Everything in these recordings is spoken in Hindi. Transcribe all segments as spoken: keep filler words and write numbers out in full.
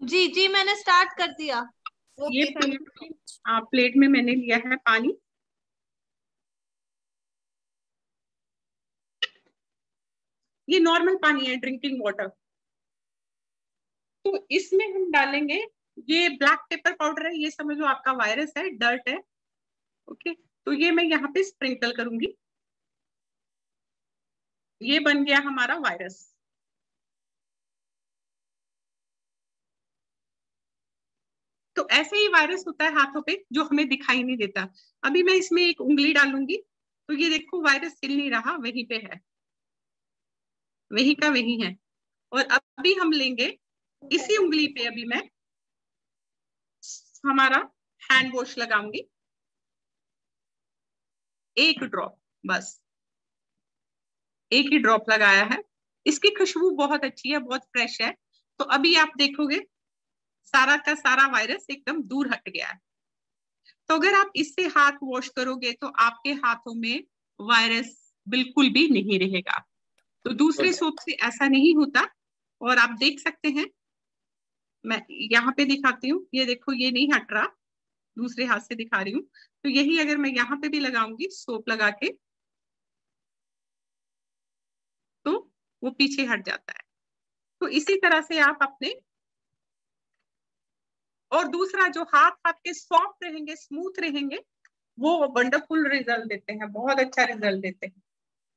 जी जी मैंने स्टार्ट कर दिया। ये प्लेट प्लेट में मैंने लिया है पानी। ये नॉर्मल पानी है, ड्रिंकिंग वाटर। तो इसमें हम डालेंगे, ये ब्लैक पेपर पाउडर है, ये समझ लो आपका वायरस है, डर्ट है। ओके, तो ये मैं यहाँ पे स्प्रिंकल करूंगी। ये बन गया हमारा वायरस। तो ऐसे ही वायरस होता है हाथों पे, जो हमें दिखाई नहीं देता। अभी मैं इसमें एक उंगली डालूंगी, तो ये देखो वायरस हिल नहीं रहा, वहीं पे है, वहीं का वहीं है। और अभी हम लेंगे इसी उंगली पे, अभी मैं हमारा हैंड वॉश लगाऊंगी, एक ड्रॉप, बस एक ही ड्रॉप लगाया है। इसकी खुशबू बहुत अच्छी है, बहुत फ्रेश है। तो अभी आप देखोगे सारा का सारा वायरस एकदम दूर हट गया है। तो अगर आप इससे हाथ वॉश करोगे तो आपके हाथों में वायरस बिल्कुल भी नहीं रहेगा। तो दूसरे सोप से ऐसा नहीं होता। और आप देख सकते हैं, मैं यहाँ पे दिखाती हूँ, ये देखो ये नहीं हट रहा, दूसरे हाथ से दिखा रही हूँ। तो यही अगर मैं यहाँ पे भी लगाऊंगी सोप लगा के, तो वो पीछे हट जाता है। तो इसी तरह से आप अपने, और दूसरा जो हाथ आपके सॉफ्ट रहेंगे, स्मूथ रहेंगे, वो वंडरफुल रिजल्ट देते हैं, बहुत अच्छा रिजल्ट देते हैं।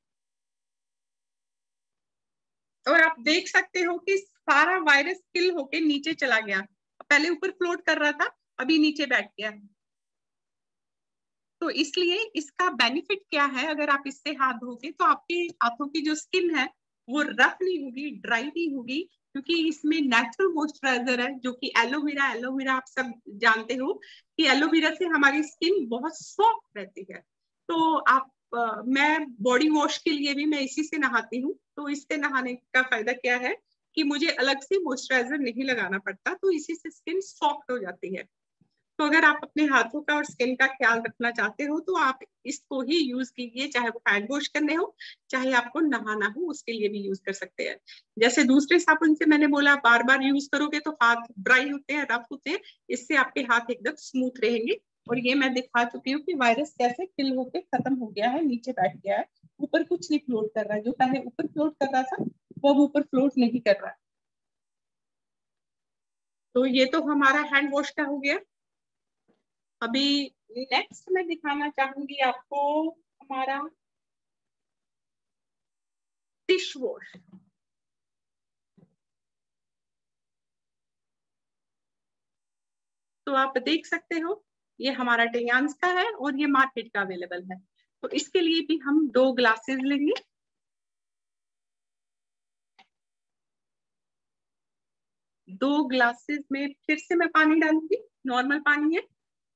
और आप देख सकते हो कि सारा वायरस किल होके नीचे चला गया। पहले ऊपर फ्लोट कर रहा था, अभी नीचे बैठ गया है। तो इसलिए इसका बेनिफिट क्या है, अगर आप इससे हाथ धोगे तो आपके हाथों की जो स्किन है वो रफ नहीं होगी, ड्राई नहीं होगी, क्योंकि इसमें नेचुरल मॉइस्चराइजर है जो कि एलोवेरा। एलोवेरा आप सब जानते हो कि एलोवेरा से हमारी स्किन बहुत सॉफ्ट रहती है। तो आप आ, मैं बॉडी वॉश के लिए भी मैं इसी से नहाती हूँ। तो इससे नहाने का फायदा क्या है कि मुझे अलग से मॉइस्चराइजर नहीं लगाना पड़ता, तो इसी से स्किन सॉफ्ट हो जाती है। तो अगर आप अपने हाथों का और स्किन का ख्याल रखना चाहते हो तो आप इसको ही यूज कीजिए, चाहे वो हैंड वॉश करने हो, चाहे आपको नहाना हो, उसके लिए भी यूज कर सकते हैं। जैसे दूसरे साबुन से मैंने बोला बार बार यूज करोगे तो हाथ ड्राई होते हैं, रफ होते हैं। इससे आपके हाथ एकदम स्मूथ रहेंगे। और ये मैं दिखा चुकी हूँ कि वायरस कैसे किल होके खत्म हो गया है, नीचे बैठ गया है, ऊपर कुछ नहीं फ्लोट कर रहा है। जो पहले ऊपर फ्लोट कर रहा था वो अब ऊपर फ्लोट नहीं कर रहा है। तो ये तो हमारा हैंड वॉश का हो गया। अभी नेक्स्ट मैं दिखाना चाहूंगी आपको हमारा डिश वॉश। तो आप देख सकते हो ये हमारा टेयांस का है और ये मार्केट का अवेलेबल है। तो इसके लिए भी हम दो ग्लासेस लेंगे। दो ग्लासेस में फिर से मैं पानी डालूंगी, नॉर्मल पानी है।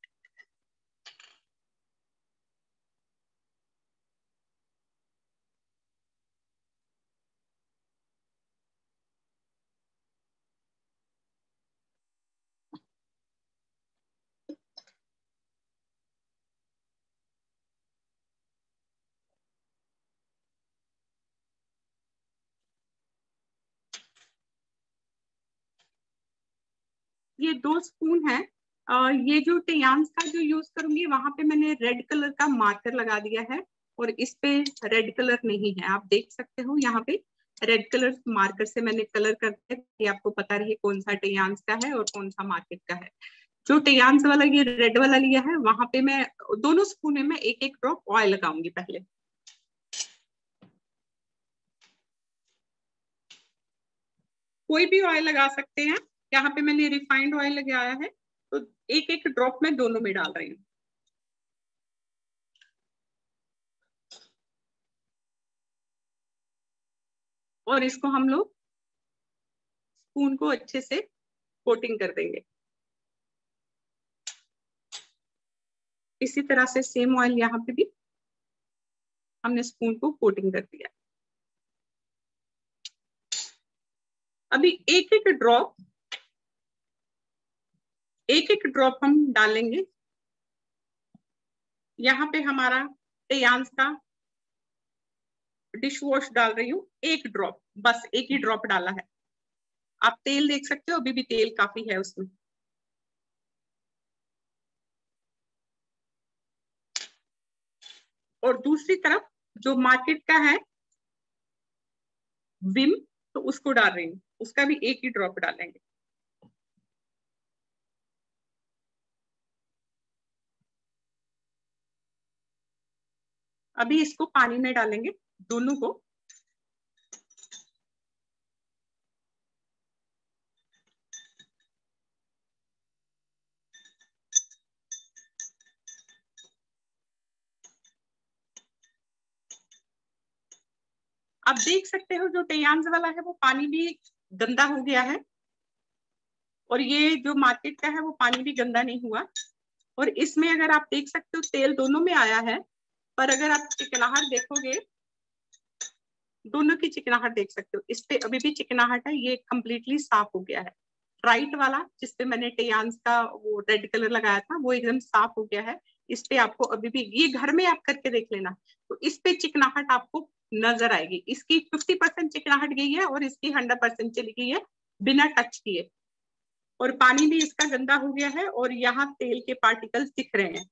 ये दो स्पून है। आ, ये जो टेयांस का जो यूज करूंगी वहां पे मैंने रेड कलर का मार्कर लगा दिया है, और इस पे रेड कलर नहीं है। आप देख सकते हो यहाँ पे रेड कलर मार्कर से मैंने कलर कर दिया कि आपको पता रहे कौन सा टेयांस का है और कौन सा मार्केट का है। जो टेयांस वाला ये रेड वाला लिया है वहां पे मैं दोनों स्पून में मैं एक एक ड्रॉप ऑयल लगाऊंगी पहले। कोई भी ऑयल लगा सकते हैं, यहाँ पे मैंने रिफाइंड ऑयल लगाया है, तो एक एक ड्रॉप मैं दोनों में डाल रही हूँ। और इसको हम लोग स्पून को अच्छे से कोटिंग कर देंगे। इसी तरह से सेम ऑयल यहाँ पे भी हमने स्पून को कोटिंग कर दिया। अभी एक एक ड्रॉप एक एक ड्रॉप हम डालेंगे। यहाँ पे हमारा टेयांस का डिश वॉश डाल रही हूँ, एक ड्रॉप, बस एक ही ड्रॉप डाला है। आप तेल देख सकते हो, अभी भी तेल काफी है उसमें। और दूसरी तरफ जो मार्केट का है विम, तो उसको डाल रही हूँ, उसका भी एक ही ड्रॉप डालेंगे। अभी इसको पानी में डालेंगे दोनों को। आप देख सकते हो जो टेयांस वाला है वो पानी भी गंदा हो गया है, और ये जो मार्केट का है वो पानी भी गंदा नहीं हुआ। और इसमें अगर आप देख सकते हो तेल दोनों में आया है, पर अगर आप चिकनाहट देखोगे, दोनों की चिकनाहट देख सकते हो, इस पे अभी भी चिकनाहट है, ये कम्प्लीटली साफ हो गया है। राइट वाला जिसपे मैंने टेयांस का वो रेड कलर लगाया था वो एकदम साफ हो गया है। इस पे आपको अभी भी, ये घर में आप करके देख लेना, तो इस पे चिकनाहट आपको नजर आएगी। इसकी फिफ्टी परसेंट चिकनाहट गई है और इसकी हंड्रेड परसेंट चली गई है बिना टच किए। और पानी भी इसका गंदा हो गया है और यहाँ तेल के पार्टिकल्स दिख रहे हैं।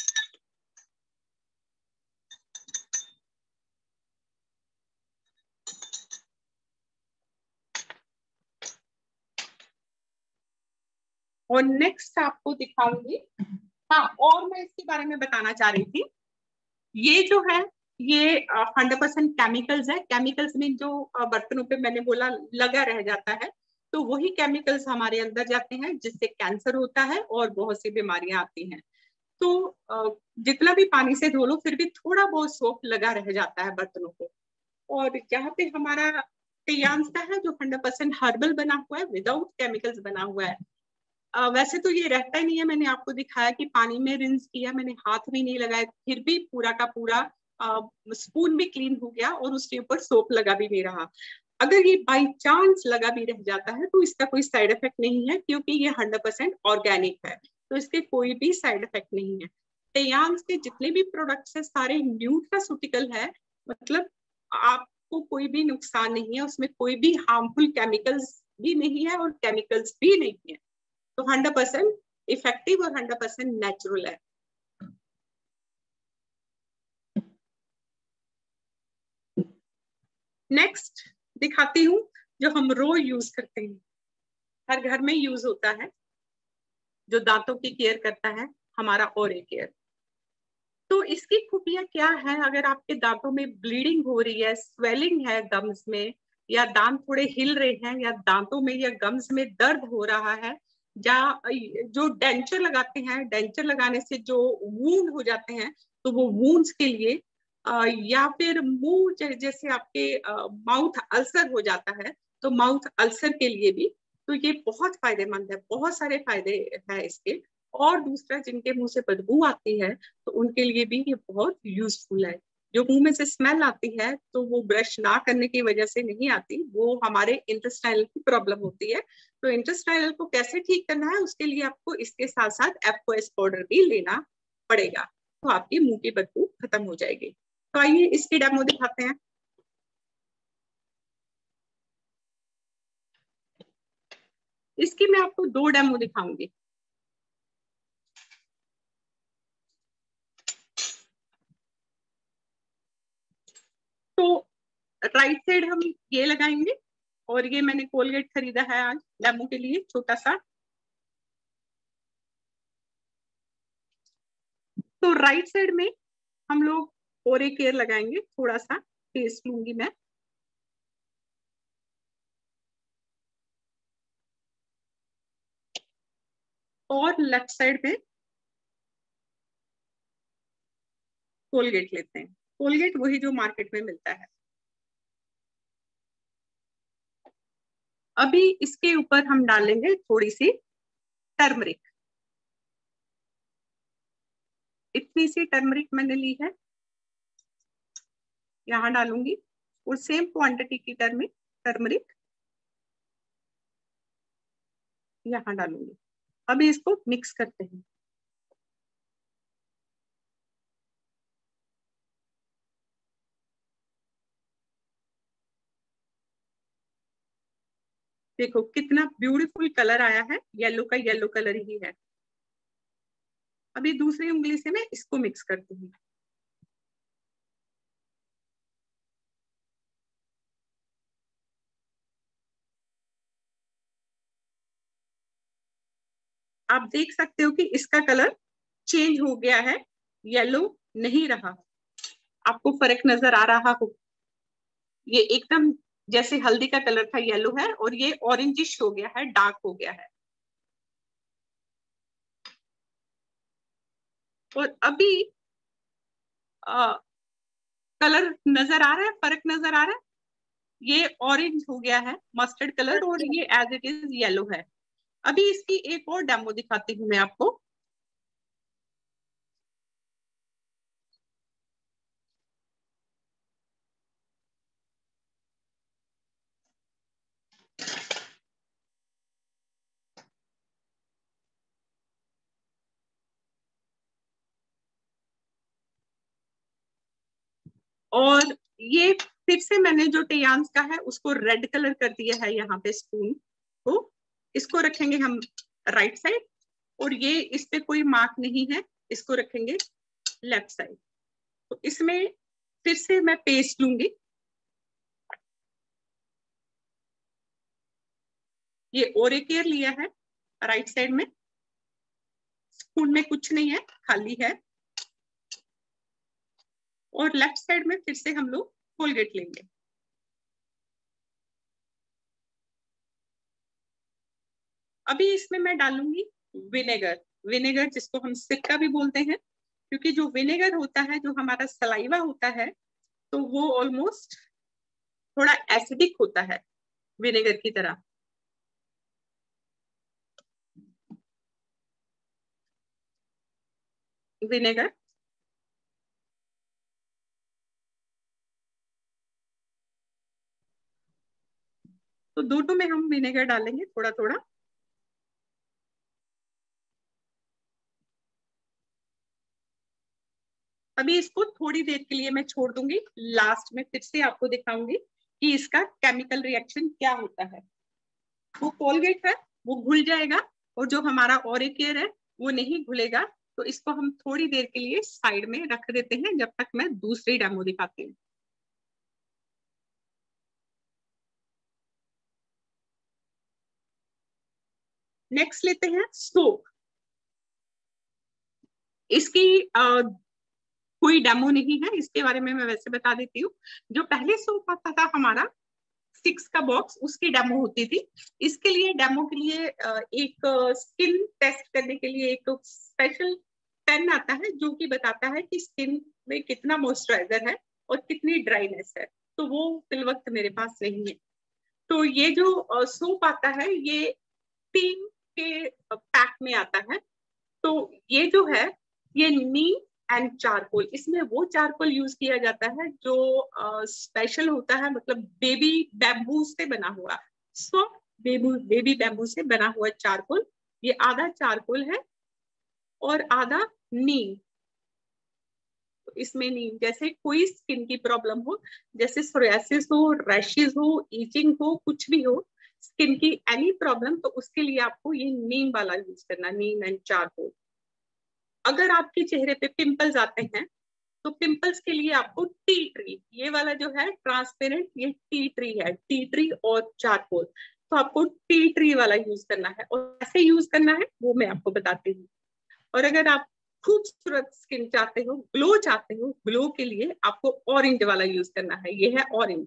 और नेक्स्ट आपको दिखाऊंगी, हाँ और मैं इसके बारे में बताना चाह रही थी, ये जो है ये हंड्रेड परसेंट केमिकल्स है। केमिकल्स में जो अ, बर्तनों पे मैंने बोला लगा रह जाता है, तो वही केमिकल्स हमारे अंदर जाते हैं जिससे कैंसर होता है और बहुत सी बीमारियां आती हैं। तो अ, जितना भी पानी से धो लो फिर भी थोड़ा बहुत सोप लगा रह जाता है बर्तनों को। और यहाँ पे हमारा टेयांस का है जो हंड्रेड परसेंट हर्बल बना हुआ है, विदाउट केमिकल्स बना हुआ है। अ, वैसे तो ये रहता ही नहीं है, मैंने आपको दिखाया कि पानी में रिंस किया, मैंने हाथ भी नहीं लगाया, फिर भी पूरा का पूरा स्पून भी क्लीन हो गया और उसके ऊपर सोप लगा भी नहीं रहा। अगर ये बाई चांस लगा भी रह जाता है तो इसका कोई साइड इफेक्ट नहीं है, क्योंकि ये हंड्रेड परसेंट ऑर्गेनिक है, तो इसके कोई भी साइड इफेक्ट नहीं है। टेयांस के जितने भी प्रोडक्ट्स है सारे न्यूट्रास्यूटिकल है, मतलब आपको कोई भी नुकसान नहीं है, उसमें कोई भी हार्मफुल केमिकल्स भी नहीं है और केमिकल्स भी नहीं है, तो हंड्रेड परसेंट इफेक्टिव और हंड्रेड परसेंट नेचुरल है। नेक्स्ट दिखाती हूँ जो हम रोज यूज करते हैं, हर घर में यूज होता है, जो दांतों की केयर करता है, हमारा ओरल केयर। तो इसकी खूबियां क्या है, अगर आपके दांतों में ब्लीडिंग हो रही है, स्वेलिंग है गम्स में, या दांत थोड़े हिल रहे हैं, या दांतों में या गम्स में दर्द हो रहा है, या जो डेंचर लगाते हैं, डेंचर लगाने से जो वूंड हो जाते हैं, तो वो वूंड्स के लिए, आ, या फिर मुंह जैसे आपके माउथ अल्सर हो जाता है, तो माउथ अल्सर के लिए भी तो ये बहुत फायदेमंद है, बहुत सारे फायदे हैं इसके। और दूसरा, जिनके मुंह से बदबू आती है तो उनके लिए भी ये बहुत यूजफुल है। जो मुंह में से स्मेल आती है तो वो ब्रश ना करने की वजह से नहीं आती, वो हमारे इंटेस्टाइनल की प्रॉब्लम होती है। तो इंटेस्टाइनल को कैसे ठीक करना है उसके लिए आपको इसके साथ साथ एफओएस पाउडर भी लेना पड़ेगा, तो आपकी मुंह की बदबू खत्म हो जाएगी। तो आइए इसकी डेमो दिखाते हैं। इसकी मैं आपको दो डेमो दिखाऊंगी। तो राइट साइड हम ये लगाएंगे, और ये मैंने कोलगेट खरीदा है आज डेमो के लिए छोटा सा। तो राइट साइड में हम लोग ओरे केयर लगाएंगे, थोड़ा सा टेस्ट लूंगी मैं। और लेफ्ट साइड में कोलगेट लेते हैं, कोलगेट वही जो मार्केट में मिलता है। अभी इसके ऊपर हम डालेंगे थोड़ी सी टर्मरिक, इतनी सी टर्मरिक मैंने ली है, यहाँ डालूंगी। और सेम क्वांटिटी की टर्मरिक टर्मरिक यहाँ डालूंगी। अभी इसको मिक्स करते हैं। देखो कितना ब्यूटीफुल कलर आया है, येलो का येलो कलर ही है। अभी दूसरी उंगली से मैं इसको मिक्स करती हूँ। आप देख सकते हो कि इसका कलर चेंज हो गया है, येलो नहीं रहा। आपको फर्क नजर आ रहा हो? ये एकदम जैसे हल्दी का कलर था येलो है, और ये ऑरेंजिश हो गया है, डार्क हो गया है। और अभी आ, कलर नजर आ रहा है, फर्क नजर आ रहा है। ये ऑरेंज हो गया है, मस्टर्ड कलर, और ये एज इट इज येलो है। अभी इसकी एक और डेमो दिखाती हूँ मैं आपको। और ये फिर से मैंने जो टेयांस का है उसको रेड कलर कर दिया है यहाँ पे स्पून को। इसको रखेंगे हम राइट साइड, और ये इस पे कोई मार्क नहीं है, इसको रखेंगे लेफ्ट साइड। तो इसमें फिर से मैं पेस्ट लूंगी। ये ओरेकेयर लिया है राइट साइड में, स्पून में कुछ नहीं है, खाली है। और लेफ्ट साइड में फिर से हम लोग कोलगेट लेंगे। अभी इसमें मैं डालूंगी विनेगर। विनेगर जिसको हम सिरका भी बोलते हैं, क्योंकि जो विनेगर होता है, जो हमारा सलाइवा होता है, तो वो ऑलमोस्ट थोड़ा एसिडिक होता है विनेगर की तरह। विनेगर तो दोनों में हम विनेगर डालेंगे थोड़ा थोड़ा। अभी इसको थोड़ी देर के लिए मैं छोड़ दूंगी। लास्ट में फिर से आपको दिखाऊंगी कि इसका केमिकल रिएक्शन क्या होता है। वो कोलगेट है वो घुल जाएगा, और जो हमारा ओरेकेयर है वो नहीं घुलेगा। तो इसको हम थोड़ी देर के लिए साइड में रख देते हैं, जब तक मैं दूसरी डेमो दिखाती हूँ। नेक्स्ट लेते हैं सोप। इसकी आ, कोई डेमो नहीं है, इसके बारे में मैं वैसे बता देती हूँ। जो पहले सोप आता था हमारा सिक्स का बॉक्स, उसकी डेमो होती थी। इसके लिए डेमो के लिए एक स्किन टेस्ट करने के लिए एक स्पेशल पेन आता है, जो कि बताता है कि स्किन में कितना मॉइस्चराइजर है और कितनी ड्राइनेस है। तो वो फिल वक्त मेरे पास नहीं है। तो ये जो सोप आता है ये तीन के पैक में आता है। तो ये जो है ये नीम एंड चारकोल, इसमें वो चारकोल यूज किया जाता है जो स्पेशल uh, होता है, मतलब बेबी बैम्बू से बना हुआ, सॉफ्ट बेबू बेबी बैम्बू से बना हुआ चारकोल। ये आधा चारकोल है और आधा नीम। तो इसमें नीम, जैसे कोई स्किन की प्रॉब्लम हो, जैसे सोरियासिस हो, रैशेज हो, ईचिंग हो, कुछ भी हो, स्किन की एनी प्रॉब्लम, तो उसके लिए आपको ये नीम वाला यूज करना, नीम एंड चारकोल। अगर आपके चेहरे पे पिंपल्स आते हैं, तो पिंपल्स के लिए आपको टी ट्री, ये वाला जो है ट्रांसपेरेंट, ये टी ट्री है, टी ट्री और चारकोल। तो आपको टी ट्री वाला यूज करना है, और कैसे यूज करना है वो मैं आपको बताती हूँ। और अगर आप खूबसूरत स्किन चाहते हो, ग्लो चाहते हो, ग्लो के लिए आपको ऑरेंज वाला यूज करना है, ये है ऑरेंज।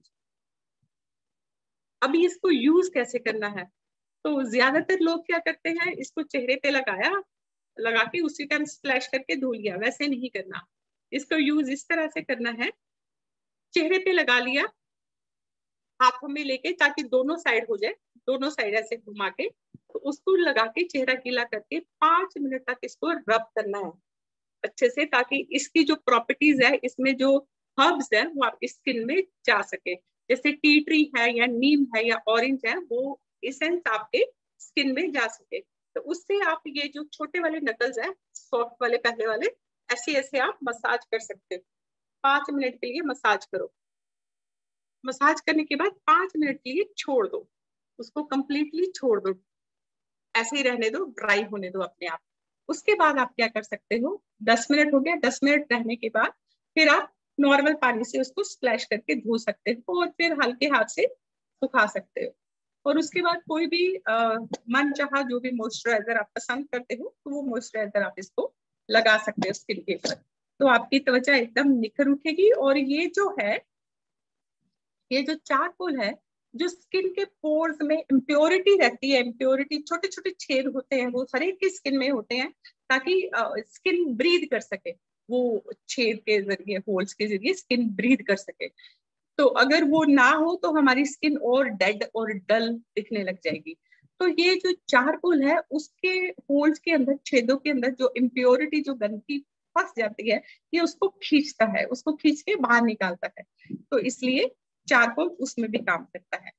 अभी इसको यूज कैसे करना है? तो ज्यादातर लोग क्या करते हैं, इसको चेहरे पे लगाया, लगा के उसी टाइम स्प्लैश करके धो लिया, वैसे नहीं करना। इसको यूज इस तरह से करना है, चेहरे पे लगा लिया, हाथों में लेके, ताकि दोनों साइड हो जाए, दोनों साइड ऐसे घुमा के, तो उसको लगा के चेहरा गीला करके पांच मिनट तक इसको रब करना है अच्छे से, ताकि इसकी जो प्रॉपर्टीज है, इसमें जो हर्ब्स है वो आपकी स्किन में जा सके। जैसे टी ट्री है या नीम है या ऑरेंज है, वो इसेंस आपके स्किन में जा सके। तो उससे आप ये जो छोटे वाले नकल्स है, सॉफ्ट वाले पहले वाले, ऐसे ऐसे आप मसाज कर सकते हो। पांच मिनट के लिए मसाज करो। मसाज करने के बाद पांच मिनट के लिए छोड़ दो। उसको कंप्लीटली छोड़ दो, ऐसे ही रहने दो, ड्राई होने दो अपने आप। उसके बाद आप क्या कर सकते हो, दस मिनट हो गया, दस मिनट रहने के बाद फिर आप नॉर्मल पानी से उसको स्प्लैश करके धो सकते हो और फिर हल्के हाथ से सुखा सकते हो। और उसके बाद कोई भी आ, मन चाहा जो भी मॉइस्चराइजर आप पसंद करते हो तो वो मॉइस्चराइजर आप इसको लगा सकते हो स्किन के ऊपर, तो आपकी त्वचा एकदम निखर उठेगी। और ये जो है, ये जो चारकोल है, जो स्किन के पोर्स में इम्प्योरिटी रहती है, इम्प्योरिटी छोटे छोटे छेद होते हैं, वो हर एक की स्किन में होते हैं ताकि स्किन ब्रीथ कर सके, वो छेद के जरिए, होल्स के जरिए स्किन ब्रीथ कर सके। तो अगर वो ना हो तो हमारी स्किन और डेड और डल दिखने लग जाएगी। तो ये जो चारकोल है उसके होल्स के अंदर, छेदों के अंदर जो इम्प्योरिटी, जो गंदगी फंस जाती है, ये उसको खींचता है, उसको खींच के बाहर निकालता है। तो इसलिए चारकोल उसमें भी काम करता है।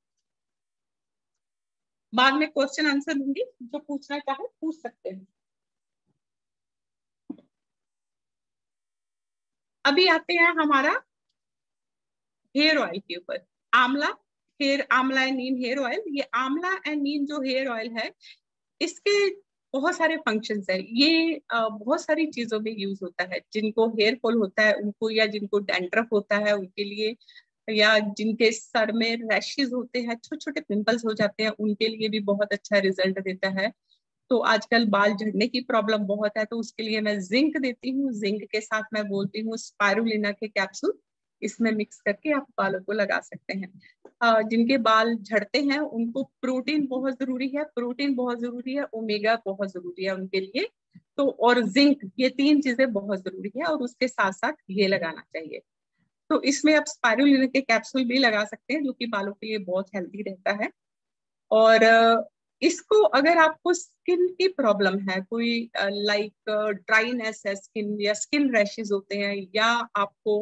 बाद में क्वेश्चन आंसर दूंगी, जो पूछना चाहे पूछ सकते हैं। अभी आते हैं हमारा हेयर ऑयल के ऊपर। आंवला हेयर, आंवला एंड नीम हेयर ऑयल। ये आंवला एंड नीम जो हेयर ऑयल है, इसके बहुत सारे फंक्शंस है। ये आ, बहुत सारी चीजों में यूज होता है। जिनको हेयर फॉल होता है उनको, या जिनको डैंड्रफ होता है उनके लिए, या जिनके सर में रैशेज होते हैं, छोटे छोटे पिंपल्स हो जाते हैं, उनके लिए भी बहुत अच्छा रिजल्ट देता है। तो आजकल बाल झड़ने की प्रॉब्लम बहुत है, तो उसके लिए मैं जिंक देती हूँ। जिंक के साथ मैं बोलती हूँ स्पाइरुलिना के कैप्सूल, इसमें मिक्स करके आप बालों को लगा सकते हैं। uh, जिनके बाल झड़ते हैं उनको प्रोटीन बहुत जरूरी है, प्रोटीन बहुत जरूरी है, ओमेगा बहुत जरूरी है उनके लिए। तो और जिंक, ये तीन चीजें बहुत जरूरी है, और उसके साथ साथ ये लगाना चाहिए। तो इसमें आप स्पाइरुलिना के कैप्सूल भी लगा सकते हैं, जो कि बालों के लिए बहुत हेल्दी रहता है। और इसको अगर आपको स्किन की प्रॉब्लम है, कोई लाइक ड्राइनेस है स्किन, या स्किन रैशेज होते हैं, या आपको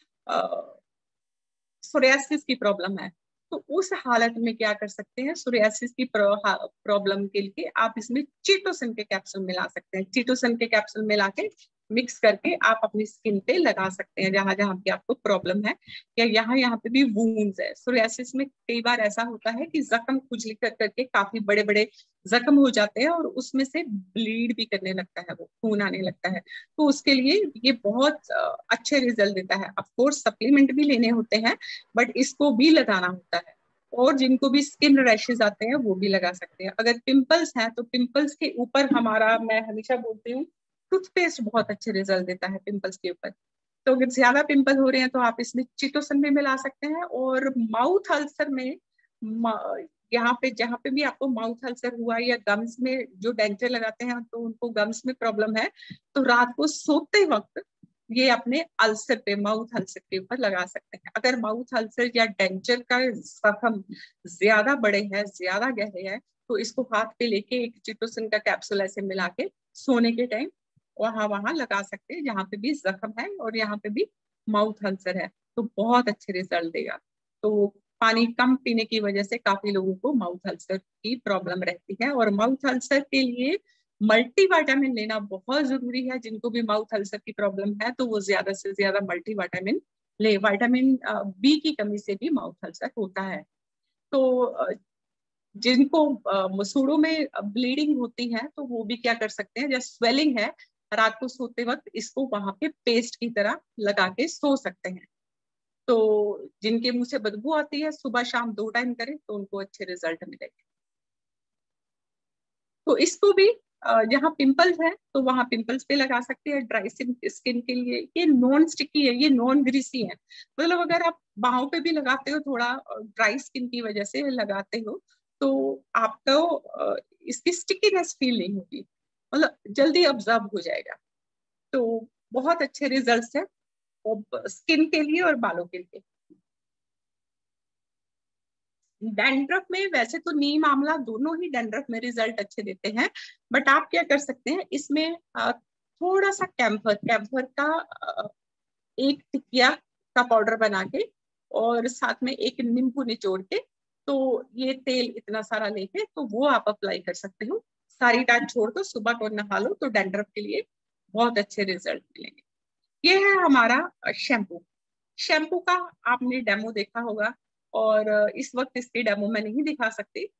सोरियासिस की प्रॉब्लम है, तो उस हालत में क्या कर सकते हैं, सोरियासिस की प्रॉब्लम के लिए आप इसमें चीटोसन के कैप्सूल मिला सकते हैं। चीटोसन के कैप्सूल मिला के मिक्स करके आप अपनी स्किन पे लगा सकते हैं, जहां जहां भी आपको प्रॉब्लम है, या यहाँ यहाँ पे भी वूंड्स है। सोरियासिस में कई बार ऐसा होता है कि जख्म खुजली कर करके काफी बड़े बड़े जख्म हो जाते हैं, और उसमें से ब्लीड भी करने लगता है, वो खून आने लगता है। तो उसके लिए ये बहुत अच्छे रिजल्ट देता है। ऑफकोर्स सप्लीमेंट भी लेने होते हैं, बट इसको भी लगाना होता है। और जिनको भी स्किन रैशेज आते हैं वो भी लगा सकते हैं। अगर पिंपल्स हैं तो पिंपल्स के ऊपर हमारा, मैं हमेशा बोलती हूँ, टूथपेस्ट बहुत अच्छे रिजल्ट देता है पिंपल्स के ऊपर। तो अगर ज्यादा पिंपल हो रहे हैं तो आप इसमें चिटोसन भी मिला सकते हैं। और माउथ अल्सर में, यहाँ पे जहाँ पे भी आपको माउथ अल्सर हुआ, या गम्स में जो डेंचर लगाते हैं तो उनको गम्स में प्रॉब्लम है, तो रात को सोते वक्त ये अपने अल्सर पे, माउथ अल्सर के ऊपर लगा सकते हैं। अगर माउथ अल्सर या डेंचर का जख्म ज्यादा बड़े हैं, ज्यादा गहरे हैं, तो इसको हाथ पे लेके एक चिटोसन का कैप्सूल ऐसे मिला के सोने के टाइम वहां वहां लगा सकते हैं, जहाँ पे भी जख्म है और यहाँ पे भी माउथ अल्सर है, तो बहुत अच्छे रिजल्ट देगा। तो पानी कम पीने की वजह से काफी लोगों को माउथ अल्सर की प्रॉब्लम रहती है, और माउथ अल्सर के लिए मल्टीविटामिन लेना बहुत जरूरी है। जिनको भी माउथ अल्सर की प्रॉब्लम है तो वो ज्यादा से ज्यादा मल्टीविटामिन ले। विटामिन बी की कमी से भी माउथ अल्सर होता है। तो जिनको मसूड़ों में ब्लीडिंग होती है तो वो भी क्या कर सकते हैं, जैसे स्वेलिंग है, रात को सोते वक्त इसको वहां पे पेस्ट की तरह लगा के सो सकते हैं। तो जिनके मुंह से बदबू आती है, सुबह शाम दो टाइम करें तो उनको अच्छे रिजल्ट मिलेंगे। तो इसको भी जहाँ पिंपल्स है तो वहां पिंपल्स पे लगा सकते हैं। ड्राई स्किन के लिए ये नॉन स्टिकी है, ये नॉन ग्रीसी है। मतलब अगर आप बाहों पे भी लगाते हो, थोड़ा ड्राई स्किन की वजह से लगाते हो, तो आपको इसकी स्टिकीनेस फील नहीं होगी, मतलब जल्दी ऑब्जर्व हो जाएगा। तो बहुत अच्छे रिजल्ट्स है स्किन के लिए और बालों के लिए। डैंड्रफ में वैसे तो नीम आंवला दोनों ही डैंड्रफ में रिजल्ट अच्छे देते हैं, बट आप क्या कर सकते हैं इसमें, थोड़ा सा कैम्फर, कैम्फर का एक टिकिया का पाउडर बना के, और साथ में एक नींबू निचोड़ के, तो ये तेल इतना सारा लेके तो वो आप अप्लाई कर सकते हो। सारी रात छोड़ दो, सुबह को नहा लो, तो डैंड्रफ के लिए बहुत अच्छे रिजल्ट मिलेंगे। ये है हमारा शैम्पू। शैम्पू का आपने डेमो देखा होगा, और इस वक्त इसकी डेमो मैं नहीं दिखा सकती,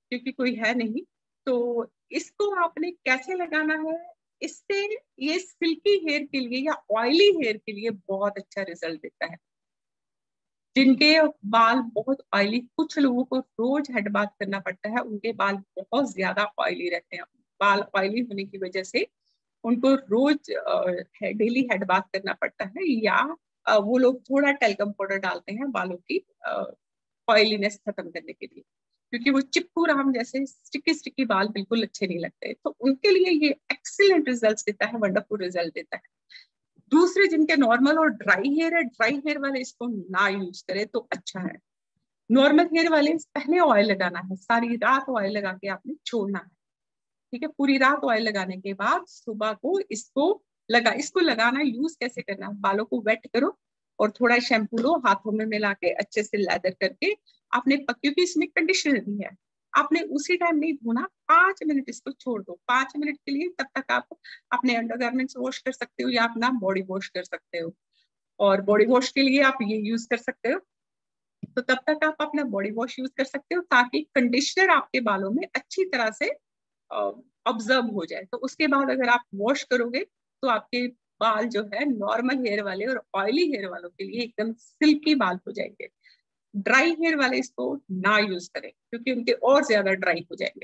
क्योंकि कोई है नहीं। तो इसको आपने कैसे लगाना है, इससे ये सिल्की हेयर के लिए या ऑयली हेयर के लिए बहुत अच्छा रिजल्ट देता है। जिनके बाल बहुत ऑयली, कुछ लोगों को रोज हेड बाथ करना पड़ता है, उनके बाल बहुत ज्यादा ऑयली रहते हैं। बाल ऑयली होने की वजह से उनको रोज डेली हेड बाथ करना पड़ता है, या अ, वो लोग थोड़ा टेल्कम पाउडर डालते हैं बालों की ऑयलीनेस खत्म करने के लिए, क्योंकि वो चिपकू राम जैसे स्टिकी स्टिकी बाल बिल्कुल अच्छे नहीं लगते। तो उनके लिए ये एक्सीलेंट रिजल्ट देता है, वंडरफुल रिजल्ट देता है। दूसरे जिनके नॉर्मल और ड्राई हेयर है, ड्राई हेयर वाले इसको ना यूज करें तो अच्छा है। नॉर्मल हेयर वाले पहले ऑयल लगाना है, सारी रात ऑयल लगा के आपने छोड़ना है। ठीक है, पूरी रात ऑयल लगाने के बाद सुबह को इसको लगा इसको लगाना, यूज कैसे करना, बालों को वेट करो और थोड़ा शैम्पू लो, हाथों में मिला के अच्छे से लैदर करके आपने, क्योंकि इसमें कंडीशनर भी है, आपने उसी टाइम नहीं धोना, पांच मिनट इसको छोड़ दो, पांच मिनट के लिए। तब तक आप अपने अंडरगारमेंट्स वॉश कर सकते हो या अपना बॉडी वॉश कर सकते हो। और बॉडी वॉश के लिए आप ये यूज कर सकते हो, तो तब तक आप अपना बॉडी वॉश यूज कर सकते हो ताकि कंडीशनर आपके बालों में अच्छी तरह से ऑब्जर्व हो जाए। तो उसके बाद अगर आप वॉश करोगे तो आपके बाल जो है नॉर्मल हेयर वाले और ऑयली हेयर वालों के लिए एकदम सिल्की बाल हो जाएंगे। ड्राई हेयर वाले इसको ना यूज करें क्योंकि उनके और ज्यादा ड्राई हो जाएंगे।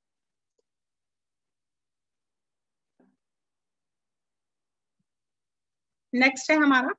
नेक्स्ट है हमारा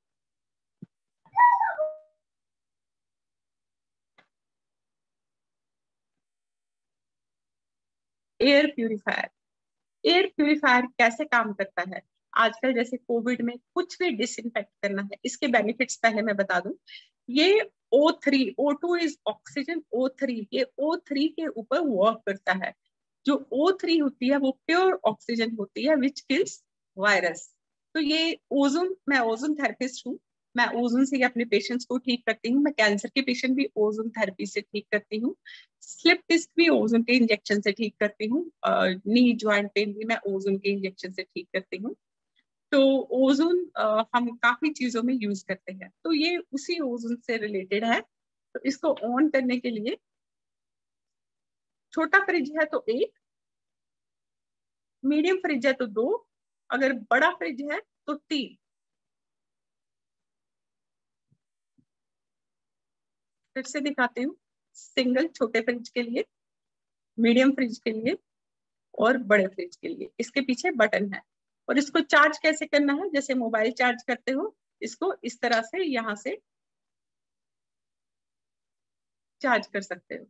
एयर प्यूरिफायर। एयर प्यूरिफायर कैसे काम करता है, आजकल जैसे कोविड में कुछ भी डिसइंफेक्ट करना है, इसके बेनिफिट्स पहले मैं बता दूं। ये O three, O two is oxygen, O three ये ओ थ्री के ऊपर वर्क करता है। जो ओ थ्री होती है वो प्योर ऑक्सीजन होती है विच किल्स वायरस। तो ये ओजोन, मैं ओजोन थेरेपिस्ट हूँ, मैं ओजोन से ही अपने पेशेंट्स को ठीक करती हूँ। मैं कैंसर के पेशेंट भी ओजोन थेरेपी से ठीक करती हूँ, स्लिप डिस्क भी ओजोन के इंजेक्शन से ठीक करती हूँ, नी ज्वाइंट पेन भी मैं ओजोन के इंजेक्शन से ठीक करती हूँ। तो ओजोन हम काफी चीजों में यूज करते हैं, तो ये उसी ओजोन से रिलेटेड है। तो इसको ऑन करने के लिए, छोटा फ्रिज है तो एक, मीडियम फ्रिज है तो दो, अगर बड़ा फ्रिज है तो तीन। फिर से दिखाती हूँ, सिंगल छोटे फ्रिज के लिए, मीडियम फ्रिज के लिए और बड़े फ्रिज के लिए। इसके पीछे बटन है। और इसको चार्ज कैसे करना है, जैसे मोबाइल चार्ज करते हो, इसको इस तरह से यहाँ से चार्ज कर सकते हो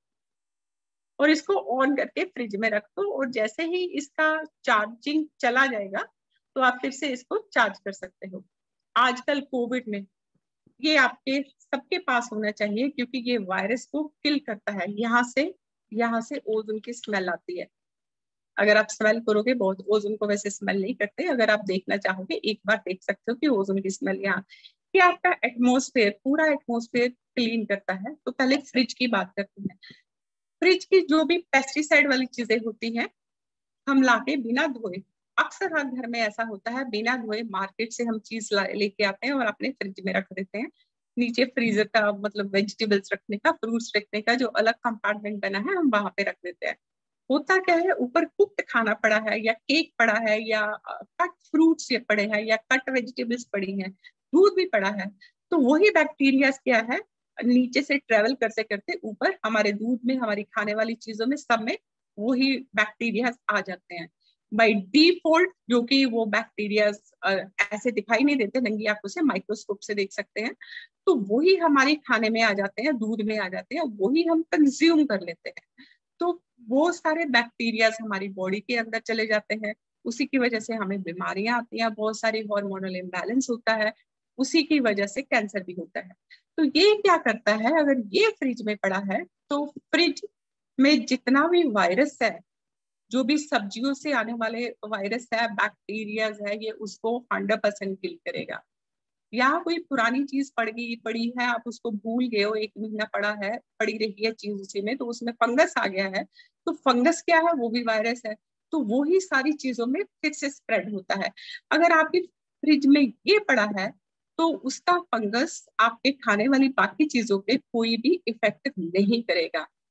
और इसको ऑन करके फ्रिज में रख दो, और जैसे ही इसका चार्जिंग चला जाएगा तो आप फिर से इसको चार्ज कर सकते हो। आजकल कोविड में ये आपके सबके पास होना चाहिए क्योंकि ये वायरस को किल करता है। यहाँ से यहाँ से ओजोन की स्मेल आती है, अगर आप स्मेल करोगे, बहुत ओजोन को वैसे स्मेल नहीं करते, अगर आप देखना चाहोगे एक बार देख सकते हो कि ओजोन की स्मेल यहाँ, ये आपका एटमोस्फेयर, पूरा एटमोस्फेयर क्लीन करता है। तो पहले फ्रिज की बात करते हैं। फ्रिज की जो भी पेस्टिसाइड वाली चीजें होती हैं हम लाके बिना धोए, अक्सर हर घर में ऐसा होता है, बिना धोए मार्केट से हम चीज लेके आते हैं और अपने फ्रिज में रख देते हैं। नीचे फ्रीजर का मतलब वेजिटेबल्स रखने का, फ्रूट्स रखने का जो अलग कंपार्टमेंट बना है हम वहां पे रख देते हैं। होता क्या है, ऊपर कुक्ड खाना पड़ा है या केक पड़ा है या कट फ्रूट्स ये पड़े हैं या कट वेजिटेबल्स पड़ी हैं, दूध भी पड़ा है, तो वही बैक्टीरिया क्या है, नीचे से ट्रेवल करते करते ऊपर हमारे दूध में, हमारी खाने वाली चीजों में, सब में वही बैक्टीरिया आ जाते हैं बाई डिफॉल्ट। जो कि वो बैक्टीरिया ऐसे दिखाई नहीं देते, नंगी आंखों से माइक्रोस्कोप से देख सकते हैं, तो वही हमारे खाने में आ जाते हैं, दूध में आ जाते हैं, वही हम कंज्यूम कर लेते हैं। तो वो सारे बैक्टीरियाज हमारी बॉडी के अंदर चले जाते हैं, उसी की वजह से हमें बीमारियां आती हैं, बहुत सारी हार्मोनल इम्बैलेंस होता है, उसी की वजह से कैंसर भी होता है। तो ये क्या करता है, अगर ये फ्रिज में पड़ा है तो फ्रिज में जितना भी वायरस है, जो भी सब्जियों से आने वाले वायरस है, बैक्टीरियाज है, ये उसको हंड्रेड परसेंट किल करेगा। यहाँ कोई पुरानी चीज पड़ गई पड़ी है, आप उसको भूल गए हो, एक महीना पड़ा है, पड़ी रही है चीज उसी में, तो उसमें फंगस आ गया है, तो फंगस क्या है, वो भी वायरस है, तो वो ही सारी चीजों में फिर से स्प्रेड होता है। अगर आपके फ्रिज में ये पड़ा है तो उसका फंगस आपके खाने वाली बाकी चीजों पे कोई भी इफेक्ट नहीं करेगा।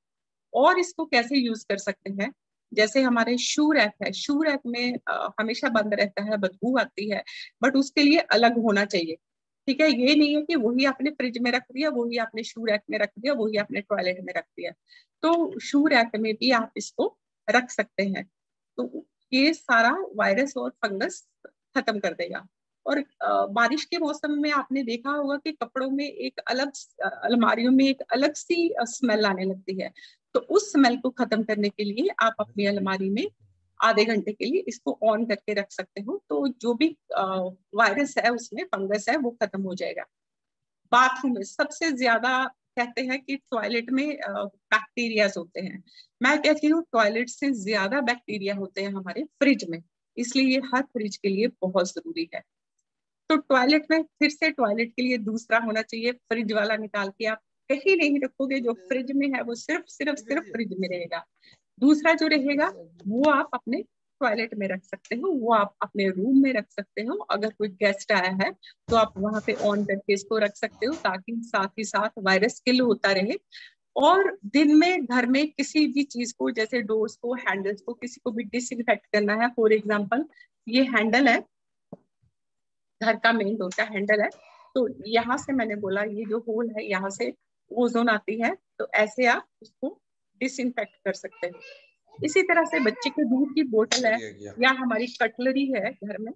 और इसको कैसे यूज कर सकते हैं, जैसे हमारे शू रैक है, शू रैक में आ, हमेशा बंद रहता है, बदबू आती है, बट उसके लिए अलग होना चाहिए। ठीक है, ये नहीं है कि वही आपने फ्रिज में रख दिया, वही आपने शू रैक में रख दिया, वही आपने टॉयलेट में रख दिया। तो शू रैक में भी आप इसको रख सकते हैं। तो ये सारा वायरस और फंगस खत्म कर देगा। और बारिश के मौसम में आपने देखा होगा कि कपड़ों में एक अलग, अलमारियों में एक अलग सी स्मेल आने लगती है। तो उस स्मेल को खत्म करने के लिए आप अपनी अलमारी में आधे घंटे के लिए इसको ऑन करके रख सकते हो, तो जो भी वायरस है उसमें, फंगस है, वो खत्म हो जाएगा। बाथरूम में सबसे ज्यादा कहते हैं कि टॉयलेट में बैक्टीरियाज होते हैं। मैं कहती हूँ टॉयलेट से ज्यादा बैक्टीरिया होते हैं हमारे फ्रिज में, इसलिए ये हर फ्रिज के लिए बहुत जरूरी है। तो टॉयलेट में फिर से टॉयलेट के लिए दूसरा होना चाहिए, फ्रिज वाला निकाल के आप कहीं नहीं रखोगे, जो फ्रिज में है वो सिर्फ सिर्फ सिर्फ फ्रिज में रहेगा। दूसरा जो रहेगा वो आप अपने टॉयलेट में रख सकते हो, वो आप अपने रूम में रख सकते हो। अगर कोई गेस्ट आया है तो आप वहां पे ऑन करके इसको रख सकते हो, ताकि साथ ही साथ वायरस किल होता रहे। और दिन में घर में किसी भी चीज को, जैसे डोर्स को, हैंडल्स को, किसी को भी डिसइंफेक्ट करना है, फॉर एग्जाम्पल ये हैंडल है, घर का मेन डोर का हैंडल है, तो यहाँ से मैंने बोला ये जो होल है यहाँ से ओजोन आती है, तो ऐसे आप उसको डिसइंफेक्ट कर सकते हैं। इसी तरह से बच्चे के दूध की बोतल है या हमारी कटलरी है घर में,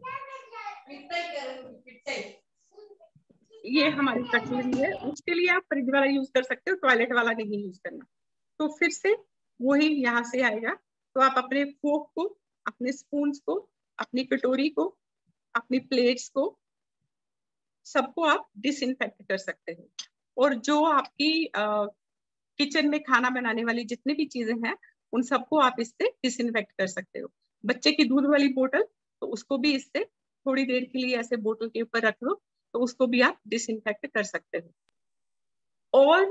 ये हमारी कटलरी है, उसके लिए आप फ्रिज वाला यूज कर सकते हो, टॉयलेट वाला नहीं यूज करना। तो फिर से वही यहाँ से आएगा। तो आप अपने फोक को, अपने स्पून को, अपनी कटोरी को, अपनी प्लेट्स को, सबको आप डिसइंफेक्ट कर सकते हो। और जो आपकी किचन में खाना बनाने वाली जितनी भी चीजें हैं उन सबको आप इससे डिसइंफेक्ट कर सकते हो। बच्चे की दूध वाली बोतल, तो उसको भी इससे थोड़ी देर के लिए ऐसे बोतल के ऊपर रख लो, तो उसको भी आप डिसइंफेक्ट कर सकते हो। और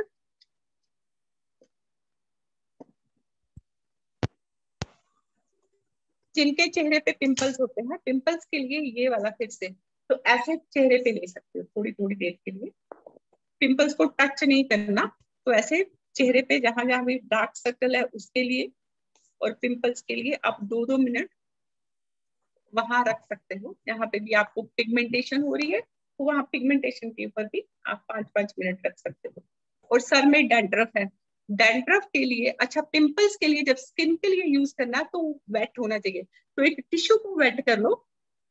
जिनके चेहरे पे पिंपल्स होते हैं, पिंपल्स के लिए ये वाला फिर से, तो ऐसे चेहरे पे ले सकते हो थोड़ी थोड़ी देर के लिए, पिंपल्स को टच नहीं करना। तो ऐसे चेहरे पे जहां जहां भी डार्क सर्कल है उसके लिए और पिंपल्स के लिए आप दो दो मिनट वहां रख सकते हो। जहां पे भी आपको पिगमेंटेशन हो रही है तो वहां पिगमेंटेशन के ऊपर भी आप पांच पांच मिनट रख सकते हो। और सर में डैंड्रफ है, डैंड्रफ के लिए, अच्छा पिंपल्स के लिए जब स्किन के लिए यूज करना तो वेट होना चाहिए। तो एक टिश्यू को वेट कर लो,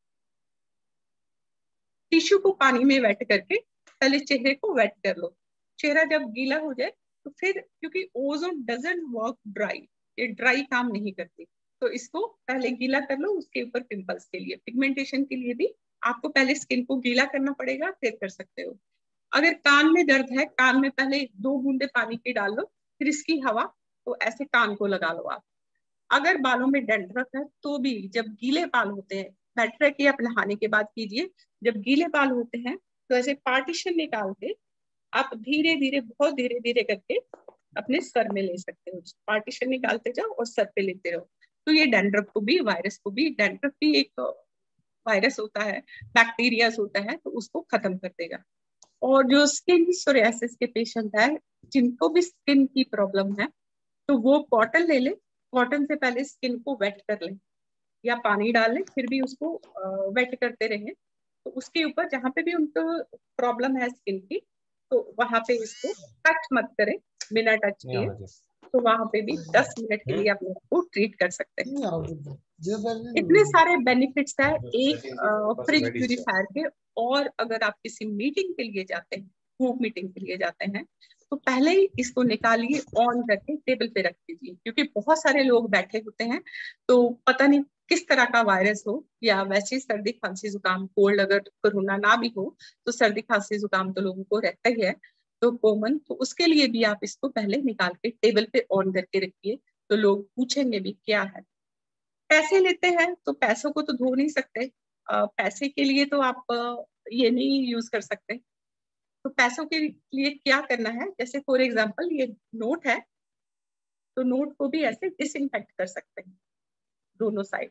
टिश्यू को पानी में वेट करके पहले चेहरे को वेट कर लो। चेहरा जब गीला हो जाए तो फिर, क्योंकि ओजोन डजंट वर्क ड्राई, ये ड्राई काम नहीं करती, तो इसको पहले गीला कर लो, उसके ऊपर पिंपल्स के लिए, पिगमेंटेशन के लिए भी आपको पहले स्किन को गीला करना पड़ेगा, फिर कर सकते हो। अगर कान में दर्द है, कान में पहले दो बूंदे पानी की डाल लो, फिर इसकी हवा, तो ऐसे कान को लगा लो आप। अगर बालों में डैंड्रफ है तो भी, जब गीले बाल होते हैं, बेटर है कि आप नहाने के बाद कीजिए, जब गीले बाल होते हैं तो ऐसे पार्टीशन निकाल के आप धीरे धीरे, बहुत धीरे धीरे करके अपने सर में ले सकते हो। पार्टीशन निकालते जाओ और सर पे लेते रहो। तो ये डैंड्रफ को भी, वायरस को भी, डैंड्रफ भी एक वायरस होता है, बैक्टीरिया होता है, तो उसको खत्म कर देगा। और जो स्किन सोरियासिस के पेशेंट है, जिनको भी स्किन की प्रॉब्लम है, तो वो कॉटन ले ले, कॉटन से पहले स्किन को वेट कर ले या पानी डाल ले, फिर भी उसको वेट करते रहे। तो उसके ऊपर जहां पे भी उनको प्रॉब्लम है स्किन की, तो वहां पे इसको टच मत करें, बिना टच किए, तो वहां पे भी दस मिनट के लिए अपने को ट्रीट कर सकते हैं। इतने सारे बेनिफिट्स है एक फ्रिज प्यूरिफायर के। और अगर आप किसी मीटिंग के लिए जाते हैं, ग्रुप मीटिंग के लिए जाते हैं, तो पहले ही इसको निकालिए, ऑन करके टेबल पे रख दीजिए, क्योंकि बहुत सारे लोग बैठे होते हैं, तो पता नहीं किस तरह का वायरस हो, या वैसे सर्दी खांसी जुकाम कोल्ड, अगर कोरोना ना भी हो तो सर्दी खांसी जुकाम तो लोगों को रहता ही है, तो कॉमन, तो उसके लिए भी आप इसको पहले निकाल के टेबल पे ऑन करके रखिए, तो लोग पूछेंगे भी क्या है। पैसे लेते हैं तो पैसों को तो धो नहीं सकते, आ, पैसे के लिए तो आप आ, ये नहीं यूज कर सकते। तो पैसों के लिए क्या करना है, जैसे फॉर एग्जांपल ये नोट है, तो नोट को भी ऐसे डिसइंफेक्ट कर सकते हैं दोनों साइड।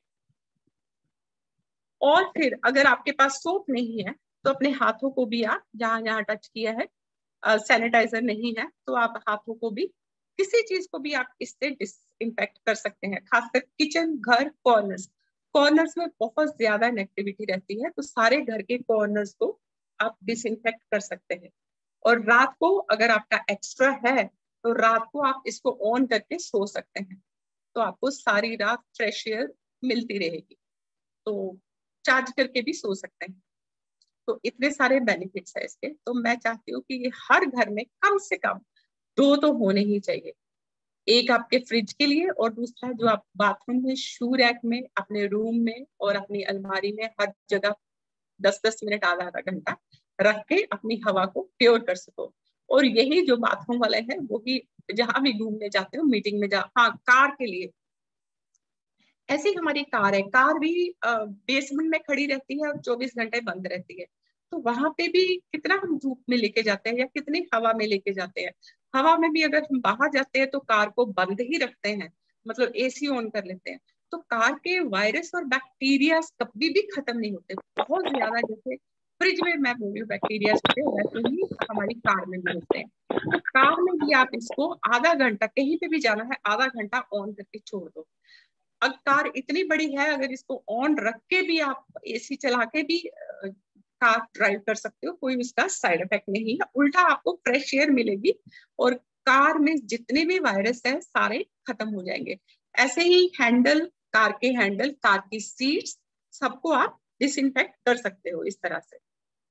और फिर अगर आपके पास सोप नहीं है तो अपने हाथों को भी आप जहां जहां टच किया है, सैनिटाइजर नहीं है तो आप हाथों को भी किसी चीज को भी आप इससे डिसइंफेक्ट कर सकते हैं, खासकर किचन, घर, कॉर्नर्स। कॉर्नर्स में बहुत ज्यादा नेगेटिविटी रहती है, तो सारे घर के कॉर्नर्स को आप डिसइंफेक्ट कर सकते हैं। और रात को अगर आपका एक्स्ट्रा है तो रात को आप इसको ऑन करके सो सकते हैं, तो आपको सारी रात फ्रेश एयर मिलती रहेगी। तो चार्ज करके भी सो सकते हैं। तो इतने सारे बेनिफिट्स है इसके। तो मैं चाहती हूँ कि ये हर घर में कम से कम दो तो होने ही चाहिए। एक आपके फ्रिज के लिए और दूसरा जो आप बाथरूम में, शू रैक में, अपने रूम में और अपनी अलमारी में हर जगह दस दस मिनट, आधा आधा घंटा रख के अपनी हवा को प्योर कर सको। और यही जो बाथरूम वाले हैं वो भी जहां भी घूमने जाते हो, मीटिंग में जा, हाँ कार के लिए ऐसी हमारी कार है, कार भी बेसमेंट में खड़ी रहती है और चौबीस घंटे बंद रहती है। तो वहां पे भी कितना हम धूप में लेके जाते हैं या कितनी हवा में लेके जाते हैं। हवा में भी अगर हम बाहर जाते हैं तो कार को बंद ही रखते हैं, मतलब एसी ऑन कर लेते हैं। तो कार के वायरस और बैक्टीरिया कभी भी खत्म नहीं होते। बहुत ज्यादा जैसे फ्रिज में मैं बोल रही हूँ बैक्टीरिया होते हैं, वैसे ही हमारी कार में भी होते हैं। तो कार में भी आप इसको आधा घंटा, कहीं पे भी जाना है आधा घंटा ऑन करके छोड़ दो। अब कार इतनी बड़ी है, अगर इसको ऑन रख के भी आप एसी चला के भी कार ड्राइव कर सकते हो, कोई उसका साइड इफेक्ट नहीं है, उल्टा आपको फ्रेश एयर मिलेगी और कार में जितने भी वायरस है सारे खत्म हो जाएंगे। ऐसे ही हैंडल, कार के हैंडल, कार की सीट्स, सबको आप डिसइंफेक्ट कर सकते हो इस तरह से।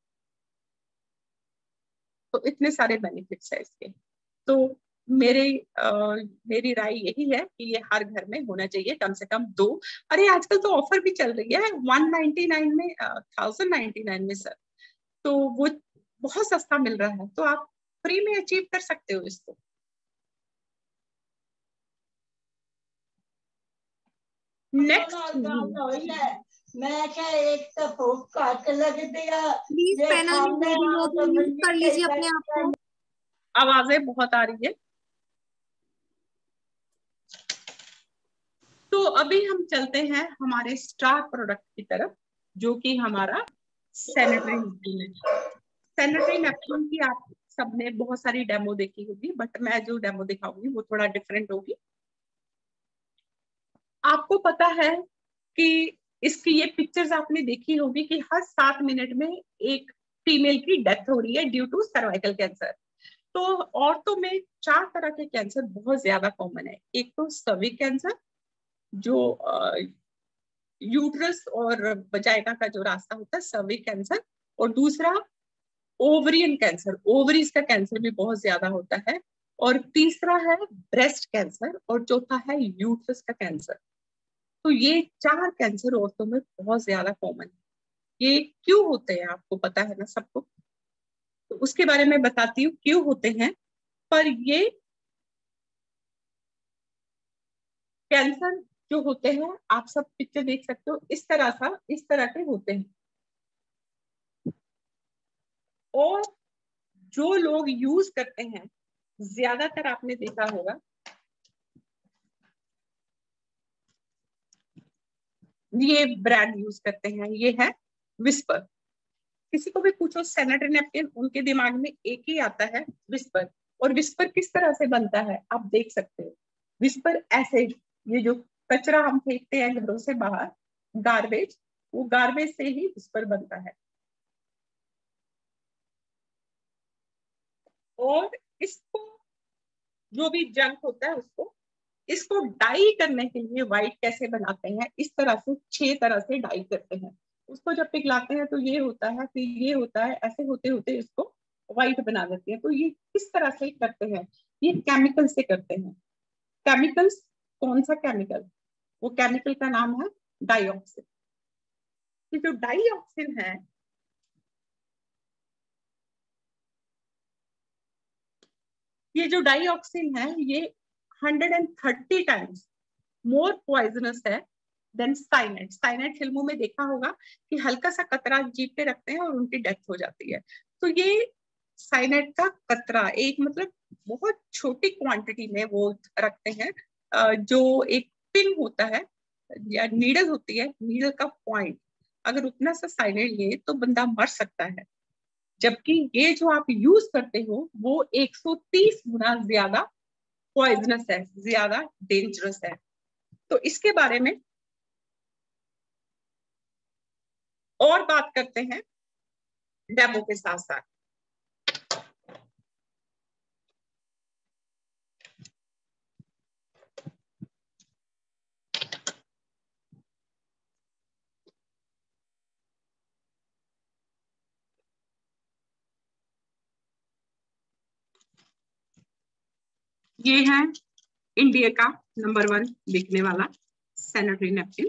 तो इतने सारे बेनिफिट्स है इसके। तो मेरे आ, मेरी राय यही है कि ये हर घर में होना चाहिए कम से कम दो। अरे आजकल तो ऑफर भी चल रही है वन नाइनटी नाइन में, थाउजेंड नाइनटी नाइन में सर, तो वो बहुत सस्ता मिल रहा है, तो आप फ्री में अचीव कर सकते हो इसको। नेक्स्ट मैं क्या एक तो फूक काट लग दिया, प्लीज पैनल में लेडी लोग म्यूट कर लीजिए अपने आप को। आवाजें बहुत आ रही है। तो अभी हम चलते हैं हमारे स्टार प्रोडक्ट की तरफ, जो कि हमारा सैनिटरी नैपकिन है। सैनिटरी नैपकिन की आप सबने बहुत सारी डेमो देखी होगी, बट मैं जो डेमो दिखाऊंगी वो थोड़ा डिफरेंट होगी। आपको पता है कि इसकी ये पिक्चर्स आपने देखी होगी कि हर सात मिनट में एक फीमेल की डेथ हो रही है ड्यू टू सर्वाइकल कैंसर। तो औरतों में चार तरह के कैंसर बहुत ज्यादा कॉमन है। एक तो सर्विक कैंसर, जो यूट्रस और वजाइना का जो रास्ता होता है, सर्विक कैंसर। और दूसरा ओवरियन कैंसर, ओवरीज का कैंसर भी बहुत ज्यादा होता है। और तीसरा है ब्रेस्ट कैंसर और चौथा है यूट्रस का कैंसर। तो ये चार कैंसर औरतों में बहुत ज्यादा कॉमन है। ये क्यों होते हैं आपको पता है ना सबको, तो उसके बारे में बताती हूँ क्यों होते हैं। पर ये कैंसर जो होते हैं, आप सब पिक्चर देख सकते हो, इस तरह सा इस तरह के होते हैं। और जो लोग यूज करते हैं, ज्यादातर आपने देखा होगा ये ब्रांड यूज करते हैं, ये है विस्पर। किसी को भी पूछो सैनिटरी नैपकिन, उनके दिमाग में एक ही आता है, विस्पर। और विस्पर किस तरह से बनता है आप देख सकते हो। विस्पर ऐसे, ये जो कचरा हम फेंकते हैं घरों से बाहर, गार्बेज, वो गार्बेज से ही विस्पर बनता है। और इसको जो भी जंक होता है उसको, इसको डाई करने के लिए व्हाइट कैसे बनाते हैं, इस तरह से छह तरह से डाई करते हैं। उसको जब पिघलाते हैं तो ये होता है, फिर ये होता है, ऐसे होते होते इसको व्हाइट बना देते हैं। तो ये किस तरह से करते हैं, ये केमिकल से करते हैं। केमिकल्स, कौन सा केमिकल, वो केमिकल का नाम है डाइऑक्सिन। ये जो डाइऑक्सिन है, ये जो डाइऑक्सिन है ये one hundred thirty times more poisonous है देन साइनाइड। साइनाइड फिल्मों में देखा होगा कि हल्का सा कतरा जीप पे रखते हैं और उनकी डेथ हो जाती है। तो ये साइनाइड का कतरा, एक मतलब बहुत छोटी क्वांटिटी में वो रखते हैं, जो एक पिन होता है या नीडल होती है, नीडल का पॉइंट, अगर उतना सा साइनाइड ले तो बंदा मर सकता है। जबकि ये जो आप यूज करते हो वो एक सौ तीस गुना ज्यादा पॉइजनस है, ज्यादा डेंजरस है। तो इसके बारे में और बात करते हैं डेमो के साथ साथ। ये है इंडिया का नंबर वन बिकने वाला सैनिटरी नैपकिन,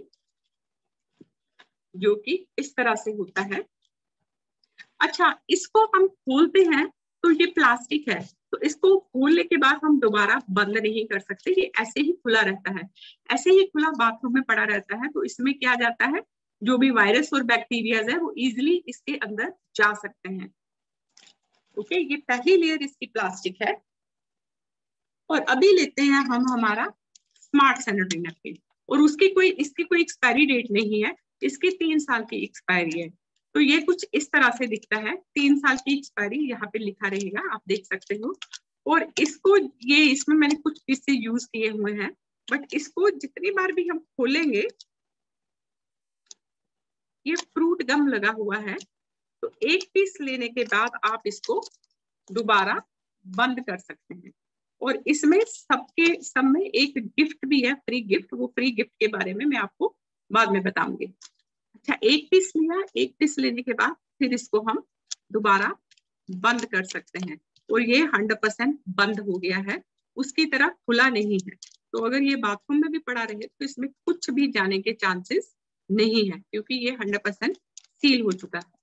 जो कि इस तरह से होता है। अच्छा, इसको हम खोलते हैं तो ये प्लास्टिक है, तो इसको खोलने के बाद हम दोबारा बंद नहीं कर सकते, ये ऐसे ही खुला रहता है। ऐसे ही खुला बाथरूम में पड़ा रहता है, तो इसमें क्या जाता है, जो भी वायरस और बैक्टीरिया है वो इजिली इसके अंदर जा सकते हैं। ओके, ये पहली लेयर इसकी प्लास्टिक है। और अभी लेते हैं हम हमारा स्मार्ट सैनिटरी नैपकिन, और उसकी कोई इसकी कोई एक्सपायरी डेट नहीं है, इसकी तीन साल की एक्सपायरी है। तो ये कुछ इस तरह से दिखता है, तीन साल की एक्सपायरी यहाँ पे लिखा रहेगा, आप देख सकते हो। और इसको ये इसमें मैंने कुछ पीस यूज किए हुए हैं, बट इसको जितनी बार भी हम खोलेंगे, ये फ्रूट गम लगा हुआ है, तो एक पीस लेने के बाद आप इसको दोबारा बंद कर सकते हैं। और इसमें सबके सब में एक गिफ्ट भी है, फ्री गिफ्ट। वो फ्री गिफ्ट के बारे में मैं आपको बाद में बताऊंगी। अच्छा, एक पीस लिया, एक पीस लेने के बाद फिर इसको हम दोबारा बंद कर सकते हैं, और ये हंड्रेड परसेंट बंद हो गया है, उसकी तरह खुला नहीं है। तो अगर ये बाथरूम में भी पड़ा रहे तो इसमें कुछ भी जाने के चांसेस नहीं है, क्योंकि ये हंड्रेड परसेंट सील हो चुका है।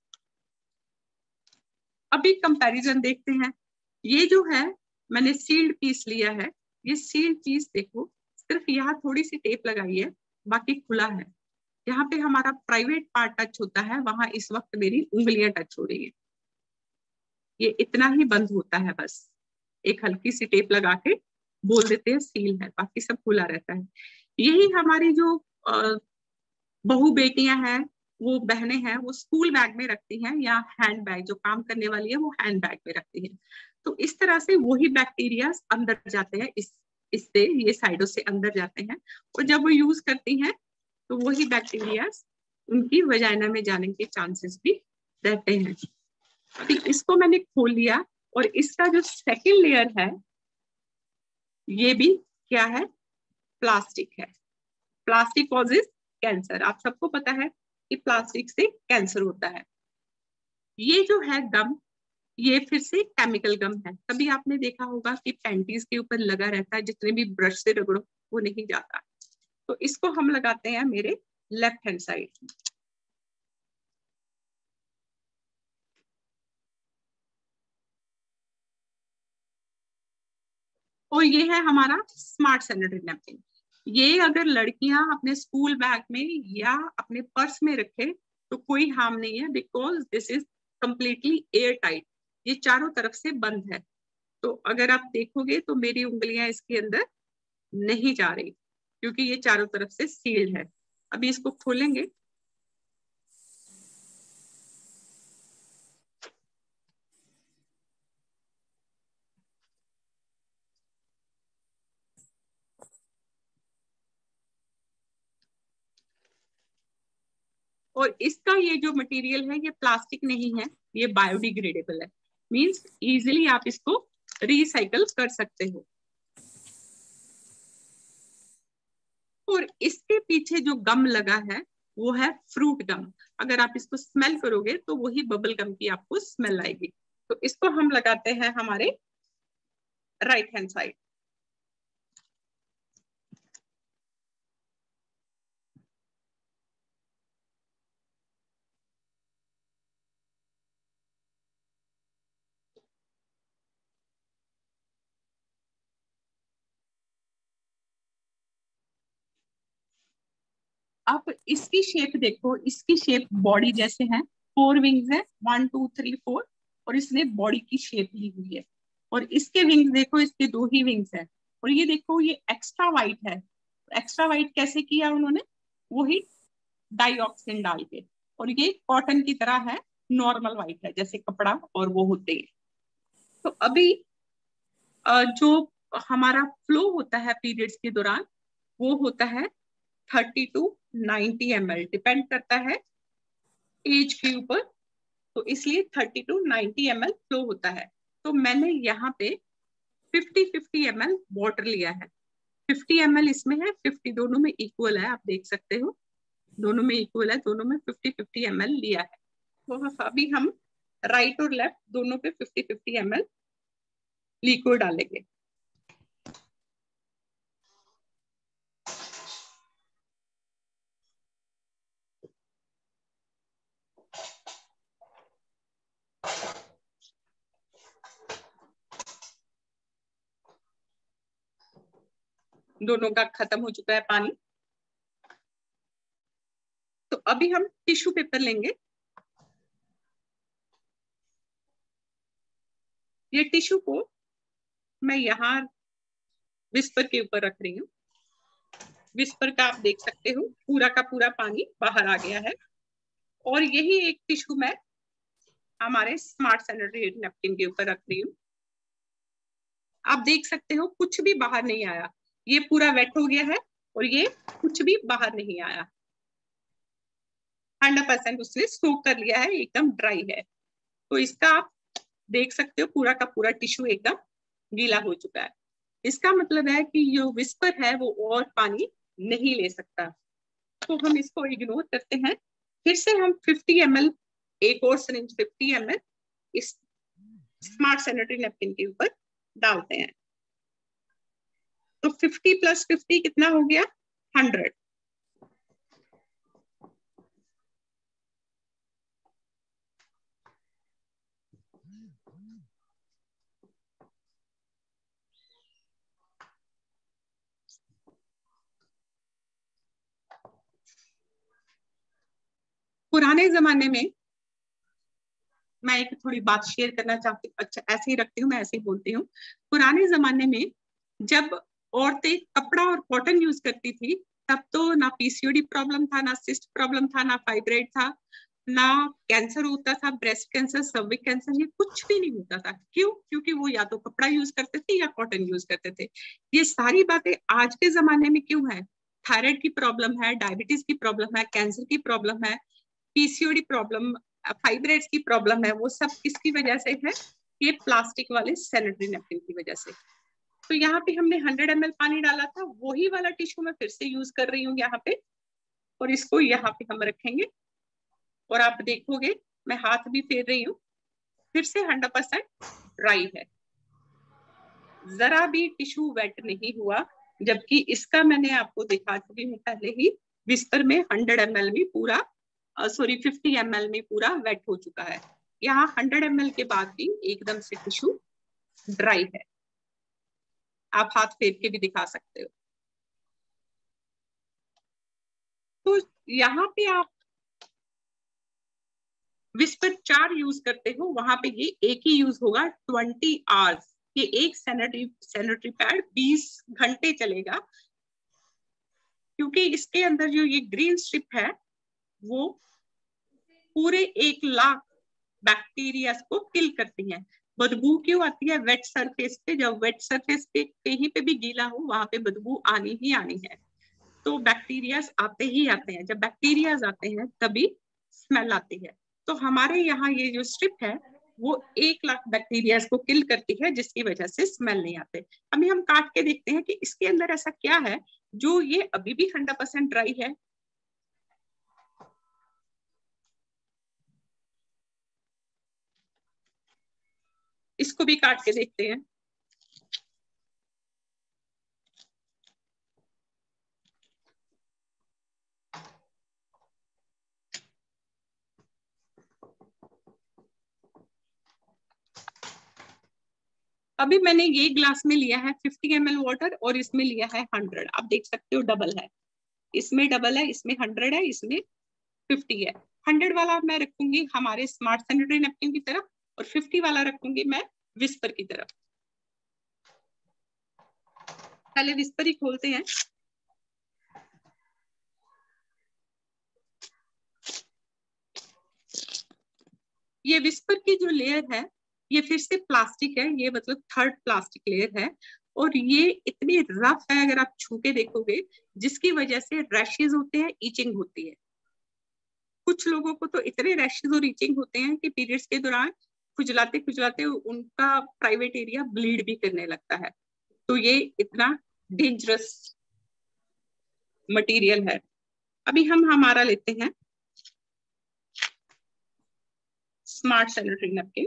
अभी कंपैरिजन देखते हैं। ये जो है मैंने सील्ड पीस लिया है, ये सील्ड पीस देखो, सिर्फ यहाँ थोड़ी सी टेप लगाई है, बाकी खुला है। यहाँ पे हमारा प्राइवेट पार्ट टच होता है, वहां इस वक्त मेरी उंगलियां टच हो रही है। ये इतना ही बंद होता है, बस एक हल्की सी टेप लगा के बोल देते हैं सील है, बाकी सब खुला रहता है। यही हमारी जो बहू बेटियां हैं, वो बहनें हैं, वो स्कूल बैग में रखती हैं, या हैंड बैग, जो काम करने वाली है वो हैंड बैग में रखती है। तो इस तरह से वही बैक्टीरिया अंदर जाते हैं, इस इससे ये साइडों से अंदर जाते हैं, और जब वो यूज करती हैं तो वही बैक्टीरिया उनकी वजाइना में जाने के चांसेस भी रहते हैं। अभी इसको मैंने खोल लिया, और इसका जो सेकेंड लेयर है ये भी क्या है, प्लास्टिक है। प्लास्टिक कॉजेज कैंसर, आप सबको पता है कि प्लास्टिक से कैंसर होता है। ये जो है गम, ये फिर से केमिकल गम है। कभी आपने देखा होगा कि पैंटीज के ऊपर लगा रहता है, जितने भी ब्रश से रगड़ो वो नहीं जाता। तो इसको हम लगाते हैं मेरे लेफ्ट हैंड साइड। और ये है हमारा स्मार्ट सैनिटरी नैपकिन। ये अगर लड़कियां अपने स्कूल बैग में या अपने पर्स में रखे तो कोई हार्म नहीं है, because this is completely air tight, ये चारों तरफ से बंद है। तो अगर आप देखोगे तो मेरी उंगलियां इसके अंदर नहीं जा रही, क्योंकि ये चारों तरफ से सील्ड है। अभी इसको खोलेंगे, और इसका ये जो मटेरियल है ये प्लास्टिक नहीं है, ये बायोडिग्रेडेबल है, मींस इजीली आप इसको रिसाइकल कर सकते हो। और इसके पीछे जो गम लगा है वो है फ्रूट गम। अगर आप इसको स्मेल करोगे तो वही बबल गम की आपको स्मेल आएगी। तो इसको हम लगाते हैं हमारे राइट हैंड साइड। आप इसकी शेप देखो, इसकी शेप बॉडी जैसे है, फोर विंग्स है, वन टू थ्री फोर, और इसने बॉडी की शेप ली हुई है। और इसके विंग्स देखो, इसके दो ही विंग्स है। और ये देखो ये एक्स्ट्रा वाइट है, एक्स्ट्रा वाइट कैसे किया उन्होंने, वही डाइऑक्सिन डाल के। और ये कॉटन की तरह है, नॉर्मल वाइट है जैसे कपड़ा और वो होते हैं। तो अभी जो हमारा फ्लो होता है पीरियड्स के दौरान वो होता है thirty to ninety M L, depend करता है एज के ऊपर, तो इसलिए thirty to ninety M L flow होता है। तो मैंने यहाँ पे fifty fifty M L water लिया है, फिफ्टी एम एल इसमें है, फिफ्टी दोनों में इक्वल है, आप देख सकते हो दोनों में इक्वल है, दोनों में फिफ्टी फिफ्टी एम एल लिया है। तो अभी हम राइट और लेफ्ट दोनों पे fifty fifty M L liquid डालेंगे। दोनों का खत्म हो चुका है पानी। तो अभी हम टिश्यू पेपर लेंगे। ये टिश्यू को मैं यहाँ विस्पर के ऊपर रख रही हूँ। विस्पर का आप देख सकते हो पूरा का पूरा पानी बाहर आ गया है। और यही एक टिश्यू मैं हमारे स्मार्ट सैनिटरी नैपकिन के ऊपर रख रही हूँ। आप देख सकते हो कुछ भी बाहर नहीं आया, ये पूरा वेट हो गया है और ये कुछ भी बाहर नहीं आया, हंड्रेड परसेंट उसने सोक कर लिया है, एकदम ड्राई है। तो इसका आप देख सकते हो पूरा का पूरा टिश्यू एकदम गीला हो चुका है। इसका मतलब है कि जो विस्पर है वो और पानी नहीं ले सकता, तो हम इसको इग्नोर करते हैं। फिर से हम फिफ्टी एम एल, एक और सिरिंज फिफ्टी एम एल इस स्मार्ट सैनिटरी नैपकिन के ऊपर डालते हैं। तो फिफ्टी प्लस फिफ्टी कितना हो गया, हंड्रेड। पुराने जमाने में, मैं एक थोड़ी बात शेयर करना चाहती हूँ, अच्छा ऐसे ही रखती हूँ, मैं ऐसे ही बोलती हूँ। पुराने जमाने में जब औरतें कपड़ा और कॉटन यूज करती थी तब तो ना पीसीओडी प्रॉब्लम था, ना सिस्ट प्रॉब्लम था, ना फाइब्राइड था, ना कैंसर होता था, ब्रेस्ट कैंसर, सर्विक कैंसर, ये कुछ भी नहीं होता था। क्यों? क्योंकि वो या तो कपड़ा यूज करते थे या कॉटन यूज करते थे। ये सारी बातें आज के जमाने में क्यों है? थायराइड की प्रॉब्लम है, डायबिटीज की प्रॉब्लम है, कैंसर की प्रॉब्लम है, पीसीओडी प्रॉब्लम, फाइब्राइड्स की प्रॉब्लम है, वो सब किसकी वजह से है? ये प्लास्टिक वाले सैनिटरी नैपकिन की वजह से। तो यहाँ पे हमने हंड्रेड एम एल पानी डाला था, वही वाला टिश्यू मैं फिर से यूज कर रही हूँ यहाँ पे, और इसको यहाँ पे हम रखेंगे। और आप देखोगे मैं हाथ भी फेर रही हूँ, फिर से हंड्रेड परसेंट ड्राई है, जरा भी टिश्यू वेट नहीं हुआ, जबकि इसका मैंने आपको दिखा चुकी हूँ पहले ही, विस्पर में हंड्रेड एम एल में पूरा सॉरी फिफ्टी एम एल में पूरा वेट हो चुका है। यहाँ हंड्रेड एम एल के बाद भी एकदम से टिश्यू ड्राई है। आप हाथ फेर के भी दिखा सकते हो। तो यहाँ पे आप विस्पर चार यूज करते हो, वहां पे ये एक ही यूज होगा ट्वेंटी आवर्स। ये एक सैनिटरी सैनिटरी पैड बीस घंटे चलेगा, क्योंकि इसके अंदर जो ये ग्रीन स्ट्रिप है वो पूरे एक लाख बैक्टीरिया को किल करती है। बदबू क्यों आती है वेट सरफेस पे? जब वेट सरफेस पे कहीं पे भी गीला हो वहां पे बदबू आनी ही आनी है। तो बैक्टीरिया आते ही आते हैं, जब बैक्टीरिया आते हैं तभी स्मेल आती है। तो हमारे यहाँ ये जो स्ट्रिप है वो एक लाख बैक्टीरिया को किल करती है, जिसकी वजह से स्मेल नहीं आते। अभी हम काट के देखते हैं कि इसके अंदर ऐसा क्या है जो ये अभी भी हंड्रेड परसेंट ड्राई है। इसको भी काट के देखते हैं। अभी मैंने ये ग्लास में लिया है फिफ्टी एम एल वाटर और इसमें लिया है हंड्रेड। आप देख सकते हो डबल है, इसमें डबल है, इसमें हंड्रेड है, इसमें फिफ्टी है। हंड्रेड वाला मैं रखूंगी हमारे स्मार्ट सैनिटरी नैपकिन की तरफ और फिफ्टी वाला रखूंगी मैं विस्पर की तरफ। पहले विस्पर ही खोलते हैं। ये विस्पर की जो लेयर है ये फिर से प्लास्टिक है, ये मतलब थर्ड प्लास्टिक लेयर है। और ये इतनी रफ है अगर आप छू के देखोगे, जिसकी वजह से रैशेज होते हैं, ईचिंग होती है। कुछ लोगों को तो इतने रैशेज और ईचिंग होते हैं कि पीरियड्स के दौरान खुजलाते खुजलाते उनका प्राइवेट एरिया ब्लीड भी करने लगता है। तो ये इतना डेंजरस मटेरियल है। अभी हम हमारा लेते हैं स्मार्ट सैनिटरी नैपकिन।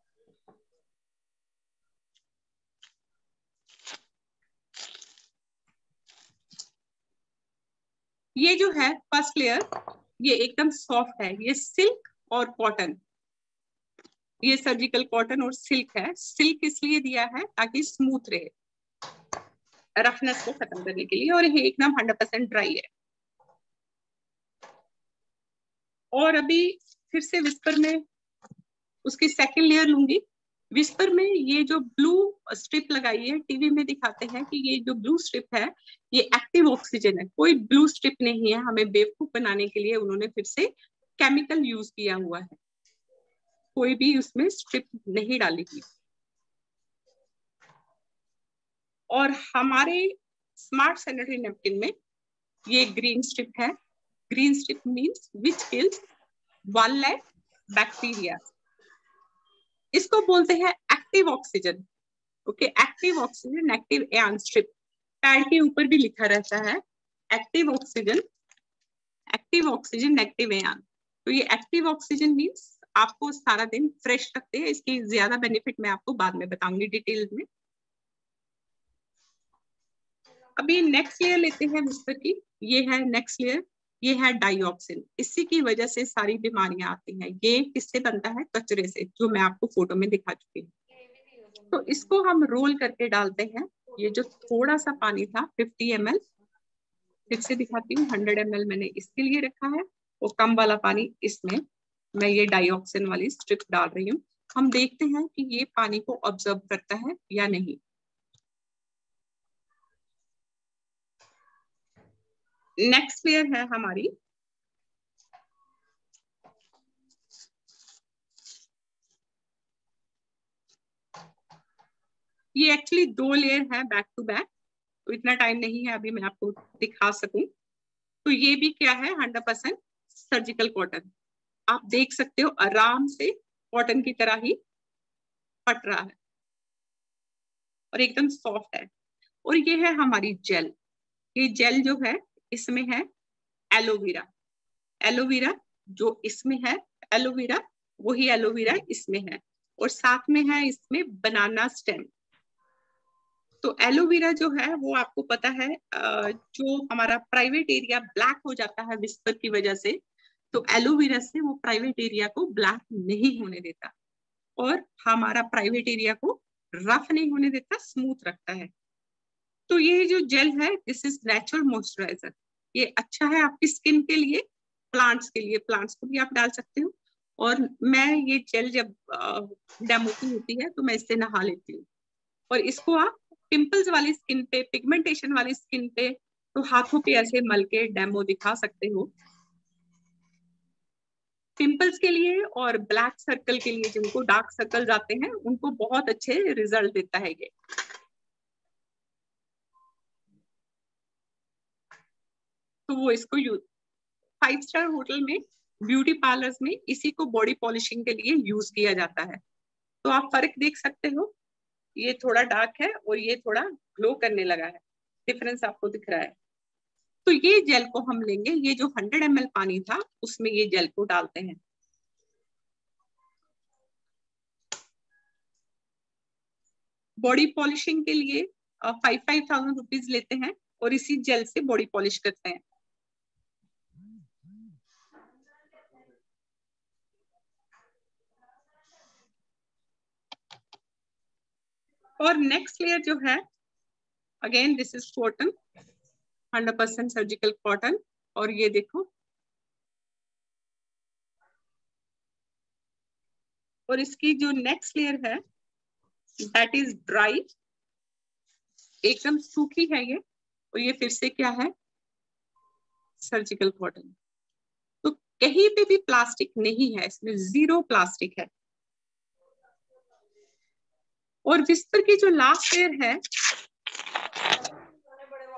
ये जो है फर्स्ट लेयर, ये एकदम सॉफ्ट है, ये सिल्क और कॉटन, ये सर्जिकल कॉटन और सिल्क है। सिल्क इसलिए दिया है ताकि स्मूथ रहे, रफनेस को खत्म करने के लिए, और ये एकदम हंड्रेड परसेंट ड्राई है। और अभी फिर से विस्पर में उसकी सेकंड लेयर लूंगी। विस्पर में ये जो ब्लू स्ट्रिप लगाई है, टीवी में दिखाते हैं कि ये जो ब्लू स्ट्रिप है ये एक्टिव ऑक्सीजन है। कोई ब्लू स्ट्रिप नहीं है, हमें बेवकूफ बनाने के लिए उन्होंने फिर से केमिकल यूज किया हुआ है, कोई भी उसमें स्ट्रिप नहीं डाली हुई। और हमारे स्मार्ट सैनिटरी नैपकिन में ये ग्रीन स्ट्रिप है। Green strip means which kills one lakh bacteria. इसको बोलते हैं active oxygen. Okay, active oxygen, active ion strip. Pad के ऊपर भी लिखा रहता है active oxygen, active oxygen, active ion. तो ये एक्टिव ऑक्सीजन मींस आपको सारा दिन फ्रेश रखते हैं। इसकी ज्यादा बेनिफिट मैं आपको बाद में बताऊंगी डिटेल में। अभी नेक्स्ट लेयर लेते हैं विस्पर की। ये है नेक्स्ट लेयर, ये है डाइऑक्सिन। इसी की वजह से सारी बीमारियां आती हैं। ये किससे बनता है? कचरे से, जो मैं आपको फोटो में दिखा चुकी हूँ। तो इसको हम रोल करके डालते हैं। ये जो थोड़ा सा पानी था फिफ्टी एम एल, फिर से दिखाती हूँ, हंड्रेड एम एल मैंने इसके लिए रखा है, और कम वाला पानी इसमें मैं ये डाइऑक्सिन वाली स्ट्रिप डाल रही हूँ। हम देखते हैं कि ये पानी को ऑब्जर्व करता है या नहीं। नेक्स्ट लेयर है हमारी ये एक्चुअली दो लेयर है बैक टू बैक, तो इतना टाइम नहीं है अभी मैं आपको दिखा सकूं। तो ये भी क्या है? Hundred percent surgical cotton. आप देख सकते हो आराम से कॉटन की तरह ही फट रहा है और एकदम सॉफ्ट है। और ये है हमारी जेल। ये जेल जो है इसमें है एलोवेरा। एलोवेरा जो इसमें है, एलोवेरा वही एलोवेरा इसमें है, और साथ में है इसमें बनाना स्टेम। तो एलोवेरा जो है वो आपको पता है जो हमारा प्राइवेट एरिया ब्लैक हो जाता है विस्पर की वजह से, तो एलोवेरा से वो प्राइवेट एरिया को ब्लैक नहीं होने देता और हमारा प्राइवेट एरिया को रफ नहीं होने देता, स्मूथ रखता है। तो ये जो जेल है दिस इज नेचुरल मॉइस्चराइजर। ये अच्छा है आपकी स्किन के लिए, प्लांट्स के लिए, प्लांट्स को भी आप डाल सकते हो। और मैं ये जेल जब डेमो की होती है तो मैं इससे नहा लेती हूँ। और इसको आप पिंपल्स वाली स्किन पे, पिगमेंटेशन वाली स्किन पे तो हाथों पे ऐसे मल के डेमो दिखा सकते हो। पिंपल्स के लिए और ब्लैक सर्कल के लिए, जिनको डार्क सर्कल आते हैं उनको बहुत अच्छे रिजल्ट देता है ये। तो वो इसको यूज, फाइव स्टार होटल में, ब्यूटी पार्लर्स में इसी को बॉडी पॉलिशिंग के लिए यूज किया जाता है। तो आप फर्क देख सकते हो, ये थोड़ा डार्क है और ये थोड़ा ग्लो करने लगा है, डिफरेंस आपको दिख रहा है। तो ये जेल को हम लेंगे, ये जो हंड्रेड एम एल पानी था उसमें ये जेल को डालते हैं। बॉडी पॉलिशिंग के लिए फाइव फाइव थाउजेंड रुपीज लेते हैं और इसी जेल से बॉडी पॉलिश करते हैं। और नेक्स्ट लेयर जो है, again this is cotton, hundred percent surgical cotton. और ये देखो, और इसकी जो नेक्स्ट लेयर है दैट इज ड्राई, एकदम सूखी है ये। और ये फिर से क्या है? Surgical cotton. तो कहीं पे भी प्लास्टिक नहीं है, इसमें जीरो प्लास्टिक है। और विस्पर की जो लास्ट लेयर है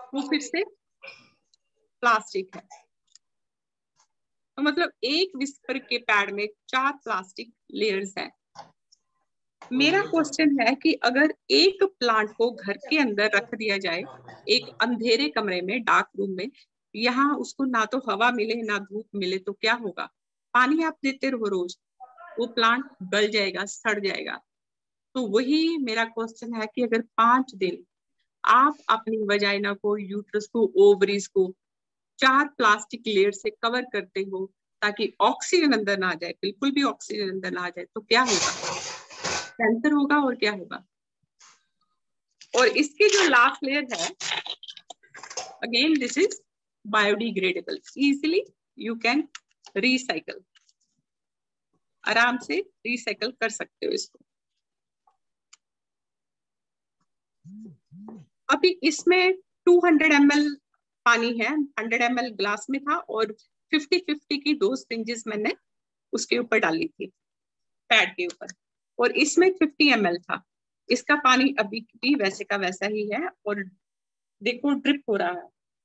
वो फिर से प्लास्टिक है। तो मतलब एक विस्पर के पैड में चार प्लास्टिक लेयर्स है। मेरा क्वेश्चन है कि अगर एक प्लांट को घर के अंदर रख दिया जाए एक अंधेरे कमरे में, डार्क रूम में, यहाँ उसको ना तो हवा मिले ना धूप मिले, तो क्या होगा? पानी आप देते रहो रोज, वो प्लांट गल जाएगा, सड़ जाएगा। तो वही मेरा क्वेश्चन है कि अगर पांच दिन आप अपनी वजाइना को, यूट्रस को, ओवरीज को चार प्लास्टिक लेयर से कवर करते हो ताकि ऑक्सीजन अंदर ना जाए, बिल्कुल भी ऑक्सीजन अंदर ना जाए, तो क्या होगा? कैंसर होगा और क्या होगा? और इसकी जो लास्ट लेयर है, again this is biodegradable, easily you can recycle, आराम से रिसाइकल कर सकते हो इसको। अभी इसमें टू हंड्रेड एम एल पानी है, हंड्रेड एम एल ग्लास में था और फिफ्टी फिफ्टी की दो स्प्रिंजेस मैंने उसके ऊपर डाली थी, पैड के ऊपर, और इसमें फिफ्टी एम एल था। इसका पानी अभी भी वैसे का वैसा ही है और देखो ड्रिप हो रहा है,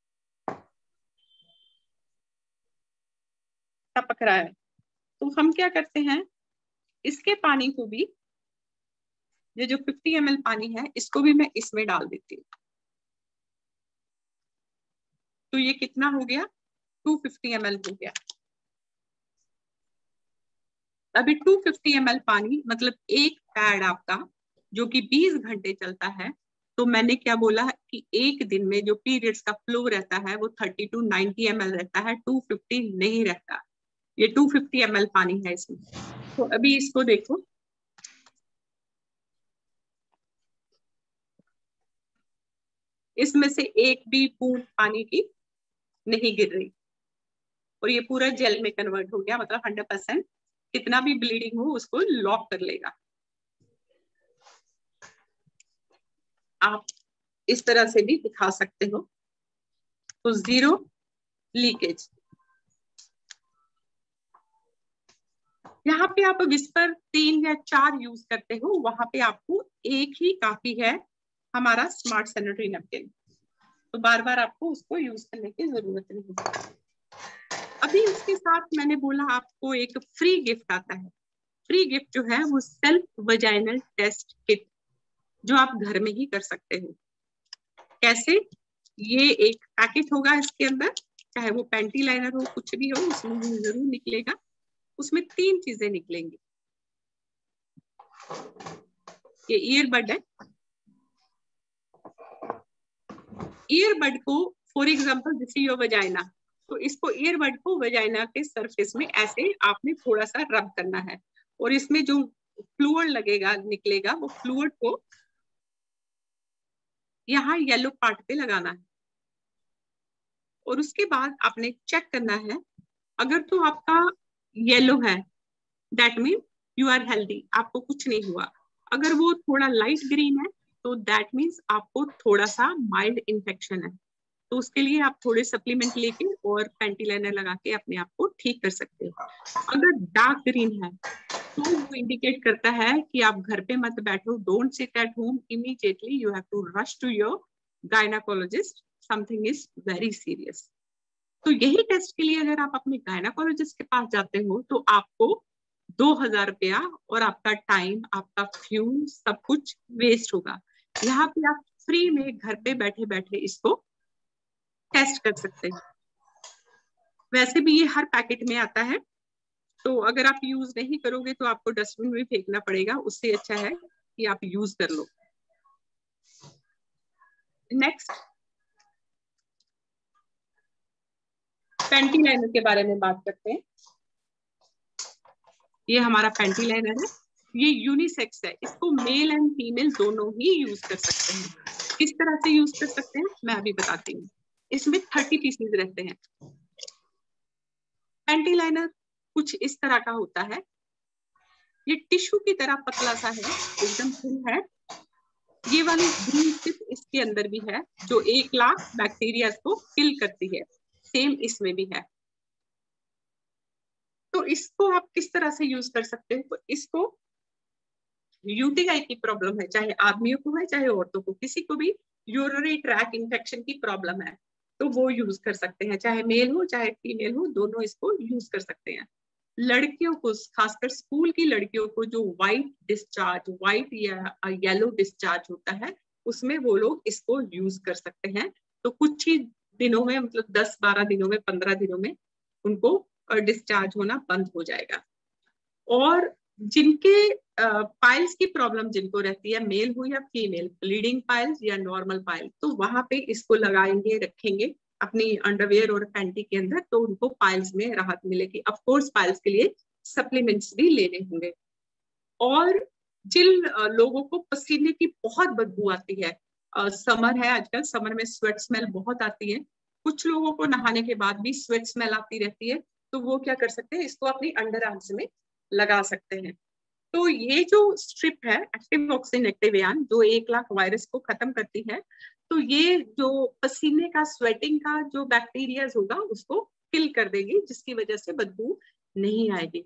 टपक रहा है। तो हम क्या करते हैं, इसके पानी को भी, ये जो फिफ्टी एम एल पानी है, इसको भी मैं इसमें डाल देती हूँ। तो ये कितना हो गया? टू फिफ्टी एम एल हो गया। अभी टू फिफ्टी एम एल पानी मतलब एक पैड आपका जो कि बीस घंटे चलता है। तो मैंने क्या बोला कि एक दिन में जो पीरियड्स का फ्लो रहता है वो thirty to ninety M L रहता है, टू फिफ्टी नहीं रहता। ये टू फिफ्टी एम एल पानी है इसमें। तो अभी इसको देखो, इसमें से एक भी बूंद पानी की नहीं गिर रही और ये पूरा जेल में कन्वर्ट हो गया, मतलब हंड्रेड परसेंट कितना भी ब्लीडिंग हो उसको लॉक कर लेगा। आप इस तरह से भी दिखा सकते हो। तो जीरो लीकेज। यहाँ पे आप विस्पर तीन या चार यूज करते हो, वहां पे आपको एक ही काफी है, हमारा स्मार्ट सैनिटरी नैपकिन। तो बार बार आपको उसको यूज करने की जरूरत नहीं। अभी इसके साथ मैंने बोला आपको एक फ्री गिफ्ट आता है। फ्री गिफ्ट जो है वो सेल्फ वजाइनल टेस्ट किट, जो आप घर में ही कर सकते हो। कैसे? ये एक पैकेट होगा, इसके अंदर चाहे वो पैंटी लाइनर हो, कुछ भी हो, उसमें जरूर निकलेगा। उसमें तीन चीजें निकलेंगी। ये ईयरबड है। ईयरबड को for example this is your vagina, तो इसको ईयरबड को वजाइना के सरफेस में ऐसे आपने थोड़ा सा रब करना है और इसमें जो फ्लूइड लगेगा, निकलेगा, वो फ्लूइड को यहाँ येलो पार्ट पे लगाना है। और उसके बाद आपने चेक करना है, अगर तो आपका येलो है that mean you are healthy, आपको कुछ नहीं हुआ। अगर वो थोड़ा लाइट ग्रीन है तो दैट मीन्स आपको थोड़ा सा माइल्ड इन्फेक्शन है। तो उसके लिए आप थोड़े सप्लीमेंट लेके और पैंटी लाइनर लगा के अपने आप को ठीक कर सकते हो। अगर डार्क ग्रीन है तो वो इंडिकेट करता है कि आप घर पे मत बैठो, don't sit at home, immediately you have to rush to your gynaecologist, something is very serious. तो यही टेस्ट के लिए अगर आप अपने गायनाकोलॉजिस्ट के पास जाते हो तो आपको दो हजार रुपया और आपका टाइम, आपका फ्यूल, सब कुछ वेस्ट होगा। यहाँ पे आप फ्री में घर पे बैठे बैठे इसको टेस्ट कर सकते हैं। वैसे भी ये हर पैकेट में आता है, तो अगर आप यूज नहीं करोगे तो आपको डस्टबिन में फेंकना पड़ेगा, उससे अच्छा है कि आप यूज कर लो। नेक्स्ट, पैंटी लाइनर के बारे में बात करते हैं। ये हमारा पैंटी लाइनर है, ये यूनिसेक्स है, इसको मेल एंड फीमेल दोनों ही यूज कर सकते हैं। किस तरह से यूज कर सकते हैं मैं अभी बताती हूँ। इसमें थर्टी पीसेज रहते हैं। पैंटी लाइनर कुछ इस तरह का होता है, ये टिश्यू की तरह पतला सा है, एकदम थिन है। ये वाली ग्रीन टिप इसके अंदर भी है जो एक लाख बैक्टीरिया को किल करती है, सेम इसमें भी है। तो इसको आप किस तरह से यूज कर सकते हो? तो इसको यूटीआई की प्रॉब्लम है, चाहे आदमियों को है चाहे औरतों को, किसी को भी यूरिनरी ट्रैक इन्फेक्शन की प्रॉब्लम है तो वो यूज कर सकते हैं, चाहे मेल हो चाहे फीमेल हो, दोनों इसको यूज कर सकते हैं। लड़कियों को, खासकर स्कूल की लड़कियों को, जो व्हाइट डिस्चार्ज, व्हाइट या येलो डिस्चार्ज होता है, उसमें वो लोग इसको यूज कर सकते हैं। तो कुछ ही दिनों में, मतलब दस बारह दिनों में, पंद्रह दिनों में उनको डिस्चार्ज होना बंद हो जाएगा। और जिनके पाइल्स की प्रॉब्लम जिनको रहती है, मेल हो या फीमेल, ब्लीडिंग पाइल्स या नॉर्मल पाइल्स, तो वहां पे इसको लगाएंगे, रखेंगे अपनी अंडरवेयर और पैंटी के अंदर, तो उनको पाइल्स में राहत मिलेगी। ऑफ कोर्स पाइल्स के लिए सप्लीमेंट्स भी लेने होंगे। और जिन लोगों को पसीने की बहुत बदबू आती है, समर है आजकल, समर में स्वेट स्मेल बहुत आती है, कुछ लोगों को नहाने के बाद भी स्वेट स्मेल आती रहती है, तो वो क्या कर सकते हैं, इसको अपनी अंडर आर्म्स में लगा सकते हैं। तो ये जो स्ट्रिप है एक्टिव ऑक्सीजन एक्टिवियान, जो एक लाख वायरस को खत्म करती है, तो ये जो पसीने का, स्वेटिंग का जो बैक्टीरिया होगा उसको किल कर देगी, जिसकी वजह से बदबू नहीं आएगी।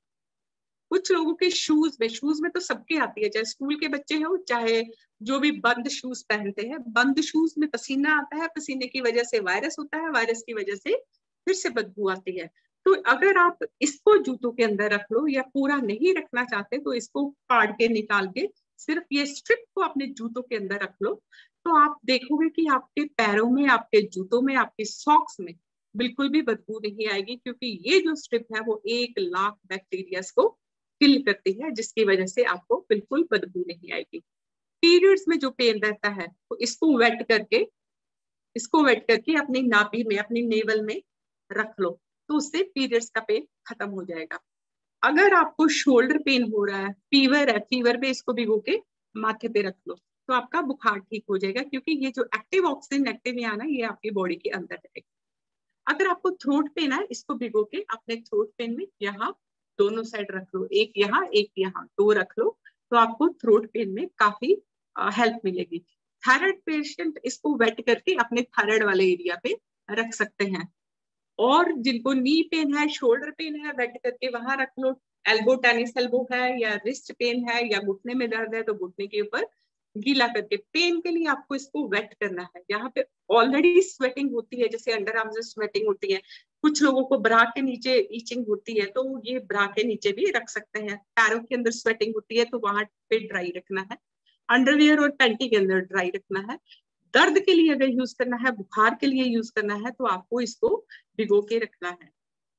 कुछ लोगों के शूज में, शूज में तो सबके आती है, चाहे स्कूल के बच्चे हो चाहे जो भी बंद शूज पहनते हैं, बंद शूज में पसीना आता है, पसीने की वजह से वायरस होता है, वायरस की वजह से फिर से बदबू आती है। तो अगर आप इसको जूतों के अंदर रख लो, या पूरा नहीं रखना चाहते तो इसको फाड़ के निकाल के सिर्फ ये स्ट्रिप को अपने जूतों के अंदर रख लो, तो आप देखोगे कि आपके पैरों में, आपके जूतों में, आपके सॉक्स में बिल्कुल भी बदबू नहीं आएगी, क्योंकि ये जो स्ट्रिप है वो एक लाख बैक्टीरिया को किल करती है, जिसकी वजह से आपको बिल्कुल बदबू नहीं आएगी। पीरियड्स में जो पेन रहता है, तो इसको वेट करके इसको वेट करके अपनी नाभि में, अपनी नेवल में रख लो, तो उससे पीरियड्स का पेन खत्म हो जाएगा। अगर आपको शोल्डर पेन हो रहा है, फीवर है, फीवर पे इसको भिगो के माथे पे रख लो, तो आपका बुखार ठीक हो जाएगा, क्योंकि ये जो एक्टिव ऑक्सीजन एक्टिवियान है ये आपकी बॉडी के अंदर रहेगा। अगर आपको थ्रोट पेन है, इसको भिगो के अपने थ्रोट पेन में यहाँ दोनों साइड रख लो, एक यहाँ एक यहाँ, दो रख लो, तो आपको थ्रोट पेन में काफी हेल्प मिलेगी। थायराइड पेशेंट इसको वेट करके अपने थायराइड वाले एरिया पे रख सकते हैं। और जिनको नी पेन है, शोल्डर पेन है, वेट करके वहां रख लो। एल्बो, टेनिस एल्बो है, या रिस्ट पेन है, या घुटने में दर्द है, तो घुटने के ऊपर गीला करके, पेन के लिए आपको इसको वेट करना है। यहाँ पे ऑलरेडी स्वेटिंग होती है, जैसे अंडर आर्म से स्वेटिंग होती है, कुछ लोगों को ब्रा के नीचे ईचिंग होती है, तो ये ब्रा के नीचे भी रख सकते हैं। पैरों के अंदर स्वेटिंग होती है, तो वहां पे ड्राई रखना है। अंडरवियर और पैंटी के अंदर ड्राई रखना है। दर्द के लिए अगर यूज करना है, बुखार के लिए यूज करना है, तो आपको इसको भिगो के रखना है,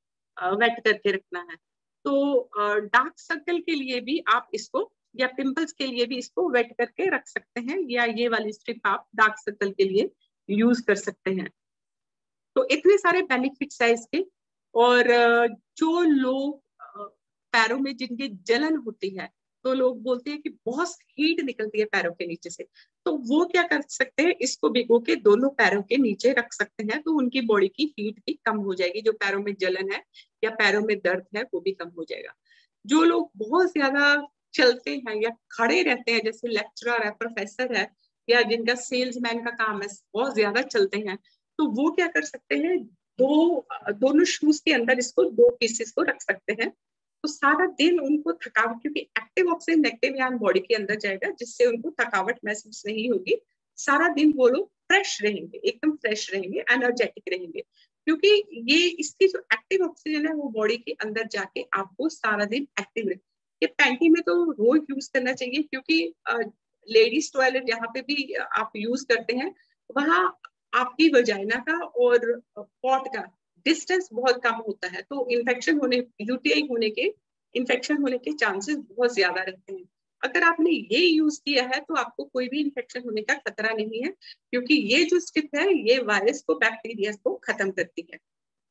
वेट करके रखना है। तो डार्क सर्कल के लिए भी आप इसको, या पिंपल्स के लिए भी इसको वेट करके रख सकते हैं, या ये वाली स्ट्रिप आप डार्क सर्कल के लिए यूज कर सकते हैं। तो इतने सारे बेनिफिट्स है इसके। और जो लोग पैरों में, जिनके जलन होती है, तो लोग बोलते हैं कि बहुत हीट निकलती है पैरों के नीचे से, तो वो क्या कर सकते हैं, इसको भिगो के दोनों पैरों के नीचे रख सकते हैं, तो उनकी बॉडी की हीट भी कम हो जाएगी। जो पैरों में जलन है या पैरों में दर्द है वो भी कम हो जाएगा। जो लोग बहुत ज्यादा चलते हैं या खड़े रहते हैं, जैसे लेक्चरर है, प्रोफेसर है, या जिनका सेल्समैन का काम है, बहुत ज्यादा चलते हैं, तो वो क्या कर सकते हैं, दो दोनों शूज के अंदर इसको, दो पीसेस को रख सकते हैं, तो सारा दिन उनको थकावट, क्योंकि एक्टिव ऑक्सीजन एक्टिवियान बॉडी के अंदर जाएगा, जिससे उनको थकावट महसूस नहीं होगी। सारा दिन वो लोग फ्रेश रहेंगे, एकदम फ्रेश रहेंगे, एनर्जेटिक रहेंगे, क्योंकि ये इसकी जो एक्टिव ऑक्सीजन है वो बॉडी के अंदर जाके आपको सारा दिन एक्टिव रहे। ये पैंटी में तो रोज यूज करना चाहिए, क्योंकि लेडीज टॉयलेट जहाँ पे भी आप यूज करते हैं, वहाँ आपकी वजाइना का और पॉट का डिस्टेंस बहुत कम होता है, तो इन्फेक्शन होने, यूटीआई होने के, इन्फेक्शन होने के चांसेस बहुत ज्यादा रहते हैं। अगर आपने ये यूज किया है तो आपको कोई भी इन्फेक्शन होने का खतरा नहीं है, क्योंकि ये जो स्ट्रिप है ये वायरस को, बैक्टीरिया को खत्म करती है।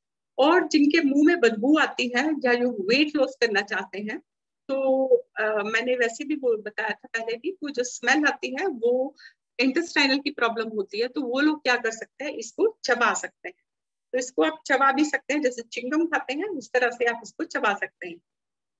और जिनके मुंह में बदबू आती है, या जो वेट लॉस करना चाहते हैं, तो आ, मैंने वैसे भी वो बताया था पहले भी, वो जो स्मेल आती है वो इंटेस्टाइनल की प्रॉब्लम होती है, तो वो लोग क्या कर सकते हैं, इसको चबा सकते हैं। तो इसको आप चबा भी सकते हैं, जैसे चिंगम खाते हैं उस तरह से आप इसको चबा सकते हैं।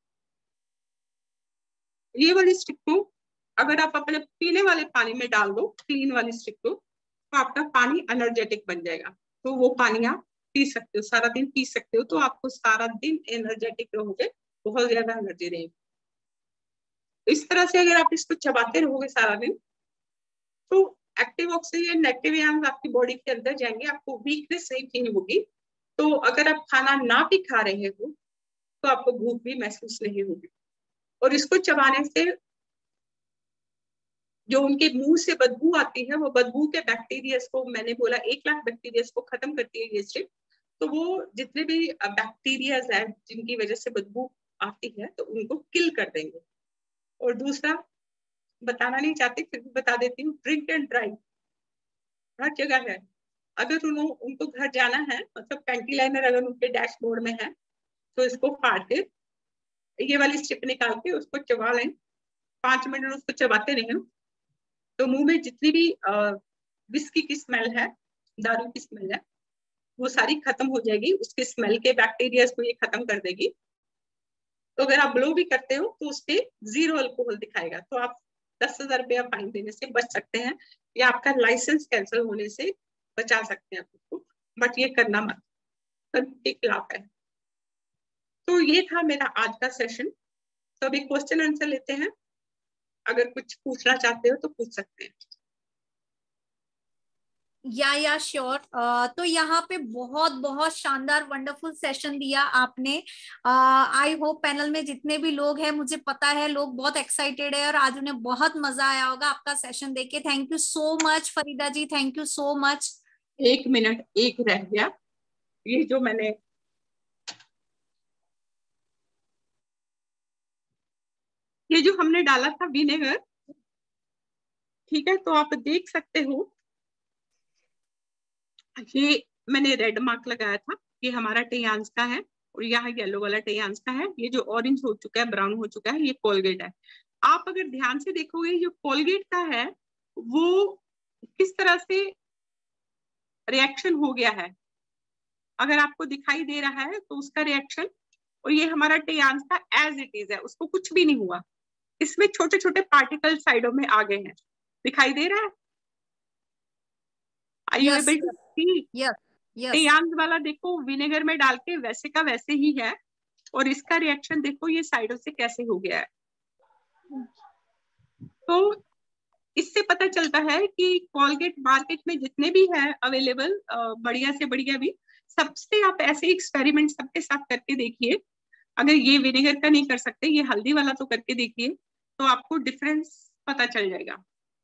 ये वाली स्टिक को अगर आप अपने पीने वाले पानी में डाल दो, क्लीन वाली स्टिक को, तो आपका पानी एनर्जेटिक बन जाएगा, तो वो पानी आप पी सकते हो, सारा दिन पी सकते हो, तो आपको सारा दिन एनर्जेटिक रहोगे, बहुत ज्यादा एनर्जी रहेगी। इस तरह से अगर आप इसको चबाते रहोगे सारा दिन, तो एक्टिव ऑक्सीजन नेगेटिव आयन आपकी बॉडी के अंदर जाएंगे, आपको वीकनेस नहीं फील होगी। तो अगर आप खाना ना भी खा रहे हो तो आपको भूख भी महसूस नहीं होगी। और इसको चबाने से जो उनके मुंह से बदबू आती है, वो बदबू के बैक्टीरिया को, मैंने बोला एक लाख बैक्टीरिया को खत्म करती है ये स्ट्रिप। तो वो जितने भी बैक्टीरिया है जिनकी वजह से बदबू आती है तो उनको किल कर देंगे। और दूसरा बताना नहीं चाहती फिर भी बता देती हूँ, ड्रिंक एंड ड्राइव हर जगह है। अगर उन्हों उनको घर जाना है, मतलब पैंटी लाइनर अगर उनके डैशबोर्ड में है तो इसको फाड़ के ये वाली स्ट्रिप निकाल के उसको चबा लें, पांच मिनट उसको चबाते रहें तो मुंह में जितनी भी विस्की की स्मेल है, दारू की स्मेल है, वो सारी खत्म हो जाएगी। उसके स्मेल के बैक्टीरिया को ये खत्म कर देगी। तो अगर आप ब्लो भी करते हो तो उस पर जीरो अल्कोहल दिखाएगा, तो आप दस हजार रुपया फाइन देने से बच सकते हैं या आपका लाइसेंस कैंसिल होने से बचा सकते हैं आपको। बट ये करना मत, कानून के खिलाफ है। तो ये था मेरा आज का सेशन। तो अभी क्वेश्चन आंसर लेते हैं, अगर कुछ पूछना चाहते हो तो पूछ सकते हैं। या या श्योर। तो यहाँ पे बहुत बहुत शानदार वंडरफुल सेशन दिया आपने। आई होप पैनल में जितने भी लोग हैं, मुझे पता है लोग बहुत एक्साइटेड है और आज उन्हें बहुत मजा आया होगा आपका सेशन देख के। Thank you so much Farida ji, thank you so much. एक मिनट एक रह गया, ये जो मैंने ये जो हमने डाला था विनेगर, ठीक है, तो आप देख सकते हो ये मैंने रेड मार्क लगाया था, ये हमारा टेयांस का है और यहाँ येलो वाला टेयांस का है। ये जो ऑरेंज हो चुका है, ब्राउन हो चुका है, ये कोलगेट है। आप अगर ध्यान से देखोगे जो कोलगेट का है वो किस तरह से रिएक्शन हो गया है, अगर आपको दिखाई दे रहा है तो उसका रिएक्शन, और ये हमारा टेयांस का एज इट इज है, उसको कुछ भी नहीं हुआ। इसमें छोटे छोटे पार्टिकल साइडों में आ गए हैं, दिखाई दे रहा है? Are you able to see? Yes, yes. टेयांस वाला देखो विनेगर में डाल के वैसे का वैसे ही है, और इसका रिएक्शन देखो ये साइडों से कैसे हो गया है। तो इससे पता चलता है कि कोलगेट मार्केट में जितने भी है अवेलेबल, बढ़िया से बढ़िया भी, सबसे आप ऐसे एक्सपेरिमेंट सबके साथ करके देखिए। अगर ये विनेगर का नहीं कर सकते, ये हल्दी वाला तो करके देखिए, तो आपको डिफरेंस पता चल जाएगा।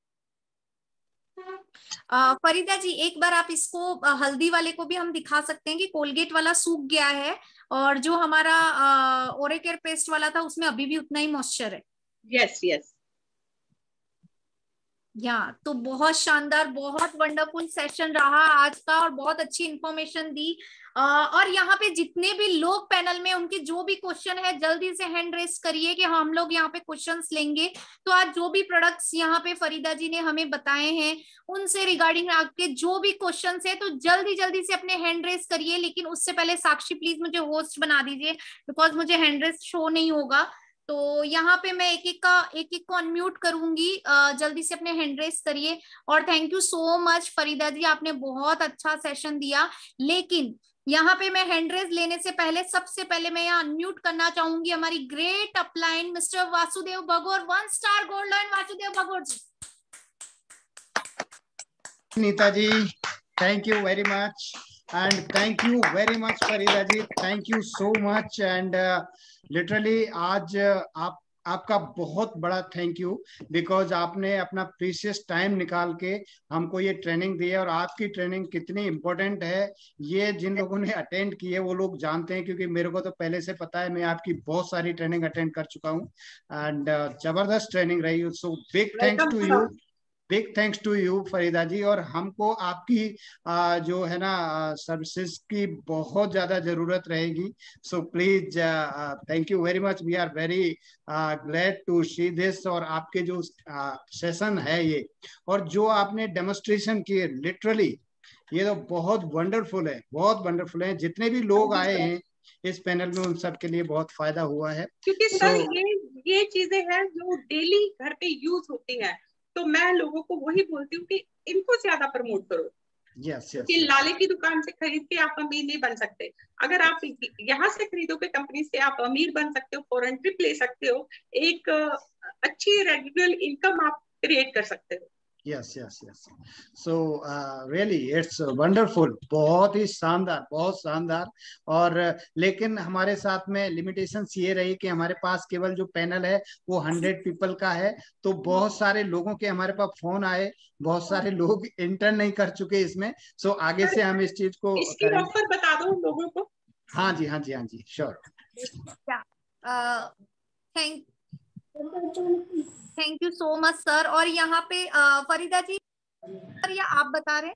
Uh, फरीदा जी एक बार आप इसको uh, हल्दी वाले को भी हम दिखा सकते हैं कि कोलगेट वाला सूख गया है और जो हमारा ओरेकेयर पेस्ट वाला था उसमें अभी भी उतना ही मॉइस्चर है। Yes yes. या तो बहुत शानदार, बहुत वंडरफुल सेशन रहा आज का और बहुत अच्छी इंफॉर्मेशन दी। आ, और यहाँ पे जितने भी लोग पैनल में, उनके जो भी क्वेश्चन है जल्दी से हैंड रेस करिए कि हम लोग यहाँ पे क्वेश्चंस लेंगे। तो आज जो भी प्रोडक्ट्स यहाँ पे फरीदा जी ने हमें बताए हैं उनसे रिगार्डिंग आपके जो भी क्वेश्चंस है तो जल्दी जल्दी से अपने हैंड रेस करिए। लेकिन उससे पहले साक्षी प्लीज मुझे होस्ट बना दीजिए, बिकॉज मुझे हैंड रेस शो नहीं होगा। तो यहाँ पे मैं एक एक का एक एक को अनम्यूट करूंगी, जल्दी से अपने हैंड रेस करिए। और thank you so much Farida ji, आपने बहुत अच्छा सेशन दिया। लेकिन यहाँ पे मैं हैंड रेस लेने से पहले सबसे पहले मैं यहाँ अनम्यूट करना चाहूंगी हमारी great upline mister Vasudev Bhagor, one star gold line Vasudev Bhagor ji. Neeta ji, thank you very much and thank you very much Farida ji, thank you so much. And literally आज आप आपका बहुत बड़ा थैंक यू, बिकॉज आपने अपना प्रीशियस टाइम निकाल के हमको ये ट्रेनिंग दी है। और आपकी ट्रेनिंग कितनी इम्पोर्टेंट है ये जिन लोगों ने अटेंड की है वो लोग जानते हैं, क्योंकि मेरे को तो पहले से पता है, मैं आपकी बहुत सारी ट्रेनिंग अटेंड कर चुका हूँ एंड जबरदस्त ट्रेनिंग रही। So big thanks to you, big thanks to you Farida ji. और हमको आपकी आ, जो है ना सर्विसेज की बहुत ज्यादा जरूरत रहेगी। So please thank you very much, we are very glad to see this. और आपके जो सेशन uh, है ये और जो आपने डेमोन्स्ट्रेशन किए, लिटरली ये तो बहुत वंडरफुल है, बहुत वंडरफुल है। जितने भी लोग आए हैं इस पैनल में उन सब के लिए बहुत फायदा हुआ है। क्योंकि so, सर ये ये चीजें हैं जो डेली घर पे यूज होती हैं, तो मैं लोगों को वही बोलती हूँ कि इनको ज्यादा प्रमोट करो। yes, yes, कि yes. लाले की दुकान से खरीद के आप अमीर नहीं बन सकते। अगर आप यहाँ से खरीदोगे कंपनी से, आप अमीर बन सकते हो, फॉरेन ट्रिप ले सकते हो, एक अच्छी रेगुलर इनकम आप क्रिएट कर सकते हो। Yes yes yes so really it's wonderful, बहुत ही शानदार, बहुत शानदार। और uh, लेकिन हमारे साथ में लिमिटेशंस ये रही कि हमारे पास केवल जो पैनल है वो हंड्रेड पीपल का है, तो बहुत सारे लोगों के हमारे पास फोन आए, बहुत सारे लोग इंटर नहीं कर चुके इसमें। सो so, आगे से हम इस चीज को इसकी करेंगे। ऑफर बता दो लोगों को। हाँ जी हाँ जी हाँ जी sure. Thank thank you so much sir. और यहाँ पे uh, फरीदा जी सर, या आप बता रहे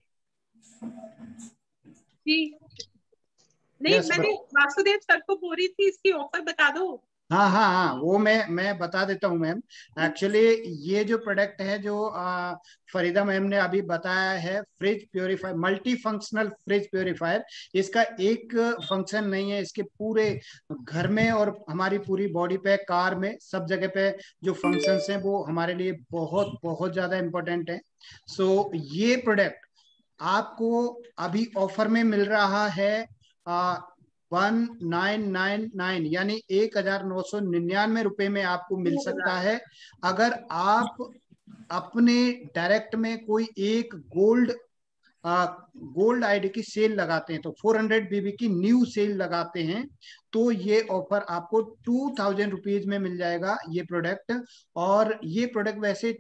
जी? नहीं, yes, मैंने वासुदेव सर को बोल रही थी इसकी ऑफर बता दो। हाँ हाँ हाँ वो मैं मैं बता देता हूँ मैम। एक्चुअली ये जो प्रोडक्ट है जो आ, फरीदा मैम ने अभी बताया है, fridge purifier, multi functional fridge purifier, इसका एक फंक्शन नहीं है, इसके पूरे घर में और हमारी पूरी बॉडी पे, कार में, सब जगह पे जो फंक्शंस हैं वो हमारे लिए बहुत बहुत ज्यादा इंपॉर्टेंट है। सो so, ये प्रोडक्ट आपको अभी ऑफर में मिल रहा है आ, वन नाइन नाइन नाइन यानी एक हजार नौ सौ निन्यानवे रुपए में आपको मिल सकता है। अगर आप अपने डायरेक्ट में कोई एक गोल्ड गोल्ड आईडी की सेल लगाते हैं, तो फोर हंड्रेड बीबी की न्यू सेल लगाते हैं, तो ये ऑफर आपको टू थाउजेंड रुपीज में मिल जाएगा ये प्रोडक्ट। और ये प्रोडक्ट वैसे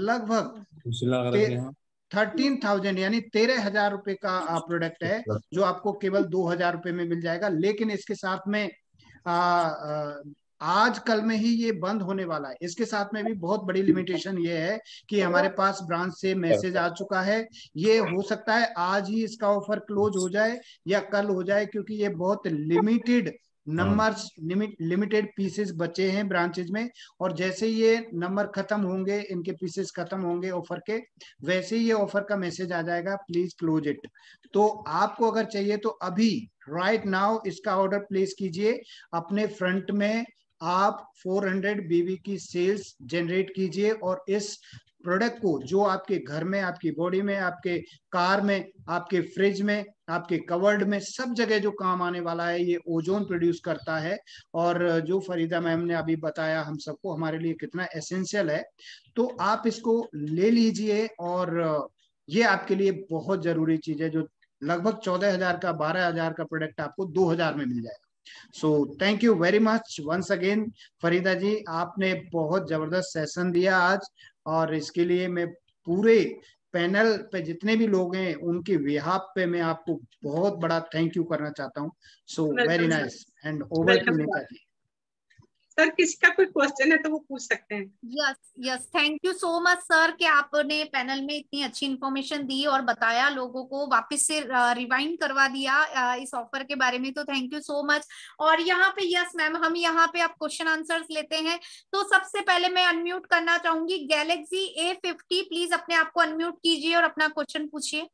लगभग थर्टीन थाउजेंड यानी तेरह हजार रुपए का प्रोडक्ट है, जो आपको केवल दो हजार रुपए में मिल जाएगा। लेकिन इसके साथ में आ, आ, आज कल में ही ये बंद होने वाला है। इसके साथ में भी बहुत बड़ी लिमिटेशन ये है कि हमारे पास ब्रांच से मैसेज आ चुका है, ये हो सकता है आज ही इसका ऑफर क्लोज हो जाए या कल हो जाए, क्योंकि ये बहुत लिमिटेड नंबर्स, लिमिटेड पीसेस बचे हैं ब्रांचेज में। और जैसे ये नंबर खत्म होंगे, इनके पीसेस खत्म होंगे ऑफर के, वैसे ही ये ऑफर का मैसेज आ जाएगा, प्लीज क्लोज इट। तो आपको अगर चाहिए तो अभी राइट नाउ इसका ऑर्डर प्लेस कीजिए। अपने फ्रंट में आप फोर हंड्रेड बीबी की सेल्स जनरेट कीजिए और इस प्रोडक्ट को, जो आपके घर में, आपकी बॉडी में, आपके कार में, आपके फ्रिज में, आपके कवर्ड में, सब जगह जो काम आने वाला है, ये ओजोन प्रोड्यूस करता है। और जो फरीदा मैम ने अभी बताया हम सबको हमारे लिए कितना एसेंशियल है, तो आप इसको ले लीजिए। और ये आपके लिए बहुत जरूरी चीज है, जो लगभग चौदह हजार का, बारह हजार का प्रोडक्ट आपको दो हजार में मिल जाएगा। So thank you very much once again Farida ji, आपने बहुत जबरदस्त सेशन दिया आज, और इसके लिए मैं पूरे पैनल पे जितने भी लोग हैं उनके बिहाफ पे मैं आपको बहुत बड़ा थैंक यू करना चाहता हूँ। So very nice and over to Neeta ji. Sir किसी का कोई क्वेश्चन है तो वो पूछ सकते हैं। Yes yes thank you so much sir कि आपने पैनल में इतनी अच्छी इंफॉर्मेशन दी और बताया, लोगों को वापस से रिवाइंड करवा दिया इस ऑफर के बारे में, तो थैंक यू सो मच। और यहाँ पे यस मैम, हम यहाँ पे आप क्वेश्चन आंसर्स लेते हैं। तो सबसे पहले मैं अनम्यूट करना चाहूंगी गैलेक्सी ए फिफ्टी, प्लीज अपने आप को अनम्यूट कीजिए और अपना क्वेश्चन पूछिए।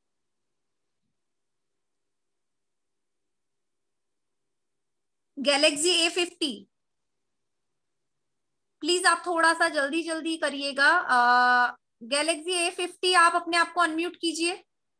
गैलेक्सी ए फिफ्टी प्लीज आप थोड़ा सा जल्दी जल्दी करिएगा। गैलेक्सी ए फिफ्टी आप अपने आप को अनम्यूट कीजिए।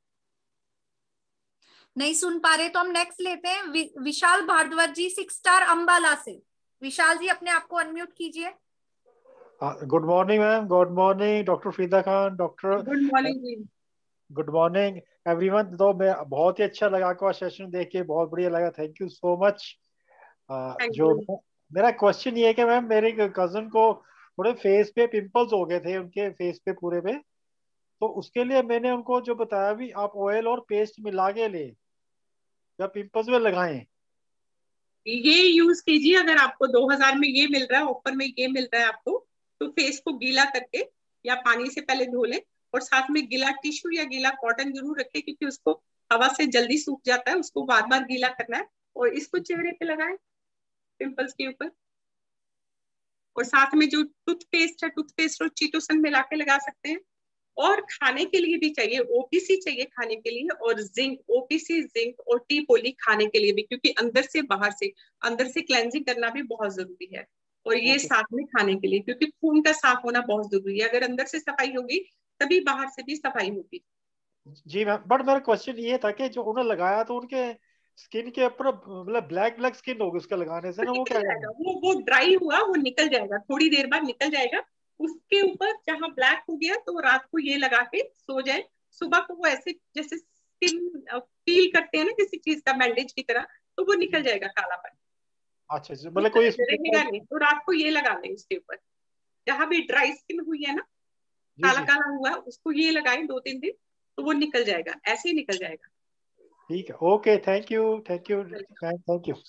नहीं सुन पा रहे तो हम नेक्स्ट लेते हैं वि, विशाल भारद्वाज जी, सिक्स स्टार अंबाला से। विशाल जी अपने आप को अनम्यूट कीजिए। Good morning ma'am, good morning doctor Farida Khan, doctor good morning, good morning everyone. तो मैं बहुत ही अच्छा लगा आपका सेशन देख के, बहुत बढ़िया लगा, थैंक यू सो मच। जो मेरा क्वेश्चन ये है कि मैम मेरे कजन को थोड़े फेस पे पिंपल्स हो गए थे, उनके फेस पे पूरे पे, तो उसके लिए मैंने उनको जो बताया भी आप ऑयल और पेस्ट मिला के ले या पिंपल्स में लगाएं, ये यूज कीजिए। अगर आपको दो हजार में ये मिल रहा है, ऑफर में ये मिल रहा है आपको, तो फेस को गीला करके या पानी से पहले धो लें, और साथ में गीला टिश्यू या गीला कॉटन जरूर रखें, क्योंकि उसको हवा से जल्दी सूख जाता है, उसको बार बार गीला करना है। और इसको चेहरे पे लगाएं पिंपल्स के ऊपर। और साथ में जो टूथपेस्ट है, टूथपेस्ट और चीटोसन मिला के लगा सकते हैं। और खाने के लिए भी चाहिए, ओपीसी चाहिए खाने के लिए, और जिंक, ओपीसी, जिंक और टी पोली खाने के लिए भी, क्योंकि अंदर से बाहर से अंदर से क्लेंजिंग करना भी बहुत जरूरी है। और ये साथ में खाने के लिए, क्योंकि खून का साफ होना बहुत जरूरी है। अगर अंदर से सफाई होगी तभी बाहर से भी सफाई होगी। जी मैम, बट मेरा क्वेश्चन ये था कि जो उन्होंने लगाया तो उनके स्किन के ऊपर मतलब ब्लैक ब्लैक स्किन होगी उसके लगाने से ना, वो क्या जाएगा, वो वो ड्राई हुआ, वो निकल जाएगा, थोड़ी देर बाद निकल जाएगा। उसके ऊपर जहाँ ब्लैक हो गया तो रात को ये लगा के सो जाए, सुबह को वो ऐसे जैसे स्किन फील करते हैं ना किसी चीज का बैंडेज की तरह, तो वो निकल जाएगा कालापन। अच्छा अच्छा, मतलब कोई रहेगा नहीं, तो रात को ये लगा लें उसके ऊपर, जहाँ भी ड्राई स्किन हुई है ना, काला काला हुआ, उसको ये लगाएं दो तीन दिन, तो वो निकल जाएगा, ऐसे ही निकल जाएगा। ठीक है, okay, thank you thank you thank you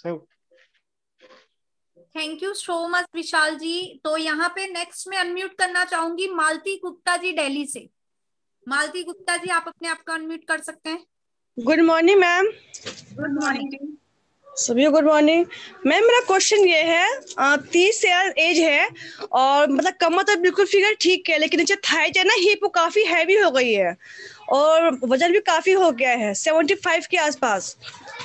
thank you so much Vishal ji. तो यहाँ पे नेक्स्ट में अनम्यूट करना चाहूंगी मालती गुप्ता जी दिल्ली से। मालती गुप्ता जी, आप अपने आप को अनम्यूट कर सकते हैं। Good morning ma'am. Good morning जी। सभी गुड मॉर्निंग मैम। मेरा क्वेश्चन ये है, तीस साल एज है और मतलब कमर तो बिल्कुल फिगर ठीक है, लेकिन नीचे थाई है ना, हिप वो काफी हैवी हो गई है और वजन भी काफी हो गया है, सेवेंटी फाइव के आसपास।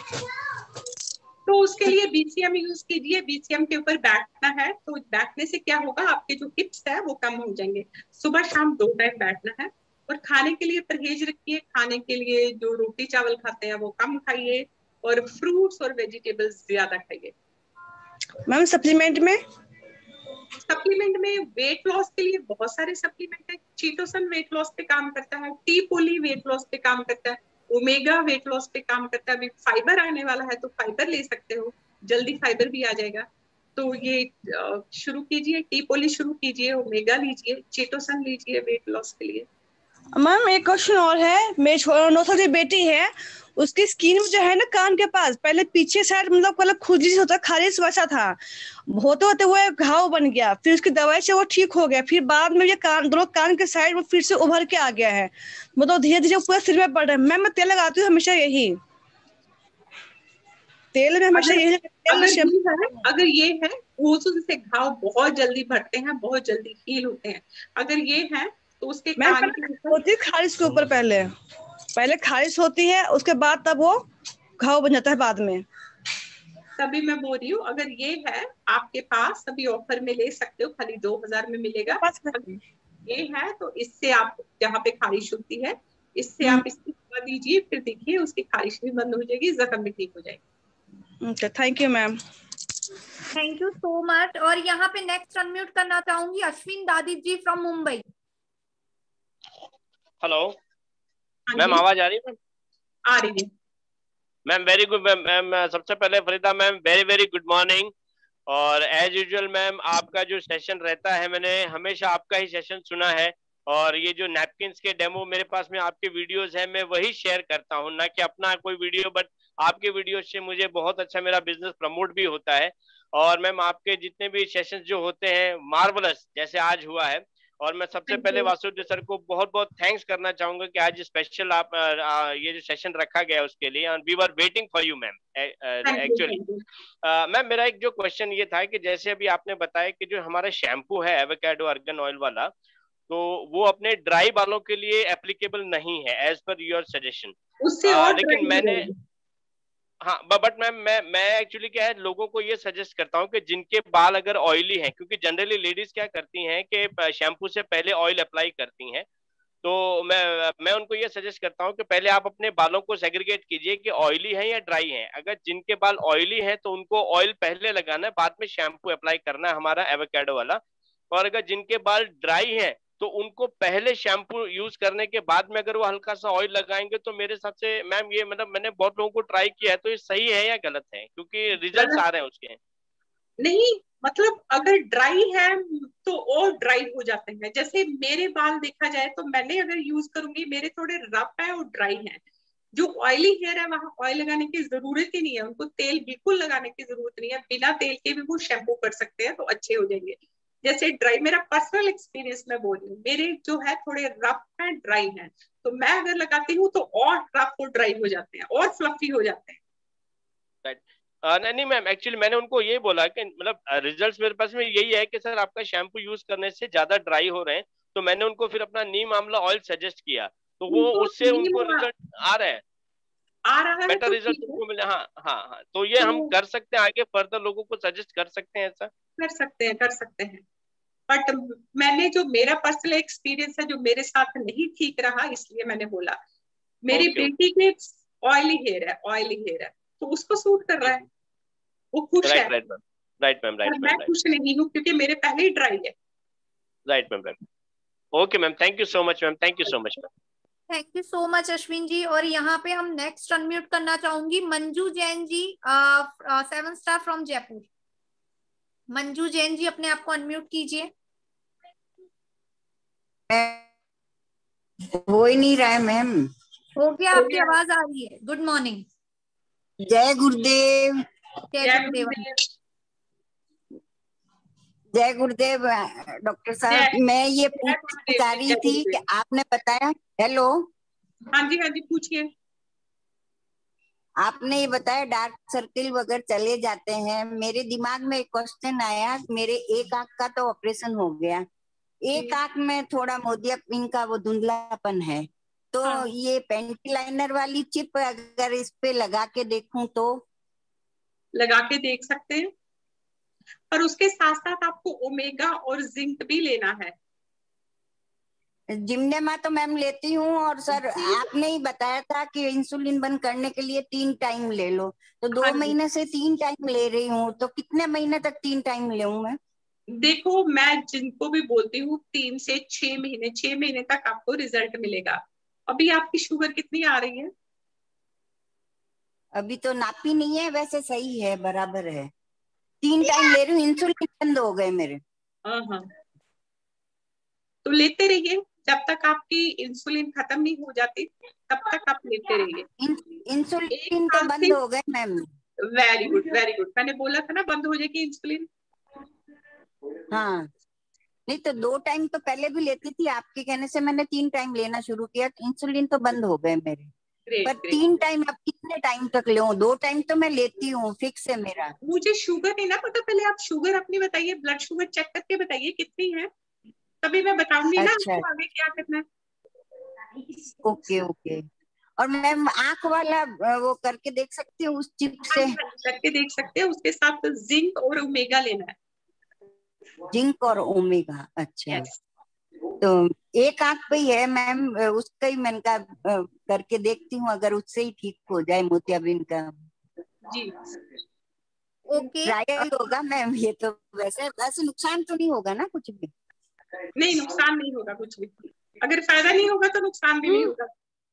तो उसके लिए बीसीएम यूज कीजिए। बीसीएम के ऊपर बैठना है, तो बैठने से क्या होगा, आपके जो हिप्स है वो कम हो जाएंगे। सुबह शाम दो टाइम बैठना है, और खाने के लिए परहेज रखिए। खाने के लिए जो रोटी चावल खाते हैं वो कम खाइए, और फ्रूट्स और वेजिटेबल्स ज्यादा खाइए। मैम सप्लीमेंट में सप्लीमेंट में वेट लॉस के लिए बहुत सारे सप्लीमेंट है। चीटोसन वेट लॉस पे काम करता है, टी पोली वेट लॉस पे काम करता है, ओमेगा वेट लॉस पे काम करता है। अभी फाइबर आने वाला है तो फाइबर ले सकते हो, जल्दी फाइबर भी आ जाएगा। तो ये शुरू कीजिए, टी पोली शुरू कीजिए, ओमेगा लीजिए, चीटोसन लीजिए वेट लॉस के लिए। मैम एक क्वेश्चन और है, मेरी नौ साल की बेटी है, उसकी स्किन में जो है ना कान के पास पहले पीछे साइड मतलब पहले खुजली होता, खारिश वैसा था, होते होते वो एक घाव बन गया, फिर उसकी दवाई से वो ठीक हो गया, फिर बाद में ये कान दोनों कान के साइड में फिर से उभर के आ गया है, मतलब धीरे धीरे पूरा सिर में पड़ रहा है। मैम मैं तेल लगाती हूँ हमेशा, यही तेल में हमेशा अगर, यही अगर ये है अगर ये है वो से घाव बहुत जल्दी भरते हैं, बहुत जल्दी हील होते हैं। अगर ये है तो उसके कान के ऊपर होती खारिश के ऊपर, पहले पहले खारिश होती है, उसके बाद तब वो घाव बन जाता है बाद में। तभी मैं बोल रही हूँ, अगर ये है आपके पास तभी ऑफर में ले सकते हो, खाली दो हजार में मिलेगा। ये है तो इससे आप जहाँ पे खारिश होती है, इससे आप इसकी दवा दीजिए, फिर देखिए उसकी खारिश भी बंद हो जाएगी, जख्म भी ठीक हो जाएगी। Okay, thank you ma'am. Thank you so much. और यहाँ पे नेक्स्ट अनम्यूट करना चाहूंगी Ashwin Dadi ji from Mumbai. Hello ma'am, आवाज आ रही है? मैम आ रही है मैम। Very good ma'am. सबसे पहले Farida ma'am, very very good morning. और एज यूजुअल मैम, आपका जो सेशन रहता है, मैंने हमेशा आपका ही सेशन सुना है, और ये जो नैपकिन्स के डेमो मेरे पास में आपके वीडियोस हैं, मैं वही शेयर करता हूँ, ना कि अपना कोई वीडियो, बट आपके वीडियो से मुझे बहुत अच्छा मेरा बिजनेस प्रमोट भी होता है। और मैम आपके जितने भी सेशंस जो होते हैं मार्वलस, जैसे आज हुआ है। और मैं सबसे पहले वासुदेव सर को बहुत बहुत थैंक्स करना चाहूंगा कि आज स्पेशल आप आ, ये जो सेशन रखा गया उसके लिए, and we were waiting for you ma'am actually. Ma'am मेरा एक जो क्वेश्चन ये था कि जैसे अभी आपने बताया कि जो हमारा शैम्पू है एवोकाडो आर्गन ऑयल वाला, तो वो अपने ड्राई बालों के लिए एप्लीकेबल नहीं है एज पर योर सजेशन। उससे और लेकिन मैंने हाँ बट मैम मैं मैं एक्चुअली क्या है, लोगों को ये सजेस्ट करता हूँ कि जिनके बाल अगर ऑयली हैं, क्योंकि जनरली लेडीज क्या करती हैं कि शैम्पू से पहले ऑयल अप्लाई करती हैं, तो मैं मैं उनको ये सजेस्ट करता हूँ कि पहले आप अपने बालों को सेग्रीगेट कीजिए कि ऑयली है या ड्राई है। अगर जिनके बाल ऑयली है तो उनको ऑयल पहले लगाना है, बाद में शैम्पू अप्लाई करना है हमारा एवोकाडो वाला। और अगर जिनके बाल ड्राई है तो उनको पहले शैम्पू यूज करने के बाद में अगर वो हल्का सा ऑयल लगाएंगे, तो मेरे हिसाब से मैम ये मतलब मैंने बहुत लोगों को ट्राई किया है, तो ये सही है या गलत है? क्योंकि रिजल्ट्स आ रहे हैं उसके। नहीं, मतलब अगर ड्राई है तो और ड्राई हो जाते हैं। जैसे मेरे बाल देखा जाए तो मैंने अगर यूज करूंगी, मेरे थोड़े रफ है और ड्राई है। जो ऑयली हेयर है वहां ऑयल लगाने की जरूरत ही नहीं है, उनको तेल बिल्कुल लगाने की जरूरत नहीं है, बिना तेल के भी वो शैम्पू कर सकते हैं तो अच्छे हो जाएंगे। जैसे ड्राई, मेरा पर्सनल एक्सपीरियंस मैं बोल रही हूँ, मेरे जो है थोड़े रफ है ड्राई है, तो मैं अगर लगाती हूँ तो और रफ और ड्राई हो जाते हैं और फ्लफी हो जाते हैं। राइट uh, नहीं मैम, एक्चुअली मैंने उनको ये बोला कि मतलब रिजल्ट्स मेरे पास में यही है कि सर आपका शैम्पू यूज करने से ज्यादा ड्राई हो रहे हैं, तो मैंने उनको फिर अपना नीम आंवला ऑयल सजेस्ट किया, तो वो उससे उनको रिजल्ट आ रहे हैं, आ रहा है, बेटर रिजल्ट उनको मिले। हाँ हाँ हाँ, तो ये तो हम कर सकते हैं, आगे फर्दर लोगों को सजेस्ट कर सकते हैं, ऐसा कर सकते हैं कर सकते हैं बट मैंने जो मेरा पर्सनल एक्सपीरियंस है जो मेरे साथ नहीं ठीक रहा, इसलिए मैंने बोला। मेरी okay. बेटी के ऑयली हेयर है ऑयली हेयर है तो उसको सूट कर रहा है, वो खुश right, है। Right ma'am right ma'am right मैं खुश नहीं हूँ क्योंकि मेरे पहले ही ड्राई है। Right ma'am, right. Okay ma'am, thank you so much ma'am, thank you so much ma'am. Thank you so much Ashwin ji. और यहाँ पे हम नेक्स्ट अनम्यूट करना चाहूंगी Manju Jain ji, seven star from Jaipur. Manju Jain ji अपने आप को अनम्यूट कीजिए। हो ही नहीं रहा है मैम। हो गया, आपकी आवाज आ रही है। Good morning. जय गुरुदेव। जय गुरुदेव। जय गुरुदेव डॉक्टर साहब, मैं ये पूछना चाह रही थी कि आपने बताया, हेलो। हाँ जी हाँ जी पूछिए। आपने ये बताया डार्क सर्किल वगैरह चले जाते हैं। मेरे दिमाग में एक क्वेश्चन आया, मेरे एक आंख का तो ऑपरेशन हो गया, एक आंख में थोड़ा मोतिया पिंक का वो धुंधलापन है, तो हाँ। ये पेंटी लाइनर वाली चिप अगर इस पे लगा के देखूं तो? लगा के देख सकते हैं, पर उसके साथ साथ आपको ओमेगा और जिंक भी लेना है। जिम्नेमा तो मैम लेती हूँ, और सर आपने ही बताया था कि इंसुलिन बंद करने के लिए तीन टाइम ले लो, तो दो हाँ महीने से तीन टाइम ले रही हूँ, तो कितने महीने तक तीन टाइम लूं मैं? देखो, मैं जिनको भी बोलती हूँ तीन से छह महीने छह महीने तक आपको रिजल्ट मिलेगा। अभी आपकी शुगर कितनी आ रही है? अभी तो नापी नहीं है, वैसे सही है, बराबर है। तीन टाइम ले रही हूँ, इंसुलिन बंद हो गए मेरे। हाँ हाँ, तो लेते रहिए जब तक आपकी इंसुलिन खत्म नहीं हो जाती, तब तक आप लेते रहिए। इन, इंसुलिन तो बंद हो गए ma'am. Very good very good, मैंने बोला था ना बंद हो जाएगी इंसुलिन। हाँ, नहीं तो दो टाइम तो पहले भी लेती थी, आपके कहने से मैंने तीन टाइम लेना शुरू किया, तो इंसुलिन तो बंद हो गए मेरे। ग्रेट, पर ग्रेट। तीन टाइम अब कितने टाइम तक लूं? दो टाइम तो मैं लेती हूँ, फिक्स है मेरा। मुझे शुगर नहीं ना पता, पहले आप शुगर अपनी बताइए, ब्लड शुगर चेक करके बताइए कितनी है, तभी मैं बताऊंगी ना अच्छा, आपको आगे क्या करना है। Okay okay. और मैम आंख वाला वो करके देख सकती हूँ उस चिप से? करके देख सकते हैं, उसके साथ जिंक और ओमेगा लेना है। जिंक और ओमेगा, अच्छा। yes. तो एक आंख पे ही है मैम, उसका ही मैंने कहा करके देखती हूँ, अगर उससे ही ठीक हो जाए मोतियाबिंद का। जी ओके, ट्रायल होगा मैम ये तो। वैसे वैसे नुकसान तो नहीं होगा ना कुछ भी? नहीं, नुकसान नहीं होगा कुछ भी। अगर फायदा नहीं होगा तो नुकसान भी नहीं होगा।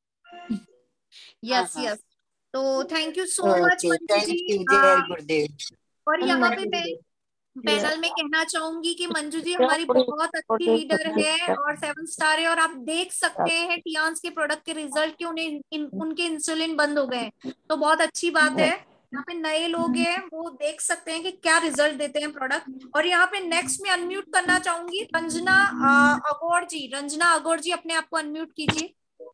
Yes yes. तो thank you so much Manju ji. जय गुरुदेव। और यहाँ पे मैं पैनल में कहना चाहूंगी कि मंजू जी हमारी बहुत अच्छी लीडर है और सेवन स्टार है, और आप देख सकते हैं टियांस के प्रोडक्ट के रिजल्ट के उन्हें इन, उनके इंसुलिन बंद हो गए, तो बहुत अच्छी बात है। यहाँ पे नए लोग हैं, वो देख सकते हैं कि क्या रिजल्ट देते हैं प्रोडक्ट। और यहाँ पे नेक्स्ट में अनम्यूट करना चाहूंगी रंजना अगौर जी। रंजना अगौर जी अपने आप को अनम्यूट कीजिए।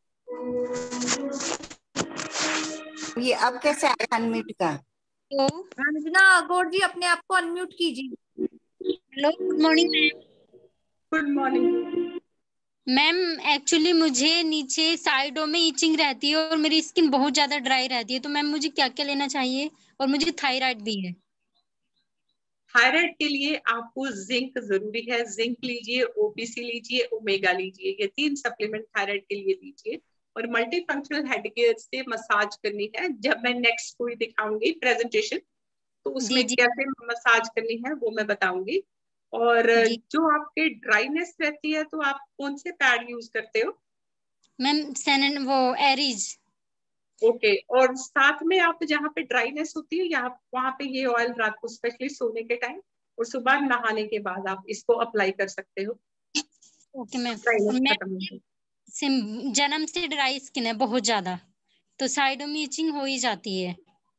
ये अब कैसे आया अनम्यूट का? रंजना अगौर जी अपने आप को अनम्यूट कीजिए। Hello, good morning ma'am. Good morning ma'am, actually मुझे नीचे साइडों में इचिंग रहती है और मेरी स्किन बहुत ज्यादा ड्राई रहती है, तो मैम मुझे क्या क्या लेना चाहिए? और मुझे थायराइड भी है। थायराइड के लिए आपको जिंक जरूरी है, जिंक लीजिए, ओपीसी लीजिए, ओमेगा लीजिए, ये तीन सप्लीमेंट थायराइड के लिए लीजिए। और मल्टी फंक्शनल हेड केयर से मसाज करनी है। जब मैं नेक्स्ट कोई दिखाऊंगी प्रेजेंटेशन, तो उसमें कैसे मसाज करनी है वो मैं बताऊंगी। और जो आपके ड्राइनेस रहती है, तो आप कौन से पैड यूज करते हो? मैम सेनन वो एरीज। Okay okay. और साथ में आप जहाँ पे ड्राइनेस होती है, यहाँ वहां पे ये ऑयल रात को स्पेशली सोने के टाइम और सुबह नहाने के बाद आप इसको अप्लाई कर सकते हो। Okay ma'am. मैम जन्म से ड्राई स्किन है बहुत ज्यादा, तो साइडों में इचिंग हो ही जाती है।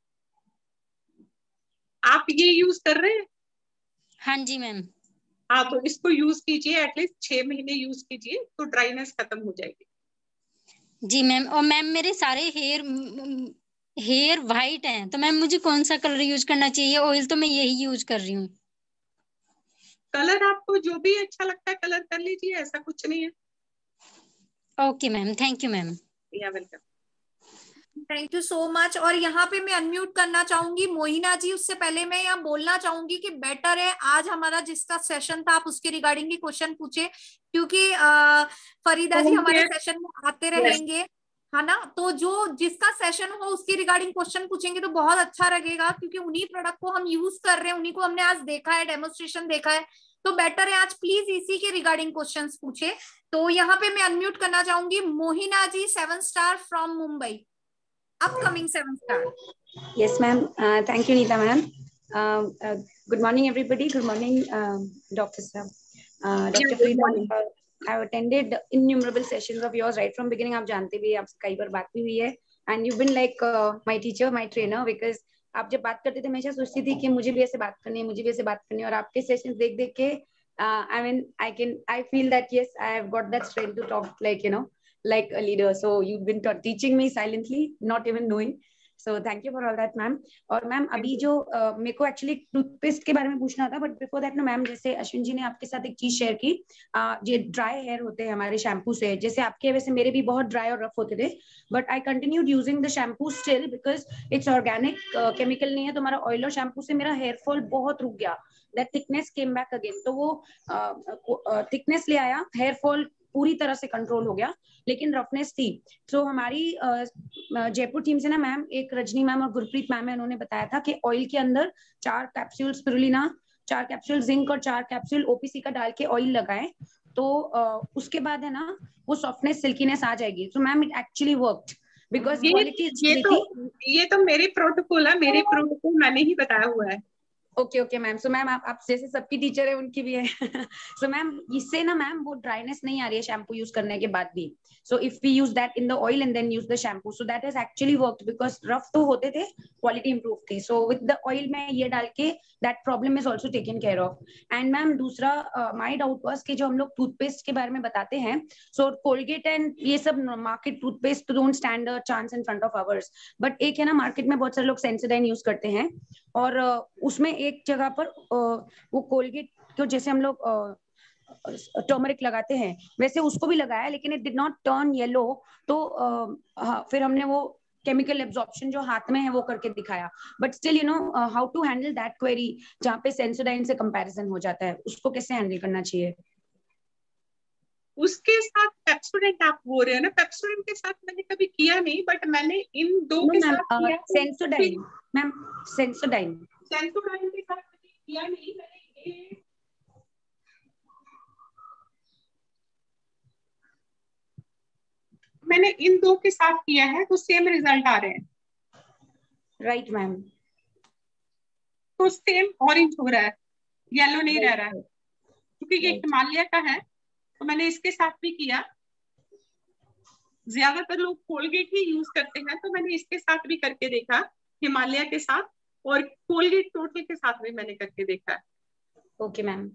आप ये यूज कर रहे हैं? हाँ जी मैम। हाँ, तो इसको यूज कीजिए, एटलीस्ट छह महीने यूज कीजिए, तो ड्राइनेस खत्म हो जाएगी। जी मैम। और मैम मेरे सारे हेयर हेयर वाइट हैं, तो मैम मुझे कौन सा कलर यूज करना चाहिए? ऑयल तो मैं यही यूज कर रही हूँ। कलर आपको जो भी अच्छा लगता है कलर कर लीजिए, ऐसा कुछ नहीं है। Okay ma'am, thank you ma'am. या welcome. Thank you so much. और यहाँ पे मैं अनम्यूट करना चाहूंगी मोहिना जी। उससे पहले मैं यहाँ बोलना चाहूंगी कि बेटर है आज हमारा जिसका सेशन था आप उसके रिगार्डिंग ही क्वेश्चन पूछे, क्योंकि आ, फरीदा जी हमारे सेशन में आते रहेंगे, है ना। तो जो जिसका सेशन हो उसके रिगार्डिंग क्वेश्चन पूछेंगे तो बहुत अच्छा लगेगा, क्योंकि उन्हीं प्रोडक्ट को हम यूज कर रहे हैं, उन्हीं को हमने आज देखा है, डेमोन्स्ट्रेशन देखा है, तो बेटर है आज प्लीज इसी के रिगार्डिंग क्वेश्चंस पूछे। तो यहाँ पे मैं अनम्यूट करना चाहूंगी Mohina ji, seven star from Mumbai, upcoming seven star. Yes, ma'am. Uh, thank you, Neeta, ma'am. Um, uh, good morning, everybody. Good morning, um, Doctor Sir. Uh, Doctor Frida, uh, I've attended innumerable sessions of yours right from beginning. आप जानते भी, आपसे कई बार बात भी हुई है, and you've been like uh, my teacher, my trainer, because आप जब बात करते थे हमेशा सोचती थी कि मुझे भी ऐसे बात करनी है, मुझे भी ऐसे बात करनी है, और आपके सेशंस देख देख के uh, I mean I can I feel that yes, I have got that strength to talk like you know like a leader. So you've been teaching me silently, not even knowing. So thank you for all that, ma'am. और मैम अभी जो uh, मेरे को एक्चुअली टूथपेस्ट के बारे में पूछना था, बट बिफोर दैट ना मैम, जैसे अश्विन जी ने आपके साथ एक चीज शेयर की, uh, ये ड्राई हेयर होते हैं हमारे शैम्पू से, जैसे आपके वैसे मेरे भी बहुत ड्राई और रफ होते थे, but I continued using the shampoo still because it's organic, chemical नहीं है, तो हमारा ऑयल और शैम्पू से मेरा हेयर फॉल बहुत रुक गया, that thickness came back again. तो वो थिकनेस uh, ले आया, हेयर फॉल पूरी तरह से कंट्रोल हो गया, लेकिन रफनेस थी। तो so, हमारी जयपुर टीम से ना मैम, एक रजनी मैम और गुरप्रीत मैम है, उन्होंने बताया था कि ऑयल के अंदर चार कैप्सूल स्पिरुलिना, चार कैप्सूल जिंक और चार कैप्सूल ओपीसी का डाल के ऑयल लगाएं, तो uh, उसके बाद है ना वो सॉफ्टनेस, सिल्कीनेस आ जाएगी। तो ma'am it actually worked because quality ये तो ये तो मेरे प्रोटोकॉल है, मेरे प्रोटोकॉल मैंने ही बताया हुआ है। Okay okay ma'am. So ma'am आप आप जैसे सबकी टीचर है उनकी भी है। सो मैम इससे ना मैम वो ड्राइनेस नहीं आ रही है शैम्पू यूज करने के बाद भी। So if we use that in the oil and then use the shampoo, so that has actually worked because rough तो होते थे, क्वालिटी इंप्रूव थी। सो विद द ऑयल में ये डाल के that problem is also taken care of. And ma'am दूसरा माई डाउट वॉज कि जो हम लोग टूथपेस्ट के बारे में बताते हैं, सो कोलगेट एंड ये सब market toothpaste don't stand a chance in front of ours, but एक है ना मार्केट में बहुत सारे लोग सेंसोडाइन यूज करते हैं, और uh, उसमें एक जगह पर uh, वो कोलगेट को जैसे हम लोग टर्मरिक uh, लगाते हैं वैसे उसको भी लगाया, लेकिन it did not turn yellow. तो uh, हाँ, फिर हमने वो केमिकल एब्जॉर्प्शन जो हाथ में है वो करके दिखाया, but still you know how to handle that query जहाँ पे सेंसोडाइन से कंपैरिजन हो जाता है, उसको कैसे हैंडल करना चाहिए? उसके साथ पेप्सोडेंट आप बोल रहे हो ना? पेप्सोडेंट के साथ मैंने कभी किया नहीं, बट मैंने इन दो no, के साथ किया। सेंसोडाइन मैम, सेंसोडाइन सेंसोडाइन के साथ मैंने किया नहीं। मैंने ये मैंने इन दो के साथ किया है, तो सेम रिजल्ट आ रहे हैं। राइट मैम, तो सेम ऑरेंज हो रहा है, येलो नहीं रह रहा है, क्योंकि ये हिमालय का है। तो मैंने इसके साथ भी किया। ज्यादातर लोग कोलगेट ही यूज करते हैं, तो मैंने इसके साथ भी करके देखा, हिमालय के साथ, और कोलगेट टोटल के साथ भी मैंने करके देखा। Okay ma'am.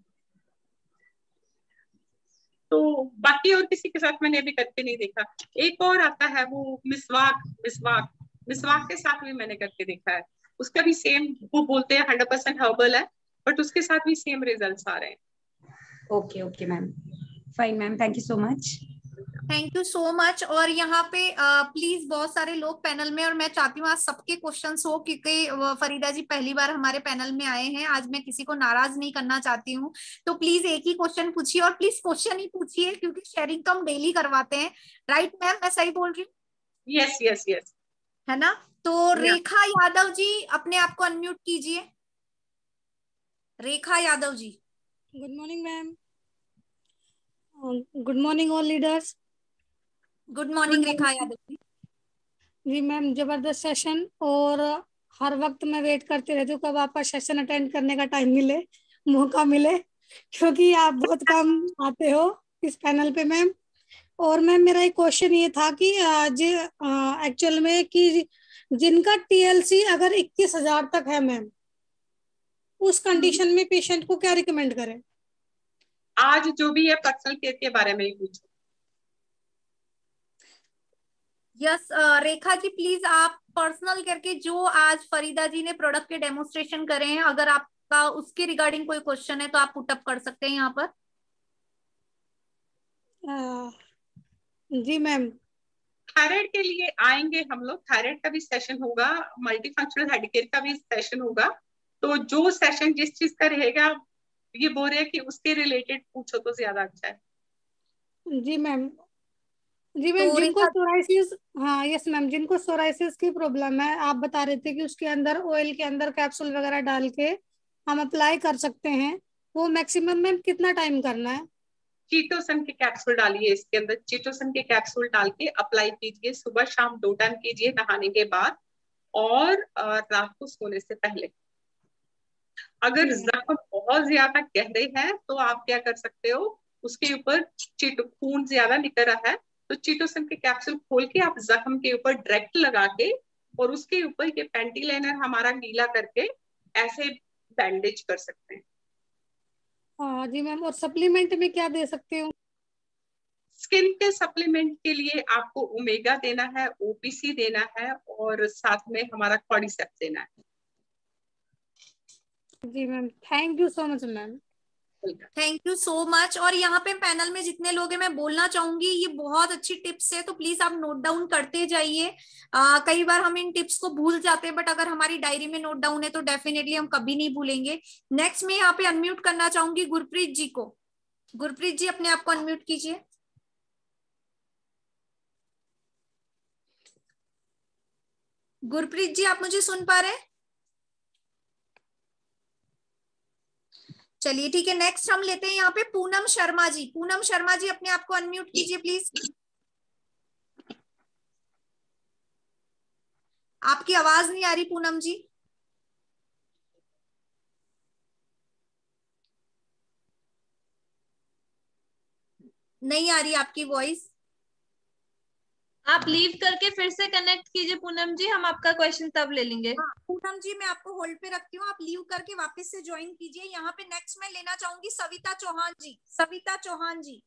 तो बाकी और किसी के साथ मैंने अभी करके नहीं देखा। एक और आता है वो मिसवाक, मिसवाक मिसवाक के साथ भी मैंने करके देखा है। उसका भी सेम, वो बोलते हैं हंड्रेड परसेंट हर्बल है, बट उसके साथ भी सेम रिजल्ट्स आ रहे हैं। Okay okay ma'am, fine ma'am, thank you so much. Thank you so much. और यहाँ पे प्लीज uh, बहुत सारे लोग पैनल में, और मैं चाहती हूँ आज सबके क्वेश्चंस हो, क्योंकि फरीदा जी पहली बार हमारे पैनल में आए हैं। आज मैं किसी को नाराज नहीं करना चाहती हूँ, तो प्लीज एक ही क्वेश्चन पूछिए, और प्लीज क्वेश्चन ही पूछिए, क्योंकि शेयरिंग कम डेली करवाते हैं। राइट मैम, मैं सही बोल रही हूँ? यस यस यस, है ना? तो रेखा यादव जी अपने आप को अनम्यूट कीजिए। Rekha Yadav ji. Good morning ma'am. Good morning all leaders. Good morning Rekha Yadav ji. जी मैम, जबरदस्त सेशन, और हर वक्त मैं वेट करती रहती हूँ कब आपका सेशन अटेंड करने का टाइम मिले, मौका मिले, क्योंकि आप बहुत कम आते हो इस पैनल पे मैम। और मैम मेरा एक क्वेश्चन ये था कि आज एक्चुअल में कि जिनका टीएलसी अगर इक्कीस हजार तक है मैम, उस कंडीशन में पेशेंट को क्या रिकमेंड करें? आज जो भी है पर्सनल केयर के बारे में ही पूछो। Yes yes, Rekha ji please आप पर्सनल केयर के जो आज फरीदा जी ने प्रोडक्ट के डेमोन्स्ट्रेशन करे हैं, अगर आपका उसके रिगार्डिंग कोई क्वेश्चन है तो आप पुटअप कर सकते हैं यहाँ पर। आ, जी मैम। थायराइड के लिए आएंगे हम लोग, थायराइड का भी सेशन होगा, मल्टी फंक्शनल हेड केयर का भी सेशन होगा। तो जो सेशन जिस चीज का रहेगा, ये बोल रहे हैं कि उसके रिलेटेड पूछो तो ज्यादा अच्छा है। जी मैम। जी मैम, तो जिनको सोराइसिस, हाँ यस मैम, जिनको सोराइसिस की प्रॉब्लम है, आप बता रहे थे कि उसके अंदर ऑयल के अंदर कैप्सूल वगैरह डाल के हम अप्लाई कर सकते हैं, वो मैक्सिमम में कितना टाइम करना है? चीटोसन के कैप्सूल डालिए इसके अंदर, चीटोसन के कैप्सूल डाल के अप्लाई कीजिए, सुबह शाम दो टाइम कीजिए नहाने के बाद और रात को सोने से पहले। अगर जख्म बहुत ज्यादा गहरे हैं तो आप क्या कर सकते हो, उसके ऊपर चीटो खून ज्यादा निकल रहा है तो चीटोसन के कैप्सूल खोल के आप जख्म के ऊपर डायरेक्ट लगा के और उसके ऊपर ये पैंटी लाइनर हमारा गीला करके ऐसे बैंडेज कर सकते हैं। हाँ जी मैम, और सप्लीमेंट में क्या दे सकते हो? स्किन के सप्लीमेंट के लिए आपको ओमेगा देना है, ओपीसी देना है और साथ में हमारा कॉर्डिसेप्स देना है। जी ma'am, thank you so much ma'am. Thank you so much. और यहाँ पे पैनल में जितने लोग हैं मैं बोलना चाहूंगी ये बहुत अच्छी टिप्स है, तो प्लीज आप नोट डाउन करते जाइए। कई बार हम इन टिप्स को भूल जाते हैं, बट अगर हमारी डायरी में नोट डाउन है तो डेफिनेटली हम कभी नहीं भूलेंगे। नेक्स्ट में यहाँ पे अनम्यूट करना चाहूंगी गुरप्रीत जी को। गुरप्रीत जी अपने आप को अनम्यूट कीजिए। गुरप्रीत जी आप मुझे सुन पा रहे हैं? चलिए ठीक है, नेक्स्ट हम लेते हैं यहाँ पे पूनम शर्मा जी। पूनम शर्मा जी अपने आप को अनम्यूट कीजिए प्लीज। आपकी आवाज नहीं आ रही पूनम जी। नहीं आ रही आपकी वॉइस। आप लीव करके फिर से कनेक्ट कीजिए पूनम जी, हम आपका क्वेश्चन तब ले लेंगे। हाँ, पूनम जी मैं आपको होल्ड पे रखती हूँ, आप लीव करके वापस से ज्वाइन कीजिए। यहाँ पे नेक्स्ट मैं लेना चाहूंगी Savita Chauhan ji. Savita Chauhan ji.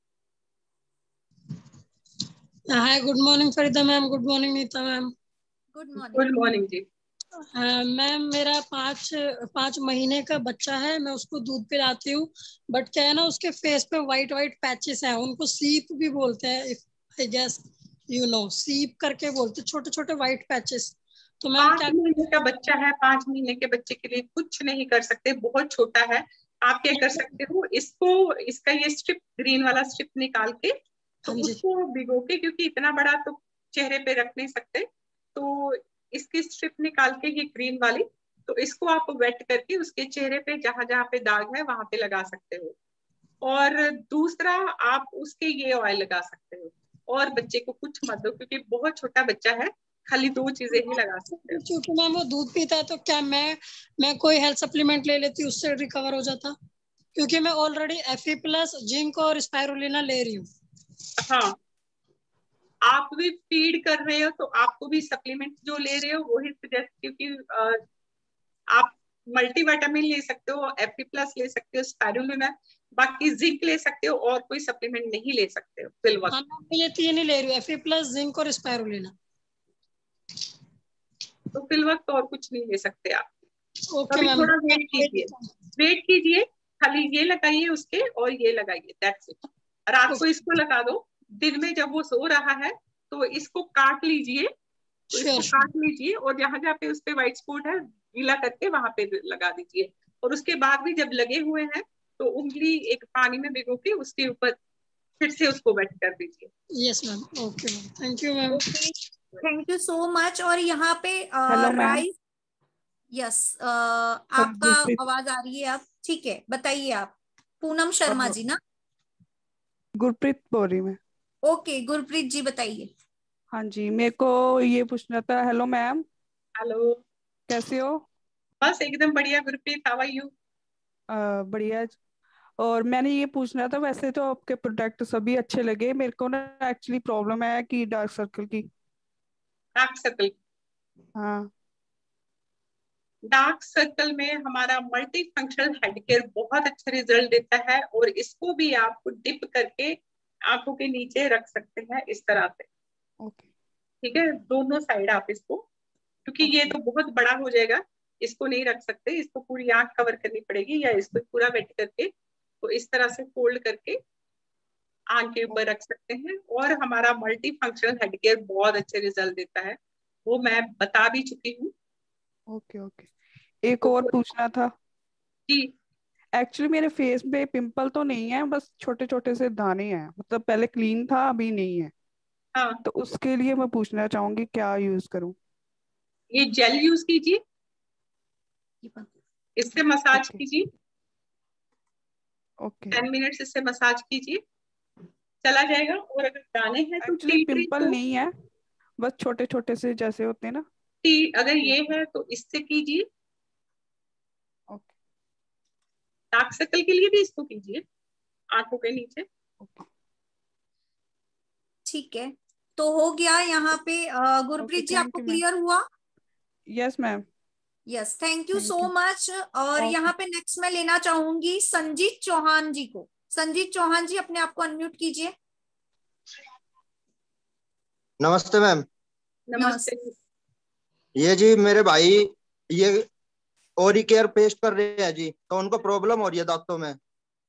Hi, good morning Farida ma'am, good morning Neeta ma'am. Good morning. Good morning जी। मैम मेरा पाँच पाँच महीने का बच्चा है, मैं उसको दूध पिलाती हूँ, बट क्या है ना उसके फेस पे व्हाइट व्हाइट पैचेस हैं, उनको सीप भी बोलते हैं, if I guess you know, सीप करके बोलते, छोटे छोटे व्हाइट पैचेस। तो मैम पाँच क्या महीने का बच्चा है, पाँच महीने के बच्चे के लिए कुछ नहीं कर सकते, बहुत छोटा है। आप क्या कर सकते हो, इसको इसका ये स्ट्रिप ग्रीन वाला स्ट्रिप निकाल के तो उसको भिगो के, क्योंकि इतना बड़ा तो चेहरे पे रख नहीं सकते, तो इसकी स्ट्रिप निकाल के ये ग्रीन वाली, तो इसको आप वेट करके उसके चेहरे पे जहां जहां पे दाग है वहां पे लगा सकते हो। और दूसरा आप उसके ये ऑयल लगा सकते हो, और बच्चे को कुछ मत दो क्योंकि बहुत छोटा बच्चा है, खाली दो चीजें ही लगा सकते हो। क्योंकि मैम वो दूध पीता है तो क्या मैं मैं कोई हेल्थ सप्लीमेंट ले लेती, उससे रिकवर हो जाता? क्योंकि मैं already F E plus, zinc और स्पाइरुलिना ले रही हूँ। हाँ, आप भी फीड कर रहे हो तो आपको भी सप्लीमेंट जो ले रहे हो वही सजेस्ट, क्योंकि आ, आप मल्टीविटामिन ले सकते हो, एफ ई प्लस ले सकते हो, स्पाइरुलिना, बाकी जिंक ले सकते हो, और कोई सप्लीमेंट नहीं ले सकते हो फिल वक्त। हाँ, मैं ये तीन ही ले रही हूँ, एफ ई प्लस, जिंक और स्पाइरुलिना। तो फिल वक्त और कुछ नहीं ले सकते आप। ओके अभी मैम, थोड़ा वेट कीजिए, वेट कीजिए, खाली ये लगाइए उसके और ये लगाइए, दैट्स इट। रात को इसको लगा दो, दिन में जब वो सो रहा है तो इसको काट लीजिए, तो इसको काट लीजिए और जहां जहाँ पे उस पे व्हाइट स्पॉट है गीला करके वहां पे लगा दीजिए। और उसके बाद भी जब लगे हुए हैं तो उंगली एक पानी में भिगो के उसके ऊपर फिर से उसको वेट कर दीजिए। Yes ma'am, okay ma'am, thank you ma'am. Thank you so much. और यहाँ पे राइस, यस आपका आवाज आ रही है आप, ठीक है बताइए आप। पूनम शर्मा जी ना? गुरप्रीत बोल रही मैं। ओके गुरप्रीत जी बताइए। हाँ जी, मेरे को ये पूछना था। Hello ma'am. हेलो, कैसे हो? बस एकदम बढ़िया गुरप्रीत, हाउ आर यू? बढ़िया। और मैंने ये पूछना था, वैसे तो आपके प्रोडक्ट सभी अच्छे लगे, मेरे को ना एक्चुअली प्रॉब्लम है कि डार्क सर्कल की। Dark circle? हाँ। डार्क सर्कल में हमारा मल्टी फंक्शनल हेड केयर बहुत अच्छा रिजल्ट देता है, और इसको भी आप डिप करके आंखों के नीचे रख सकते हैं इस तरह से। ओके, ठीक है, दोनों साइड आप इसको, क्योंकि ये तो बहुत बड़ा हो जाएगा, इसको नहीं रख सकते, इसको पूरी आंख कवर करनी पड़ेगी, या इसको पूरा वेट करके तो इस तरह से फोल्ड करके आंख के ऊपर रख सकते हैं। और हमारा मल्टी फंक्शनल हेड केयर बहुत अच्छे रिजल्ट देता है, वो मैं बता भी चुकी हूँ। ओके ओके, एक और पूछना था जी। एक्चुअली मेरे फेस पे पिंपल तो नहीं है, बस छोटे छोटे से दाने हैं, मतलब पहले क्लीन था अभी नहीं है। हाँ, तो उसके लिए मैं पूछना चाहूंगी क्या यूज करूं? ये जेल यूज कीजिए, इससे मसाज कीजिए, ओके टेन मिनट्स इससे मसाज कीजिए, चला जाएगा। और अगर दाने हैं तो एक्चुअली टी ट्री पिंपल को, नहीं है, बस छोटे छोटे से जैसे होते हैं ना। टी अगर ये है तो इससे कीजिए। ओके। डार्क सर्कल के लिए भी इसको कीजिए, आंखों के नीचे। ठीक है, तो हो गया यहाँ पे। अ, गुरप्रीत Okay, जी, thank आपको you, ma'am. क्लियर हुआ? Yes ma'am. Yes, thank you Thank so you. Much. और Okay. यहाँ पे नेक्स्ट मैं लेना चाहूंगी संजीत चौहान जी को। संजीत चौहान जी, अपने आप को अनम्यूट कीजिए। नमस्ते मैम। नमस्ते। ये जी मेरे भाई ये ओरी केयर पेस्ट कर रहे हैं जी, तो उनको प्रॉब्लम हो रही है दांतों में।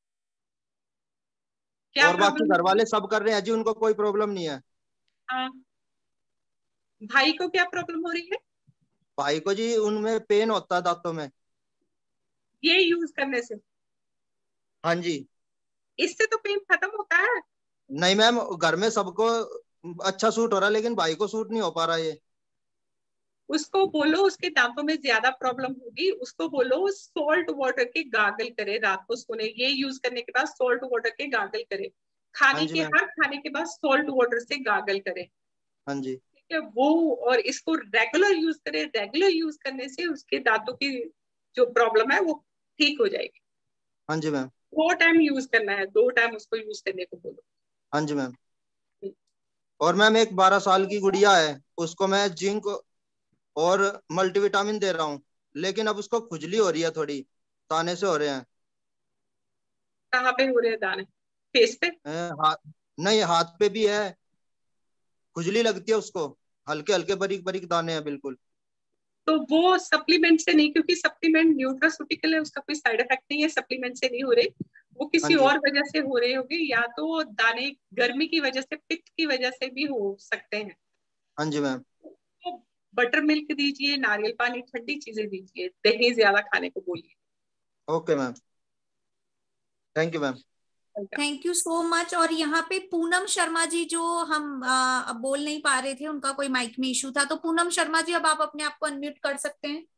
क्या और बाकी प्रॉब्लम? घर वाले सब कर रहे हैं जी, उनको कोई प्रॉब्लम नहीं है। हाँ, भाई को क्या प्रॉब्लम हो रही है? भाई को जी उनमें पेन होता है दांतों में। ये यूज करने से? हाँ जी। इससे तो पेन खत्म होता है। नहीं मैम, घर में सबको अच्छा सूट हो रहा है, लेकिन भाई को सूट नहीं हो पा रहा ये। उसको बोलो, उसके दांतों में ज्यादा प्रॉब्लम होगी, उसको बोलो सॉल्ट वाटर के गार्गल करे रात को सोने, ये यूज करने के बाद सॉल्ट वाटर के गार्गल करे। हाँ खाने जी के मैम। हर खाने के बाद सॉल्ट वाटर से गार्गल करे। हाँ जी। ठीक है वो, और इसको रेगुलर यूज करे। रेगुलर यूज करने से उसके दांतों की जो प्रॉब्लम है वो ठीक हो जाएगी। हाँ जी मैम। दो टाइम यूज करना है, दो टाइम उसको यूज करने को बोलो। हाँ जी मैम। और मैम एक बारह साल की गुड़िया है, उसको मैं जिंक और मल्टीविटामिन दे रहा हूँ, लेकिन अब उसको खुजली हो रही है, थोड़ी ताने से हो रहे हैं। कहाँ पे हो रहे हैं दाने? फेस पे? हाथ नहीं, हाथ पे भी है, खुजली लगती है उसको, हल्के हल्के बारीक बारीक दाने हैं बिल्कुल। तो वो सप्लीमेंट से नहीं, क्योंकि सप्लीमेंट न्यूट्रास्यूटिकल है, उसका कोई साइड इफेक्ट नहीं है, सप्लीमेंट से नहीं हो रहे। वो किसी हाँ जी। और वजह से हो रहे होंगे, या तो दाने गर्मी की वजह से, पित्त की वजह से भी हो सकते हैं। हाँ जी मैम। तो बटर मिल्क दीजिए, नारियल पानी, ठंडी चीजें दीजिए, दही ज्यादा खाने को बोलिए। Okay ma'am, thank you ma'am. Thank you so much. और यहाँ पे पूनम शर्मा जी, जो हम आ, अब बोल नहीं पा रहे थे, उनका कोई माइक में इशू था, तो पूनम शर्मा जी, अब आप अपने आप को अनम्यूट कर सकते हैं।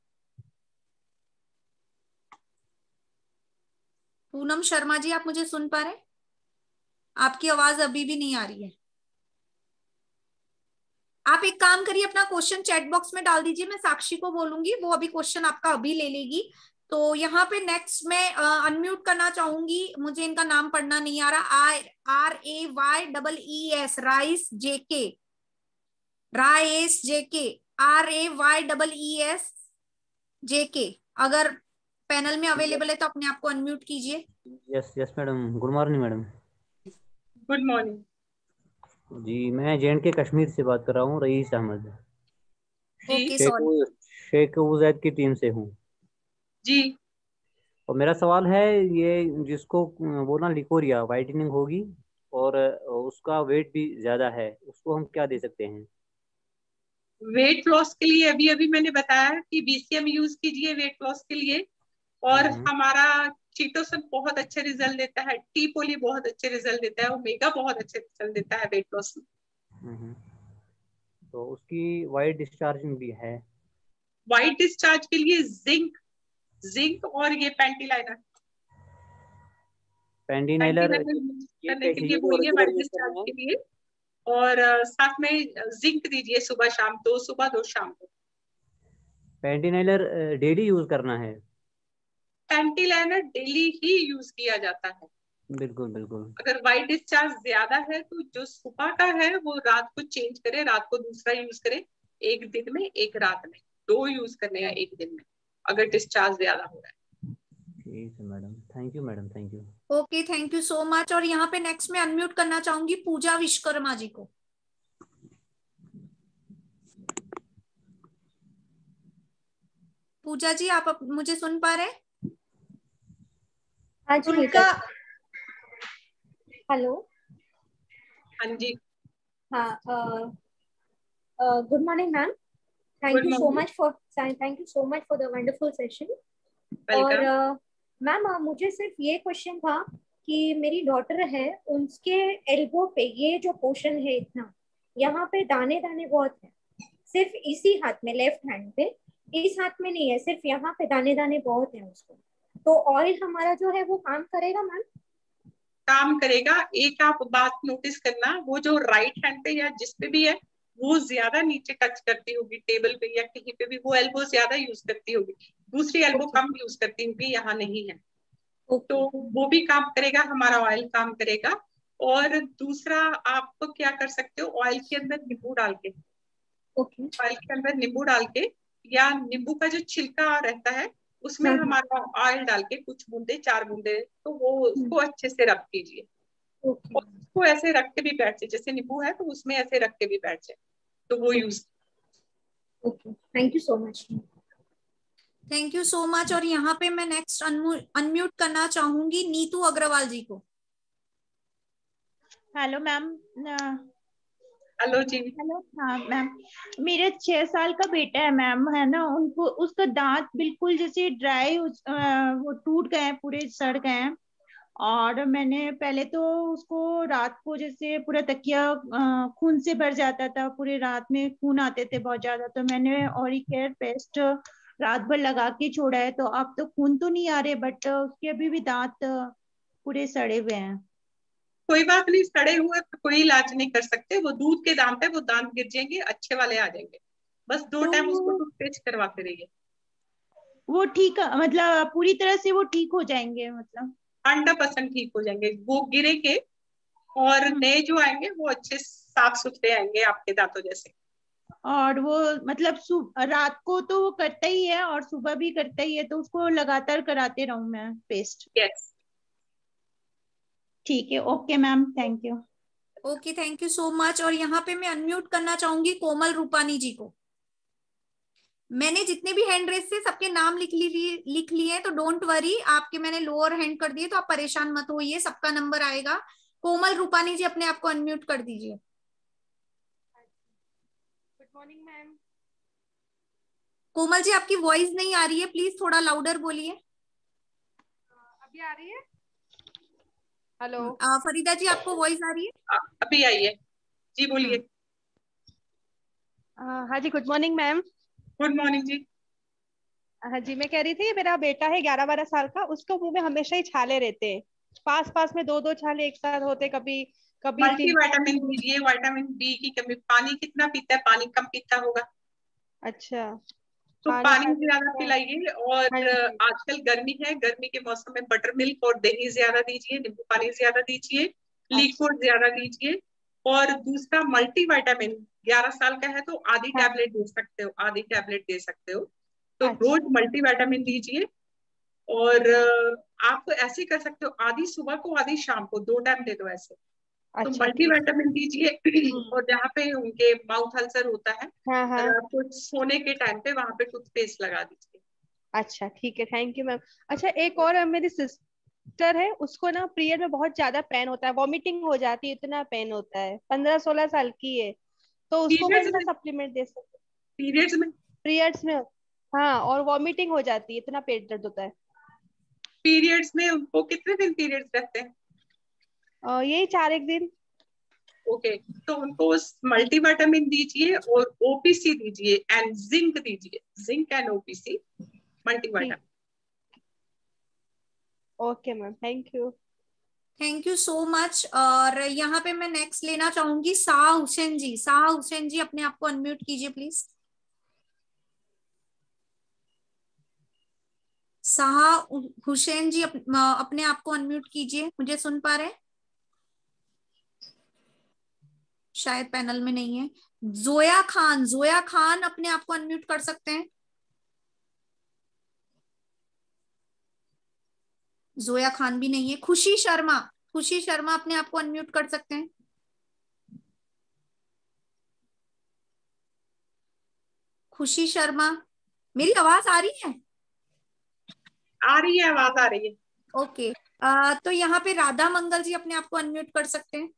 पूनम शर्मा जी, आप मुझे सुन पा रहे हैं? आपकी आवाज अभी भी नहीं आ रही है। आप एक काम करिए, अपना क्वेश्चन चैट बॉक्स में डाल दीजिए, मैं साक्षी को बोलूंगी, वो अभी क्वेश्चन आपका अभी ले लेगी। तो यहाँ पे नेक्स्ट मैं अनम्यूट करना चाहूंगी, मुझे इनका नाम पढ़ना नहीं आ रहा। R R A Y double E S Rayees J K, Rayees J K, R A Y double E S J K. अगर पैनल में अवेलेबल है तो अपने आप को अनम्यूट कीजिए। Yes yes madam, good morning madam. Good morning जी, मैं जे एंड के कश्मीर से बात कर रहा हूँ, रईस अहमद। Okay, Sheikh sorry. शेख उजैद की टीम से हूँ जी। और मेरा सवाल है, ये जिसको वो ना लिकोरिया वाइटनिंग होगी और उसका वेट भी ज्यादा है, उसको हम क्या दे सकते हैं? वेट लॉस के लिए अभी अभी मैंने बताया कि बीसीएम यूज कीजिए वेट लॉस के लिए। और हमारा चीटोसन बहुत अच्छे रिजल्ट देता है, टी पोली बहुत अच्छे रिजल्ट देता है, ओमेगा बहुत अच्छे रिजल्ट देता है वेट लॉस में। तो उसकी वाइट डिस्चार्जिंग भी है। वाइट डिस्चार्ज के लिए जिंक जिंक और ये पैंटीलाइनर पेंडिनाइलर करने के लिए बोलिए, वाइट डिस्चार्ज के लिए। और uh, साथ में जिंक दीजिए सुबह शाम, दो सुबह दो शाम को। पेंडिनाइलर डेली यूज करना है? पैंटीलाइनर डेली ही यूज किया जाता है। बिल्कुल बिल्कुल। अगर वाइट डिस्चार्ज ज्यादा है तो जो सुबह का है वो रात को चेंज करे, रात को दूसरा यूज करे, एक दिन में एक रात में, दो यूज करने हैं एक दिन में अगर डिस्चार्ज ज्यादा हो रहा है। ठीक है madam, thank you madam, thank you. Okay, thank you so much. और यहाँ पे नेक्स्ट में अनम्यूट करना चाहूंगी पूजा विश्वकर्मा जी को। पूजा जी, आप मुझे सुन पा रहे हैं? हाँ जी। उनका हेलो। हाँ जी। हाँ, good morning ma'am, thank you so much for thank you so much for the wonderful session. और मैम uh, मुझे सिर्फ ये क्वेश्चन था कि मेरी डॉटर है, उनके एल्बो पे ये जो पोर्शन है इतना, यहाँ पे दाने दाने बहुत है, सिर्फ इसी हाथ में, लेफ्ट हैंड पे, इस हाथ में नहीं है, सिर्फ यहाँ पे दाने दाने बहुत है उसको। तो ऑयल हमारा जो है वो काम करेगा मैम? काम करेगा। एक आप बात नोटिस करना, वो जो राइट हैंड पे या जिस पे भी है वो ज्यादा नीचे टच करती होगी टेबल पे या कहीं पे भी, वो एल्बो ज्यादा यूज करती होगी, दूसरी एल्बो Okay. कम यूज करती होगी, यहाँ नहीं है। Okay. तो वो भी काम करेगा, हमारा ऑयल काम करेगा। और दूसरा आप क्या कर सकते हो, ऑयल के अंदर नींबू डाल के, Okay. ऑयल के अंदर नींबू डाल के या नींबू का जो छिलका रहता है उसमें हाँ, हाँ। हमारा ऑयल डाल के कुछ बूंदे चार बूंदे, तो वो उसको अच्छे से रब कीजिए। Okay. और उसको ऐसे रख के भी बैठ जाए, जैसे नींबू है तो उसमें ऐसे रख के भी बैठ जाए, तो वो use. Okay. Thank you so much. Thank you so much. और यहाँ पे मैं नेक्स्ट अनम्यूट करना चाहूंगी नीतू अग्रवाल जी को। Hello ma'am. हेलो जी। हेलो। हाँ मैम, मेरा छह साल का बेटा है मैम, है ना, उनको उसका दांत बिल्कुल जैसे ड्राई वो टूट गए हैं, पूरे सड़ गए हैं। और मैंने पहले तो उसको रात को जैसे पूरा तकिया अ, खून से भर जाता था, पूरे रात में खून आते थे बहुत ज्यादा, तो मैंने ऑरिकेयर पेस्ट रात भर लगा के छोड़ा है। तो अब तो खून तो नहीं आ रहे, बट उसके अभी भी दांत पूरे सड़े हुए हैं। कोई बात नहीं, सड़े हुए कोई इलाज नहीं कर सकते, वो दूध के दांत है, वो दांत गिर जाएंगे, अच्छे वाले आ जाएंगे। बस दो तो टाइम उसको टूथपेस्ट करवाते रहिए। वो ठीक, मतलब पूरी तरह से वो ठीक हो जाएंगे मतलब? हंड्रेड परसेंट ठीक हो जाएंगे, वो गिरे के और नए जो आएंगे वो अच्छे साफ सुथरे आएंगे आपके दांतों जैसे। और वो मतलब रात को तो वो करता ही है और सुबह भी करता ही है, तो उसको लगातार कराते रहूं मैं पेस्ट? यस। ठीक है, okay ma'am, thank you. Okay, thank you so much. और यहाँ पे मैं अनम्यूट करना चाहूंगी कोमल रूपानी जी को। मैंने जितने भी हैंड रेस से सबके नाम लिख लिए लिख लिए हैं, तो डोंट वरी, आपके मैंने लोअर हैंड कर दिए, तो आप परेशान मत होइए, सबका नंबर आएगा। कोमल रूपानी जी अपने आप को अनम्यूट कर दीजिए। Good morning ma'am. Komal ji आपकी वॉइस नहीं आ रही है, प्लीज थोड़ा लाउडर बोलिए। अभी आ रही है? हेलो। फरीदा जी आपको वॉइस आ रही है? अभी आई है जी, बोलिए। हाँ जी, good morning ma'am. Good morning जी। हाँ जी, मैं कह रही थी मेरा बेटा है ग्यारह बारह साल का, उसको मुंह में हमेशा ही छाले रहते हैं, पास पास में दो दो छाले एक साथ होते, कभी कभी मल्टी विटामिन दीजिए, विटामिन बी की कमी। पानी कितना पीता है? पानी कम पीता होगा। अच्छा, तो पानी, पानी पानी ज्यादा पिलाइए। और आजकल गर्मी है, गर्मी के मौसम में बटर मिल्क और दही ज्यादा दीजिए, नींबू पानी ज्यादा दीजिए, लिक्विड ज्यादा दीजिए। और दूसरा मल्टी विटामिन, ग्यारह साल का है तो आधी हाँ। टैबलेट दे सकते हो, आधी टैबलेट दे सकते हो। तो रोज मल्टी विटामिन दीजिए। और आप ऐसे कर सकते हो, आधी सुबह को आधी शाम को, दो टाइम दे दो ऐसे। तो अच्छा, मल्टी विटामिन दीजिए। और जहाँ पे उनके माउथ अल्सर होता है, हाँ हाँ। तो सोने के टाइम पे वहां पे टूथपेस्ट लगा दीजिए। अच्छा ठीक है, थैंक यू मैम। अच्छा, एक और मेरी सिस्टर है, उसको ना पीरियड में बहुत ज्यादा पेन होता है, वॉमिटिंग हो जाती है, इतना पेन होता है, पंद्रह सोलह साल की है, तो उसको कौन सा सप्लीमेंट दे सकते? पीरियड्स में? पीरियड्स में, हाँ, और वॉमिटिंग हो जाती है, इतना पेट दर्द होता है। पीरियड्स में उनको कितने दिन पीरियड्स रहते हैं? uh, यही चार एक दिन। ओके okay, तो उनको मल्टीविटामिन दीजिए और ओपीसी दीजिए एंड जिंक दीजिए, zinc and OPC multivitamin. Okay ma'am, thank you. Thank you so much. और यहाँ पे मैं नेक्स्ट लेना चाहूंगी साहा हुसैन जी। साहा हुसैन जी अपने आप को अनम्यूट कीजिए प्लीज। साहा हुसैन जी अप, अपने आप को अनम्यूट कीजिए, मुझे सुन पा रहे हैं? शायद पैनल में नहीं है। जोया खान, जोया खान अपने आप को अनम्यूट कर सकते हैं? जोया खान भी नहीं है। खुशी शर्मा, खुशी शर्मा अपने आप को अनम्यूट कर सकते हैं? खुशी शर्मा, मेरी आवाज आ रही है? आ रही है, आवाज आ रही है। ओके, आ, तो यहाँ पे राधा मंगल जी अपने आप को अनम्यूट कर सकते हैं?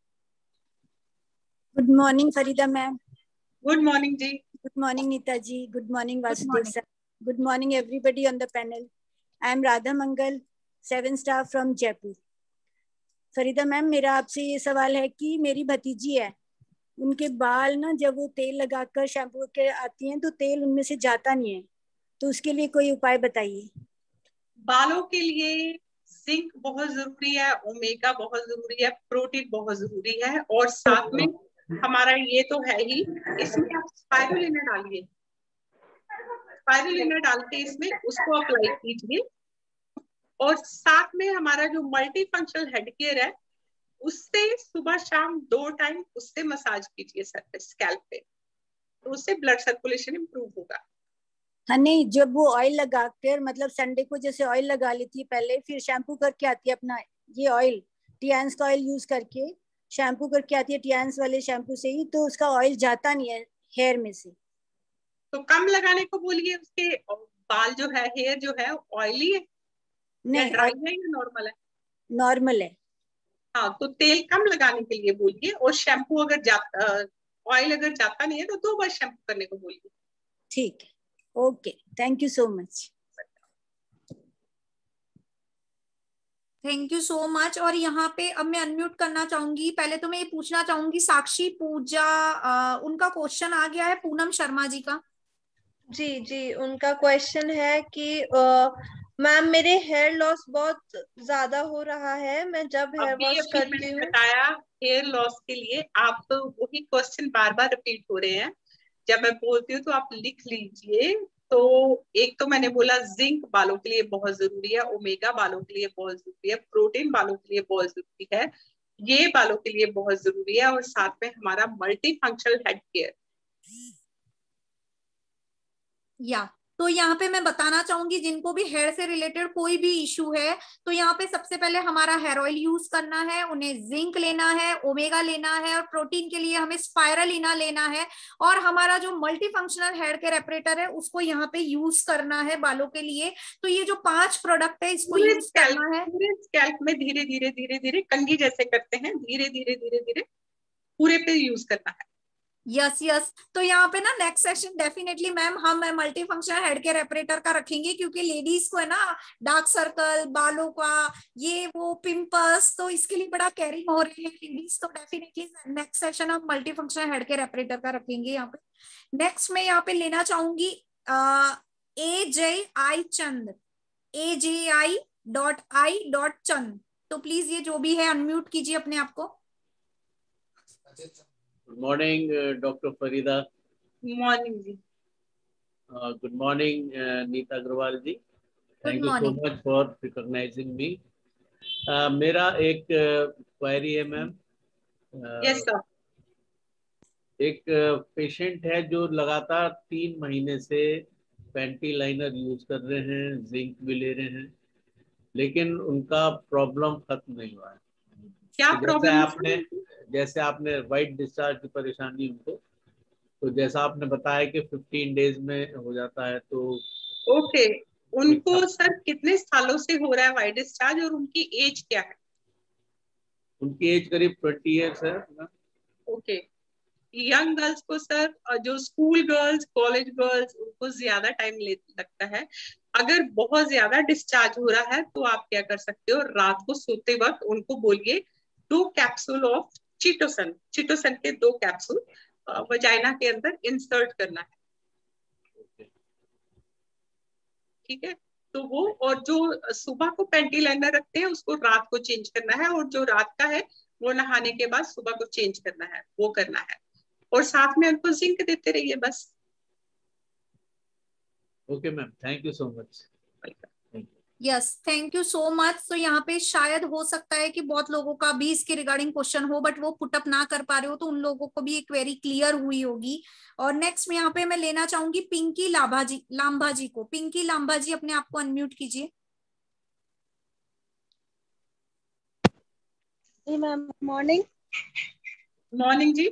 Good morning Farida ma'am. Good morning जी। Good morning Neeta ji. Good morning Vasudev sir. Good morning everybody on the panel. I am Radha Mangal, seven star from Jaipur. Farida ma'am, मेरा आपसे ये सवाल है कि मेरी भतीजी है, उनके बाल ना जब वो तेल लगाकर शैम्पू के आती हैं तो तेल उनमें से जाता नहीं है, तो उसके लिए कोई उपाय बताइए। बालों के लिए जिंक बहुत जरूरी है, ओमेगा बहुत जरूरी है, प्रोटीन बहुत जरूरी है, और साथ में हमारा ये तो है ही, इसमें आप स्पाइरुलिना डालिए, स्पाइरुलिना डाल के इसमें उसको अप्लाई कीजिए, और साथ में हमारा जो मल्टी फंक्शनल हेड केयर है उससे सुबह शाम दो टाइम उससे मसाज कीजिए सर पे, स्कैल्प पे, तो उससे ब्लड सर्कुलेशन इंप्रूव होगा। हाँ नहीं, जब वो ऑयल लगा कर, मतलब संडे को जैसे ऑयल लगा लेती है पहले, फिर शैम्पू करके आती है अपना ये ऑयल, टियान्स का ऑयल यूज करके शैम्पू करके आती है टियान्स वाले शैम्पू से ही, तो उसका ऑयल जाता नहीं है हेयर में से। तो कम लगाने को बोलिए, उसके बाल जो है, हेयर जो है ऑयली है, नहीं ड्राई है या नॉर्मल है? नॉर्मल है। हाँ, तो तेल कम लगाने के लिए बोलिए, और शैम्पू अगर जाता, ऑयल अगर जाता नहीं है तो दो बार शैम्पू करने को बोलिए। ठीक है, okay, thank you so much. Thank you so much. और यहाँ पे अब मैं अनम्यूट करना चाहूंगी, पहले तो मैं ये पूछना चाहूंगी साक्षी पूजा, आ, उनका क्वेश्चन आ गया है पूनम शर्मा जी का। जी जी, उनका क्वेश्चन है कि मैम मेरे हेयर लॉस बहुत ज्यादा हो रहा है, मैं जब हेयर वॉश करती हूँ। बताया हेयर लॉस के लिए आप तो वही क्वेश्चन बार बार रिपीट हो रहे हैं, जब मैं बोलती हूँ तो आप लिख लीजिए। तो एक तो मैंने बोला जिंक बालों के लिए बहुत जरूरी है, ओमेगा बालों के लिए बहुत जरूरी है, प्रोटीन बालों के लिए बहुत जरूरी है, ये बालों के लिए बहुत जरूरी है, और साथ में हमारा मल्टी फंक्शनल हेड केयर। या तो यहाँ पे मैं बताना चाहूंगी जिनको भी हेयर से रिलेटेड कोई भी इशू है, तो यहाँ पे सबसे पहले हमारा हेयर ऑयल यूज करना है, उन्हें जिंक लेना है, ओमेगा लेना है, और प्रोटीन के लिए हमें स्पाइरुलिना लेना है, और हमारा जो multi functional hair care operator है उसको यहाँ पे यूज करना है बालों के लिए। तो ये जो पांच प्रोडक्ट है इसको यूज करना है। पूरे स्कैल्प में धीरे धीरे धीरे धीरे कंघी जैसे करते हैं, धीरे धीरे धीरे धीरे पूरे पे यूज करना है। Yes yes, yes yes. तो यहाँ पे ना नेक्स्ट सेशन डेफिनेटली मैम हम multi functional head care operator का रखेंगे, क्योंकि लेडीज को है ना डार्क सर्कल, बालों का ये वो पिंपल्स, तो इसके लिए बड़ा केयरिंग हो रही है लेडीज, तो डेफिनेटली नेक्स्ट सेशन हम multi functional head care operator का रखेंगे यहाँ पे। नेक्स्ट मैं यहाँ पे लेना चाहूंगी ए जे आई चंद, ए जे आई डॉट आई डॉट चंद, तो प्लीज ये जो भी है अनम्यूट कीजिए अपने आप को। Good morning, uh, Doctor Farida. Good morning, ji. Uh, good morning, uh, Neeta Agrawal ji. Thank good you so much for recognizing me. Uh, मेरा एक क्वेरी uh, है मैम। Yes sir. एक पेशेंट uh, है जो लगातार तीन महीने से पैंटी लाइनर यूज कर रहे हैं, जिंक भी ले रहे हैं, लेकिन उनका प्रॉब्लम खत्म नहीं हुआ है। क्या प्रॉब्लम? आपने जैसे आपने वाइट डिस्चार्ज की परेशानी उनको, तो जैसा आपने बताया कि पंद्रह डेज में हो जाता है, तो ओके okay. उनको सर कितने सालों से हो रहा है वाइट डिस्चार्ज, और उनकी एज क्या है? उनकी एज करीब ट्वेंटी ईयर्स है। Okay okay. यंग गर्ल्स को सर, जो स्कूल गर्ल्स, कॉलेज गर्ल्स, उनको ज्यादा टाइम लगता है। अगर बहुत ज्यादा डिस्चार्ज हो रहा है तो आप क्या कर सकते हो, रात को सोते वक्त उनको बोलिए दो कैप्सूल ऑफ चिटोसन, चिटोसन के दो कैप्सूल वजाइना के अंदर इंसर्ट करना है, ठीक है? तो वो, और जो सुबह को पैंटी लाइनर रखते हैं उसको रात को चेंज करना है, और जो रात का है वो नहाने के बाद सुबह को चेंज करना है, वो करना है, और साथ में उनको जिंक देते रहिए बस। Okay ma'am, thank you so much. Yes, thank you so much. तो यहाँ पे शायद हो सकता है कि बहुत लोगों का भी इसके रिगार्डिंग क्वेश्चन हो, बट वो पुटअप ना कर पा रहे हो, तो उन लोगों को भी एक क्वेरी क्लियर हुई होगी। और नेक्स्ट में यहाँ पे मैं लेना चाहूंगी पिंकी लांबा जी, लांबा जी को। पिंकी लांबा जी अपने आप को अनम्यूट कीजिए। जी मैम, मॉर्निंग। मॉर्निंग जी।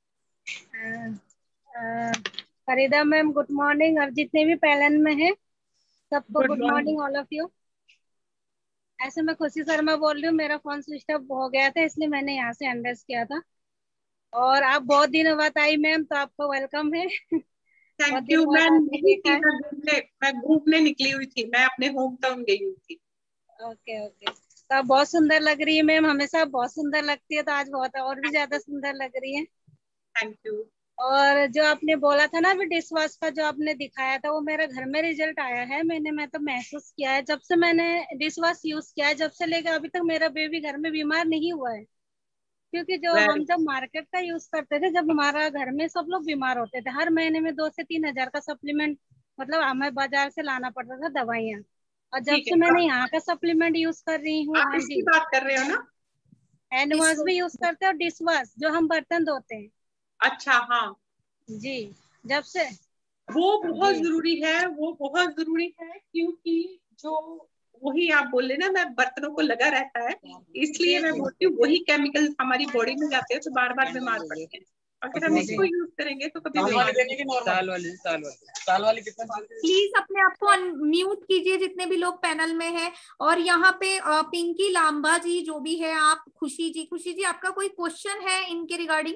फरीदा मैम गुड मॉर्निंग, और जितने भी पैनल में हैं सबको good morning all of you. ऐसे मैं खुशी शर्मा बोल रही हूँ, मेरा फोन स्विच ऑफ हो गया था इसलिए मैंने यहाँ से अनरेस्ट किया था, और आप बहुत दिनों बाद आई मैम, तो आपको वेलकम है। Thank you ma'am. मैं घूमने निकली हुई थी, मैं अपने होम टाउन गई हुई थी। ओके ओके, तो आप बहुत सुंदर लग रही है मैम, हमेशा बहुत सुंदर लगती है, तो आज बहुत और भी ज्यादा सुंदर लग रही है। Thank you. और जो आपने बोला था ना अभी डिश वॉश का जो आपने दिखाया था वो मेरे घर में रिजल्ट आया है। मैंने मैं तो महसूस किया है जब से मैंने डिश वॉश यूज किया है, जब से लेकर अभी तक मेरा बेबी घर में बीमार नहीं हुआ है। क्योंकि जो हम जब मार्केट का यूज करते थे, जब हमारा घर में सब लोग बीमार होते थे, हर महीने में दो से तीन हजार का सप्लीमेंट मतलब हमें बाजार से लाना पड़ता था दवाइयाँ। और जब से मैंने यहाँ का सप्लीमेंट यूज कर रही हूँ, आप इसकी बात कर रहे हो ना? हैंड वॉश भी यूज करते हैं और डिश वॉश जो हम बर्तन धोते हैं। अच्छा, हाँ जी, जब से वो बहुत जरूरी है, वो बहुत जरूरी है क्योंकि जो वही आप बोल रहे ना, मैं बर्तनों को लगा रहता है, इसलिए मैं बोलती हूँ वही केमिकल हमारी बॉडी में जाते हैं तो बार बार बीमार पड़ते हैं। अगर हम इसको यूज करेंगे तो कभी बीमार साल वाली साल वाली साल वाली कितना? प्लीज अपने आप को अनम्यूट कीजिए जितने भी लोग पैनल में हैं। और यहाँ पे पिंकी लांबा जी जो भी है, आप खुशी जी, खुशी जी आपका कोई क्वेश्चन है इनके रिगार्डिंग?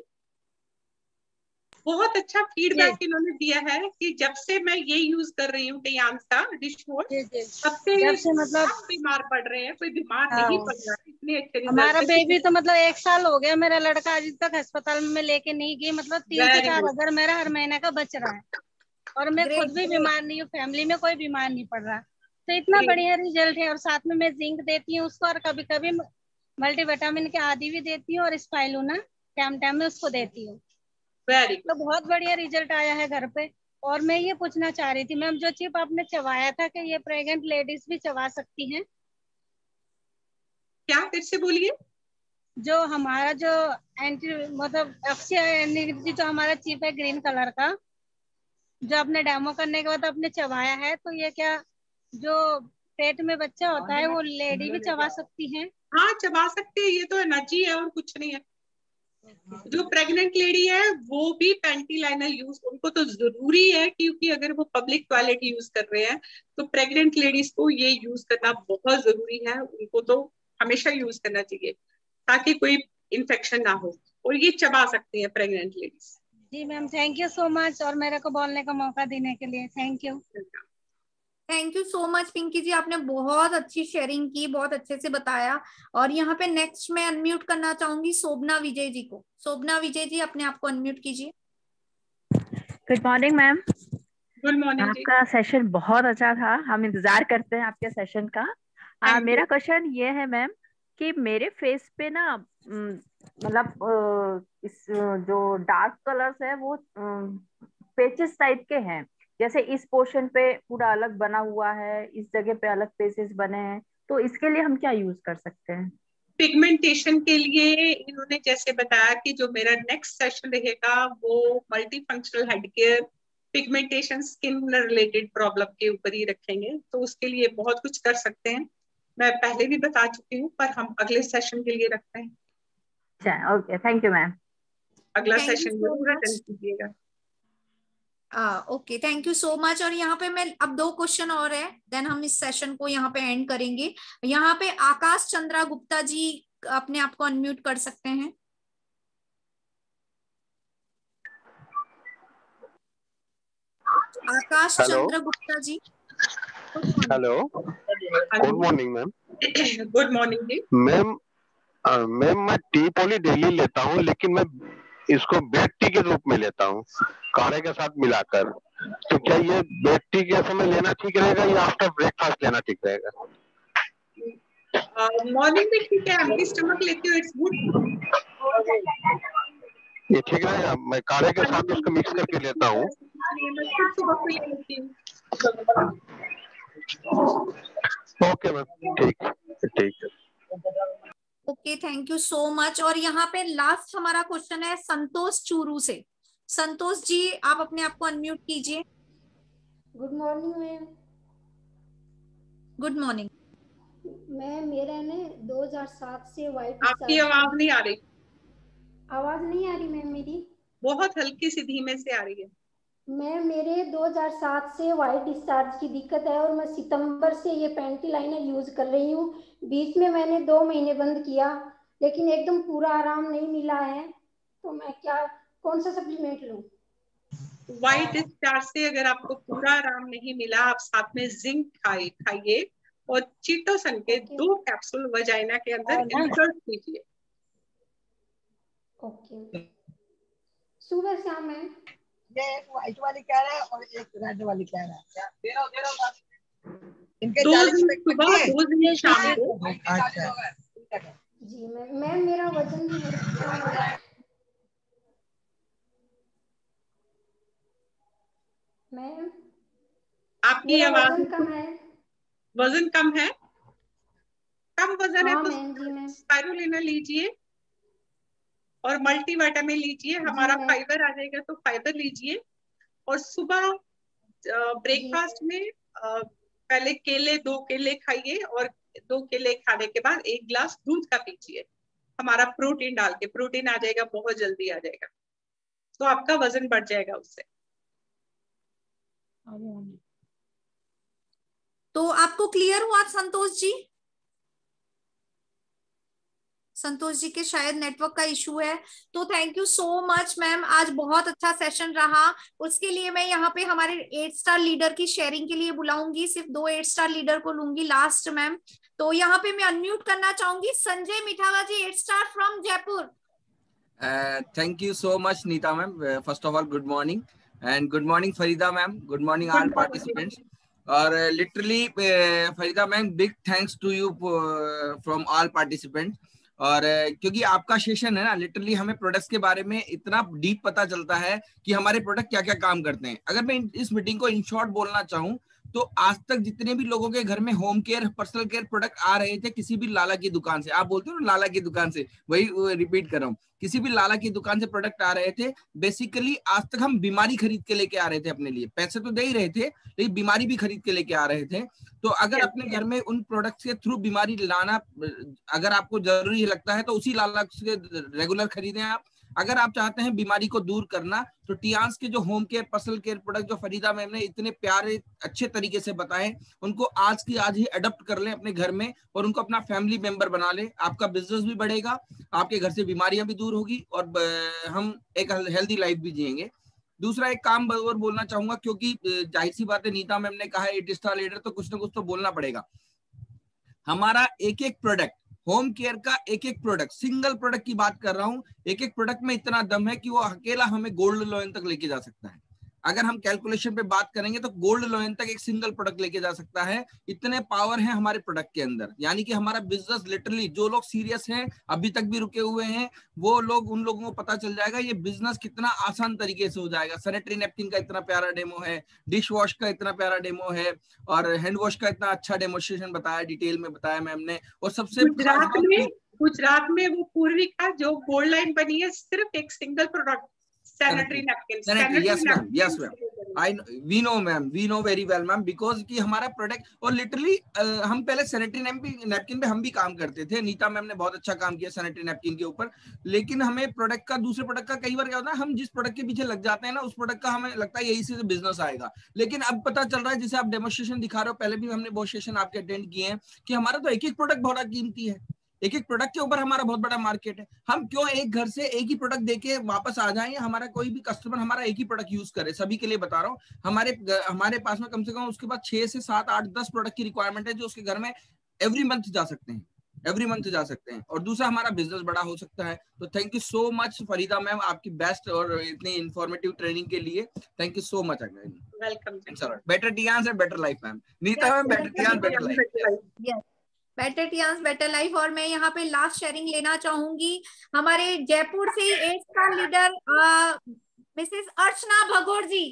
बहुत अच्छा फीडबैक इन्होंने दिया है कि जब से मैं ये यूज कर रही हूँ टियांस का डिश वॉश, तब से से मतलब बीमार पड़ रहे हैं, कोई बीमार नहीं पड़ रहा। इतने अच्छे हमारा बेबी तो मतलब एक साल हो गया, मेरा लड़का अभी तक अस्पताल में लेके नहीं गई। मतलब तीन से चार हजार मेरा हर महीने का बच रहा है और मैं खुद भी बीमार नहीं हूँ, फैमिली में कोई बीमार नहीं पड़ रहा। तो इतना बढ़िया रिजल्ट है। और साथ में मैं जिंक देती हूँ उसको और कभी कभी मल्टीविटामिन के आदि भी देती हूँ और स्पाइलूना टाइम टाइम में उसको देती हूँ। तो बहुत बढ़िया रिजल्ट आया है घर पे। और मैं ये पूछना चाह रही थी मैम, जो चिप आपने चबाया था कि ये प्रेग्नेंट लेडीज भी चबा सकती हैं? क्या फिर से बोलिए? जो हमारा जो एंटी मतलब अक्सी जो हमारा चिप है ग्रीन कलर का, जो आपने डेमो करने के बाद आपने चबाया है, तो ये क्या जो पेट में बच्चा होता है वो लेडी भी चबा सकती है? हाँ चबा सकती है, ये तो एनर्जी है और कुछ नहीं है। जो प्रेग्नेंट लेडी है वो भी पैंटी लाइनर यूज, उनको तो जरूरी है क्योंकि अगर वो पब्लिक टॉयलेट यूज कर रहे हैं तो प्रेग्नेंट लेडीज को ये यूज करना बहुत जरूरी है। उनको तो हमेशा यूज करना चाहिए ताकि कोई इन्फेक्शन ना हो, और ये चबा सकती है प्रेग्नेंट लेडीज। जी ma'am, thank you so much और मेरे को बोलने का मौका देने के लिए thank you. Thank you so much Pinky ji, आपने बहुत अच्छी शेयरिंग की, बहुत अच्छे से बताया। और यहाँ पे नेक्स्ट मैं अनम्यूट करना चाहूंगी शोभना विजय जी को। शोभना विजय जी अपने आप को अनम्यूट कीजिए। Good morning ma'am. Good morning. आपका सेशन बहुत अच्छा था, हम इंतजार करते हैं आपके सेशन का। आ, मेरा क्वेश्चन ये है मैम कि मेरे फेस पे ना मतलब इस जो डार्क कलर्स है वो पेचेस टाइप के हैं, जैसे इस पोर्शन पे पूरा अलग बना हुआ है, इस जगह पे अलग पेसेस बने हैं, तो इसके लिए हम क्या यूज कर सकते हैं? पिगमेंटेशन के लिए इन्होंने जैसे बताया कि जो मेरा नेक्स्ट सेशन रहेगा वो multi functional head care pigmentation skin related problem के ऊपर ही रखेंगे, तो उसके लिए बहुत कुछ कर सकते हैं। मैं पहले भी बता चुकी हूँ पर हम अगले सेशन के लिए रखते हैं। अच्छा, ओके, थैंक यू मैम। अगला सेशन जरूर अटेंड कीजिएगा। Okay, thank you so much. और यहाँ पे मैं अब दो क्वेश्चन और है, देन हम इस सेशन को यहाँ पे एंड करेंगे। यहाँ पे आकाश चंद्रा गुप्ता जी अपने आप को अनम्यूट कर सकते हैं। Akash Chandra Gupta ji. Hello, good morning ma'am. Good morning जी। मैम मैम मैं टी पॉली डेली लेता हूँ, लेकिन मैं इसको बेड टी के रूप में लेता हूँ काढ़े के साथ मिलाकर, तो क्या ये बेड टी के समय लेना ठीक रहेगा या आफ्टर ब्रेकफास्ट लेना ठीक रहेगा? मॉर्निंग में ठीक है, एम्प्टी स्टमक लेते हो, इट्स गुड। ये ठीक रहेगा? मैं काढ़े के साथ इसको मिक्स करके लेता हूँ। ओके मैम, ठीक ठीक है। Okay, thank you so much. और यहाँ पे लास्ट हमारा क्वेश्चन है संतोष चूरू से। संतोष जी आप अपने आप को अनम्यूट कीजिए। Good morning ma'am. Good morning ma'am. मेरा ने दो हज़ार सात से व्हाइट। आपकी आवाज नहीं आ रही। आवाज नहीं आ रही मैम मेरी? बहुत हल्की सी धीमे से आ रही है। मैम मेरे दो हज़ार सात से व्हाइट डिस्चार्ज की दिक्कत है और मैं सितंबर से ये पैंटी लाइनर यूज कर रही हूँ। बीच में मैंने दो महीने बंद किया लेकिन एकदम पूरा आराम नहीं मिला है, तो मैं क्या कौन सा सप्लीमेंट लूं? व्हाइट डिस्चार्ज से अगर आपको पूरा आराम नहीं मिला, आप साथ में जिंक खाइए खाइए और चीटोसन के दो कैप्सूल वजाइना के अंदर इंसर्ट कीजिए। ओके। सुबह शाम मैम। ये एक व्हाइट वाली कह रहा है और एक रेड वाली कह रहा है। दे रहा दे रहा इनके दो चालीस दिन पे सुबह दो दिन शाम को। अच्छा जी मैम। मैम मेरा वजन भी बहुत कम है मैम। आपकी मेरा आवाज वजन कम है। वजन कम है, कम वजन है हाँ तो मैम। जी मैम। स्पाइरुलिना लीजिए और मल्टीविटामिन लीजिए, हमारा फाइबर आ जाएगा तो फाइबर लीजिए। और सुबह ब्रेकफास्ट में आ, पहले केले, दो केले खाइए और दो केले खाने के बाद एक गिलास दूध का पीजिए, हमारा प्रोटीन डाल के। प्रोटीन आ जाएगा, बहुत जल्दी आ जाएगा, तो आपका वजन बढ़ जाएगा उससे। तो आपको क्लियर हुआ संतोष जी? संतोष जी के शायद नेटवर्क का इशू है। तो thank you so much ma'am, आज बहुत अच्छा सेशन रहा। उसके लिए मैं यहाँ पे हमारे एट स्टार लीडर की शेयरिंग के लिए बुलाऊंगी, सिर्फ दो एट स्टार लीडर को लूंगी लास्ट मैम। तो यहाँ पे मैं अनम्यूट करना चाहूंगी Sanjay Mithawa ji, eight star from Jaipur. Thank you so much Neeta ma'am. First of all good morning and good morning Farida ma'am, good morning all participants. और literally Farida ma'am, big thanks to you from all participants. और क्योंकि आपका सेशन है ना, लिटरली हमें प्रोडक्ट्स के बारे में इतना डीप पता चलता है कि हमारे प्रोडक्ट क्या क्या काम करते हैं। अगर मैं इस मीटिंग को इन शॉर्ट बोलना चाहूँ तो आज तक जितने भी लोगों के घर में home care, personal care product आ रहे थे किसी भी लाला की दुकान से, आप बोलते हो ना लाला की दुकान से, वही रिपीट कर रहा हूँ, किसी भी लाला की दुकान से प्रोडक्ट आ रहे थे। बेसिकली आज तक हम बीमारी खरीद के लेके आ रहे थे अपने लिए, पैसे तो दे ही रहे थे लेकिन बीमारी भी खरीद के लेके आ रहे थे। तो अगर अपने घर में उन प्रोडक्ट्स के थ्रू बीमारी लाना अगर आपको जरूरी लगता है तो उसी लाला से रेगुलर खरीदें आप। अगर आप चाहते हैं बीमारी को दूर करना तो टियांस के जो home care, personal care product जो फरीदा मैम ने इतने प्यारे अच्छे तरीके से बताए, उनको आज की आज ही अडॉप्ट कर लें अपने घर में और उनको अपना फैमिली मेंबर बना लें। आपका बिजनेस भी बढ़ेगा, आपके घर से बीमारियां भी दूर होगी और हम एक हेल्दी लाइफ भी जिएंगे। दूसरा एक काम और बोलना चाहूंगा, क्योंकि जाहिर सी बात है नीता मैम ने कहा एट स्टार लीडर तो कुछ ना कुछ तो बोलना पड़ेगा। हमारा एक एक प्रोडक्ट, होम केयर का एक एक प्रोडक्ट, सिंगल प्रोडक्ट की बात कर रहा हूं, एक एक प्रोडक्ट में इतना दम है कि वो अकेला हमें गोल्ड लोन तक लेके जा सकता है। अगर हम कैलकुलेशन पे बात करेंगे तो गोल्ड लोन तक एक सिंगल प्रोडक्ट लेके जा सकता है। इतने पावर है हमारे प्रोडक्ट के अंदर। यानी कि हमारा बिजनेस लिटरली, जो लोग सीरियस हैं अभी तक भी रुके हुए हैं वो लोग, उन लोगों को पता चल जाएगा ये बिजनेस कितना आसान तरीके से हो जाएगा। सैनिटरी नैपकिन का इतना प्यारा डेमो है, डिश वॉश का इतना प्यारा डेमो है और हैंड वॉश का इतना अच्छा डेमोन्स्ट्रेशन बताया, डिटेल में बताया मैम ने। और सबसे गुजरात में गुजरात में वो पूर्विका जो गोल्ड लाइन बनी है, सिर्फ एक single product sanitary napkin. Yes ma'am, yes ma'am, I we know ma'am, we know very well ma'am, because कि हमारा प्रोडक्ट और लिटरली हम पहले सैनिटरी नैपकिन पे हम भी काम करते थे। नीता मैम ने बहुत अच्छा काम किया सैनिटरी नैपकिन के ऊपर, लेकिन हमें प्रोडक्ट का, दूसरे प्रोडक्ट का कई बार क्या होता है, हम जिस प्रोडक्ट के पीछे लग जाते हैं ना, उस प्रोडक्ट का हमें लगता है यही से बिजनेस आएगा। लेकिन अब पता चल रहा है, जैसे आप डेमोन्स्ट्रेशन दिखा रहे हो, पहले भी हमने बहुत सेशन आपके अटेंड किए हैं, कि हमारा तो एक एक प्रोडक्ट बहुत कीमती है, एक एक प्रोडक्ट के ऊपर हमारा बहुत बड़ा मार्केट है। हम क्यों एक घर से एक ही प्रोडक्ट देके वापस आ जाएं, हमारा कोई भी कस्टमर हमारा एक ही प्रोडक्ट यूज करे। सभी के लिए बता रहा हूँ, हमारे हमारे पास में कम से कम उसके बाद छह से सात आठ दस प्रोडक्ट की रिक्वायरमेंट है जो उसके घर में एवरी मंथ जा सकते हैं, एवरी मंथ जा सकते हैं। और दूसरा हमारा बिजनेस बड़ा हो सकता है। तो thank you so much Farida ma'am, आपकी बेस्ट और इतनी इंफॉर्मेटिव ट्रेनिंग के लिए thank you so much. Welcome. Better Tiens and better life ma'am. Neeta ma'am, better Tiens better life. Better Tiens better life. और मैं यहाँ पे लास्ट शेयरिंग लेना चाहूंगी हमारे जयपुर से eight star leader Mrs Archana Bhagor ji.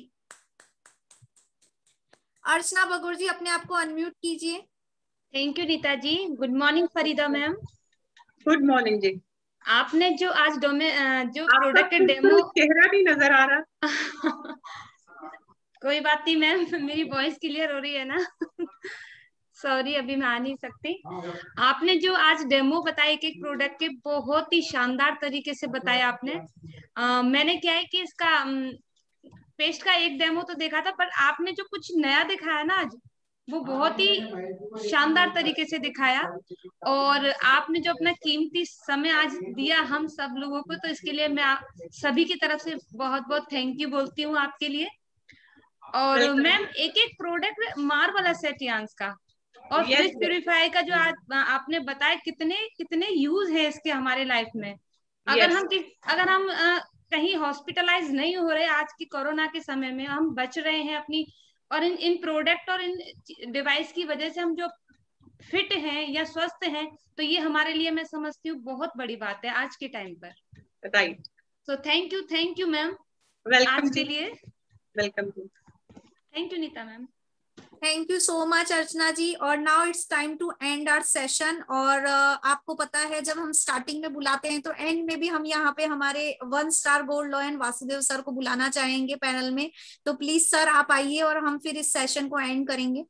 Archana Bhagor ji, अपने आप को अनम्यूट कीजिए। Thank you Neeta ji. Good morning Farida ma'am. Good morning जी। आपने जो आज डोमे जो प्रोडक्ट डेमो, चेहरा भी नजर आ रहा कोई बात नहीं मैम, मेरी वॉइस क्लियर हो रही है ना। सॉरी, अभी मैं आ नहीं सकती। आपने जो आज डेमो बताया एक एक प्रोडक्ट के, बहुत ही शानदार तरीके से बताया आपने। आ, मैंने क्या है कि इसका पेस्ट का एक डेमो तो देखा था, पर आपने जो कुछ नया दिखाया ना आज, वो बहुत ही शानदार तरीके से दिखाया। और आपने जो अपना कीमती समय आज दिया हम सब लोगों को, तो इसके लिए मैं सभी की तरफ से बहुत बहुत थैंक यू बोलती हूँ आपके लिए। और मैम एक एक प्रोडक्ट मार्वलस है टियांस का, और yes, फ्रिज प्यूरिफायर का जो आज आपने बताया, कितने कितने यूज है इसके हमारे लाइफ में। अगर yes. हम अगर हम कहीं हॉस्पिटलाइज नहीं हो रहे आज की कोरोना के समय में, हम बच रहे हैं अपनी, और इन इन प्रोडक्ट और इन डिवाइस की वजह से हम जो फिट हैं या स्वस्थ हैं, तो ये हमारे लिए मैं समझती हूँ बहुत बड़ी बात है आज के टाइम पर। Right. So thank you, thank you ma'am आज के लिए। Welcome. Thank you Neeta ma'am. Thank you so much Archana ji. और now it's time to end our session. और uh, आपको पता है जब हम स्टार्टिंग में बुलाते हैं तो एंड में भी हम यहाँ पे हमारे one star gold lion Vasudev sir को बुलाना चाहेंगे पैनल में। तो प्लीज सर आप आइए और हम फिर इस सेशन को एंड करेंगे।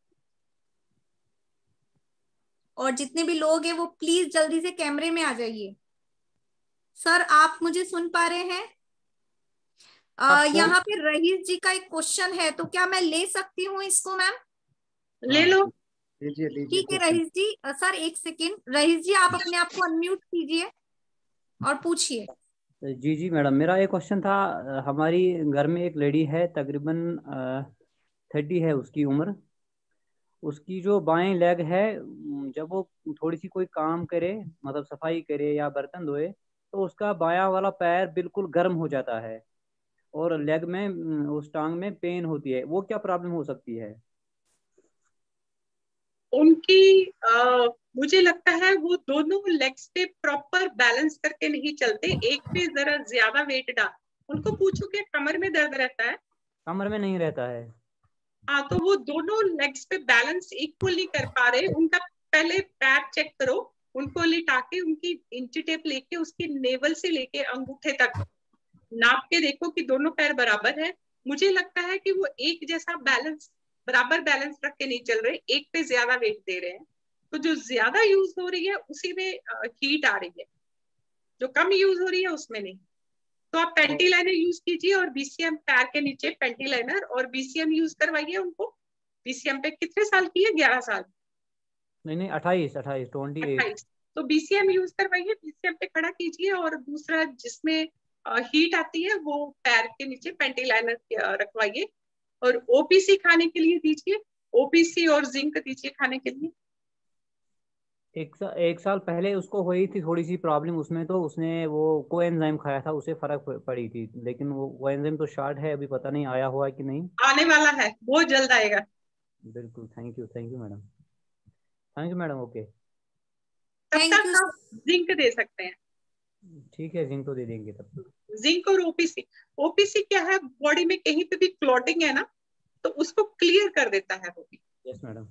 और जितने भी लोग हैं वो प्लीज जल्दी से कैमरे में आ जाइए। सर आप मुझे सुन पा रहे हैं? uh, यहाँ पे रईस जी का एक क्वेश्चन है, तो क्या मैं ले सकती हूँ इसको मैम? ले लो। ठीक है रईस जी। सर एक सेकेंड, रईस जी आप अपने आप को अनम्यूट कीजिए और पूछिए। जी जी मैडम, मेरा एक क्वेश्चन था। हमारी घर में एक लेडी है, तकरीबन थर्टी है उसकी उम्र। उसकी जो बाएं लेग है, जब वो थोड़ी सी कोई काम करे, मतलब सफाई करे या बर्तन धोए, तो उसका बायां वाला पैर बिल्कुल गर्म हो जाता है और लेग में, उस टांग में पेन होती है। वो क्या प्रॉब्लम हो सकती है? उनकी आ, मुझे लगता है वो दोनों लेग्स पे प्रॉपर बैलेंस करके नहीं चलते, एक पे जरा ज्यादा वेट डाल। उनको पूछो कि कमर में दर्द रहता है? कमर में नहीं रहता है। हाँ, तो वो दोनों लेग्स पे बैलेंस इक्वल नहीं कर पा रहे। उनका पहले पैर चेक करो, उनको लिटा के उनकी इंची टेप लेके उसकी नेवल से लेके अंगूठे तक नाप के देखो कि दोनों पैर बराबर है। मुझे लगता है कि वो एक जैसा बैलेंस, बराबर बैलेंस रख के नहीं चल रहे, एक पे ज्यादा वेट दे रहे हैं। तो जो ज्यादा यूज हो रही है उसी में हीट आ रही है, जो कम यूज हो रही है उसमें नहीं। तो आप पेंटी लाइनर यूज कीजिए और बीसीएम पैर के नीचे पेंटी लाइनर और बीसीएम यूज करवाइए उनको। बीसीएम पे कितने साल की है? ग्यारह साल? नहीं नहीं अट्ठाईस अट्ठाईस ट्वेंटी एट। तो बीसीएम यूज करवाइए, बीसीएम पे खड़ा कीजिए और दूसरा जिसमें हीट आती है वो पैर के नीचे पेंटी लाइनर रखवाइए और ओपीसी खाने के लिए दीजिए। ओपीसी और जिंक दीजिए खाने के लिए। एक सा, एक साल पहले उसको हुई थी थोड़ी सी प्रॉब्लम उसमें, तो उसने वो कोएंजाइम खाया था, उसे फर्क पड़ी थी। लेकिन वो कोएंजाइम तो शार्ट है, अभी पता नहीं आया हुआ कि नहीं। आने वाला है, बहुत जल्द आएगा। बिल्कुल। Thank you, thank you madam. Thank you madam. Okay, तब तक आप जिंक दे सकते हैं। ठीक है, जिंक तो दे देंगे तब। जिंक और ओपीसी। ओपीसी क्या है? बॉडी में कहीं पे भी क्लॉटिंग है ना, तो उसको क्लियर कर देता है वो भी। Yes madam.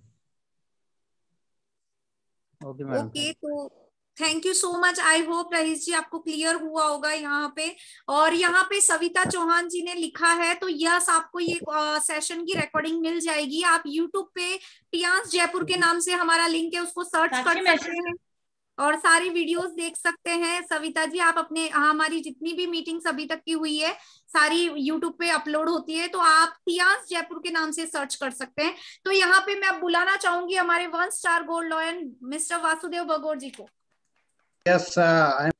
Okay madam. Okay, तो thank you so much. I hope Rais ji आपको क्लियर हुआ होगा यहाँ पे। और यहाँ पे सविता चौहान जी ने लिखा है, तो यस आपको ये सेशन की रिकॉर्डिंग मिल जाएगी। आप यूट्यूब पे टियांस जयपुर के नाम से हमारा लिंक है, उसको सर्च कर सकते हैं और सारी वीडियोस देख सकते हैं। सविता जी आप अपने, हमारी जितनी भी मीटिंग्स अभी तक की हुई है सारी यूट्यूब पे अपलोड होती है, तो आप टियांस जयपुर के नाम से सर्च कर सकते हैं। तो यहाँ पे मैं अब बुलाना चाहूंगी हमारे one star gold lion Mr Vasudev Bagor ji को। Yes, uh, I'm...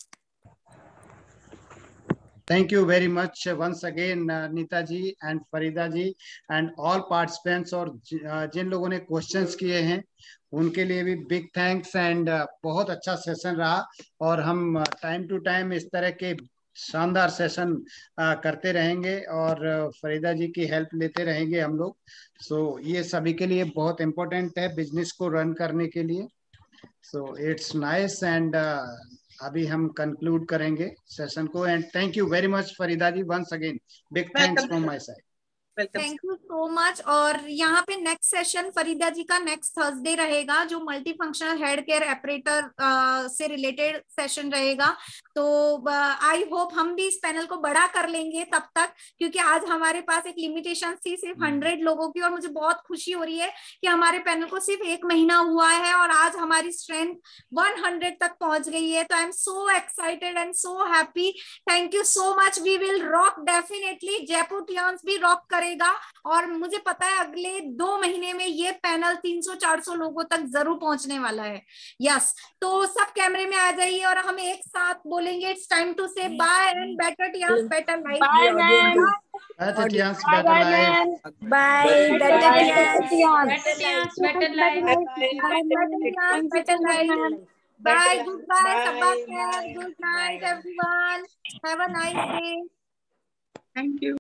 Thank you very much uh, once again, uh, Neeta ji and Farida ji and all participants और uh, जिन लोगों ने क्वेश्चंस किए हैं उनके लिए भी बिग थैंक्स। एंड uh, बहुत अच्छा सेशन रहा और हम टाइम टू टाइम इस तरह के शानदार सेशन uh, करते रहेंगे और uh, फरीदा जी की हेल्प लेते रहेंगे हम लोग। सो so, ये सभी के लिए बहुत इम्पोर्टेंट है बिजनेस को रन करने के लिए। सो इट्स नाइस एंड अभी हम कंक्लूड करेंगे सेशन को। And thank you very much Farida ji, once again big thanks from my side. Thank you so much. और यहाँ पे नेक्स्ट सेशन फरीदा जी का नेक्स्ट थर्सडे रहेगा, जो multi functional head care operator से रिलेटेड सेशन रहेगा। तो आई uh, होप हम भी इस पैनल को बड़ा कर लेंगे तब तक, क्योंकि आज हमारे पास एक लिमिटेशन थी सिर्फ हंड्रेड लोगों की, और मुझे बहुत खुशी हो रही है कि हमारे पैनल को सिर्फ एक महीना हुआ है और आज हमारी स्ट्रेंथ वन हंड्रेड तक पहुंच गई है। तो I am so excited and so happy. Thank you so much. We will rock definitely. Jaipur Tiens भी रॉक करेगा और मुझे पता है अगले दो महीने में ये पैनल तीन सौ चार सौ लोगों तक जरूर पहुंचने वाला है। यस, तो सब कैमरे में आ जाइए और हम एक साथ बोलेंगे it's time to say bye and better Tiens better life. Bye ma'am. Better Tiens better life. Bye better Tiens better life. Better life. Bye. Goodbye. Sabah khair. Good night, everyone. Have a nice day. Thank you.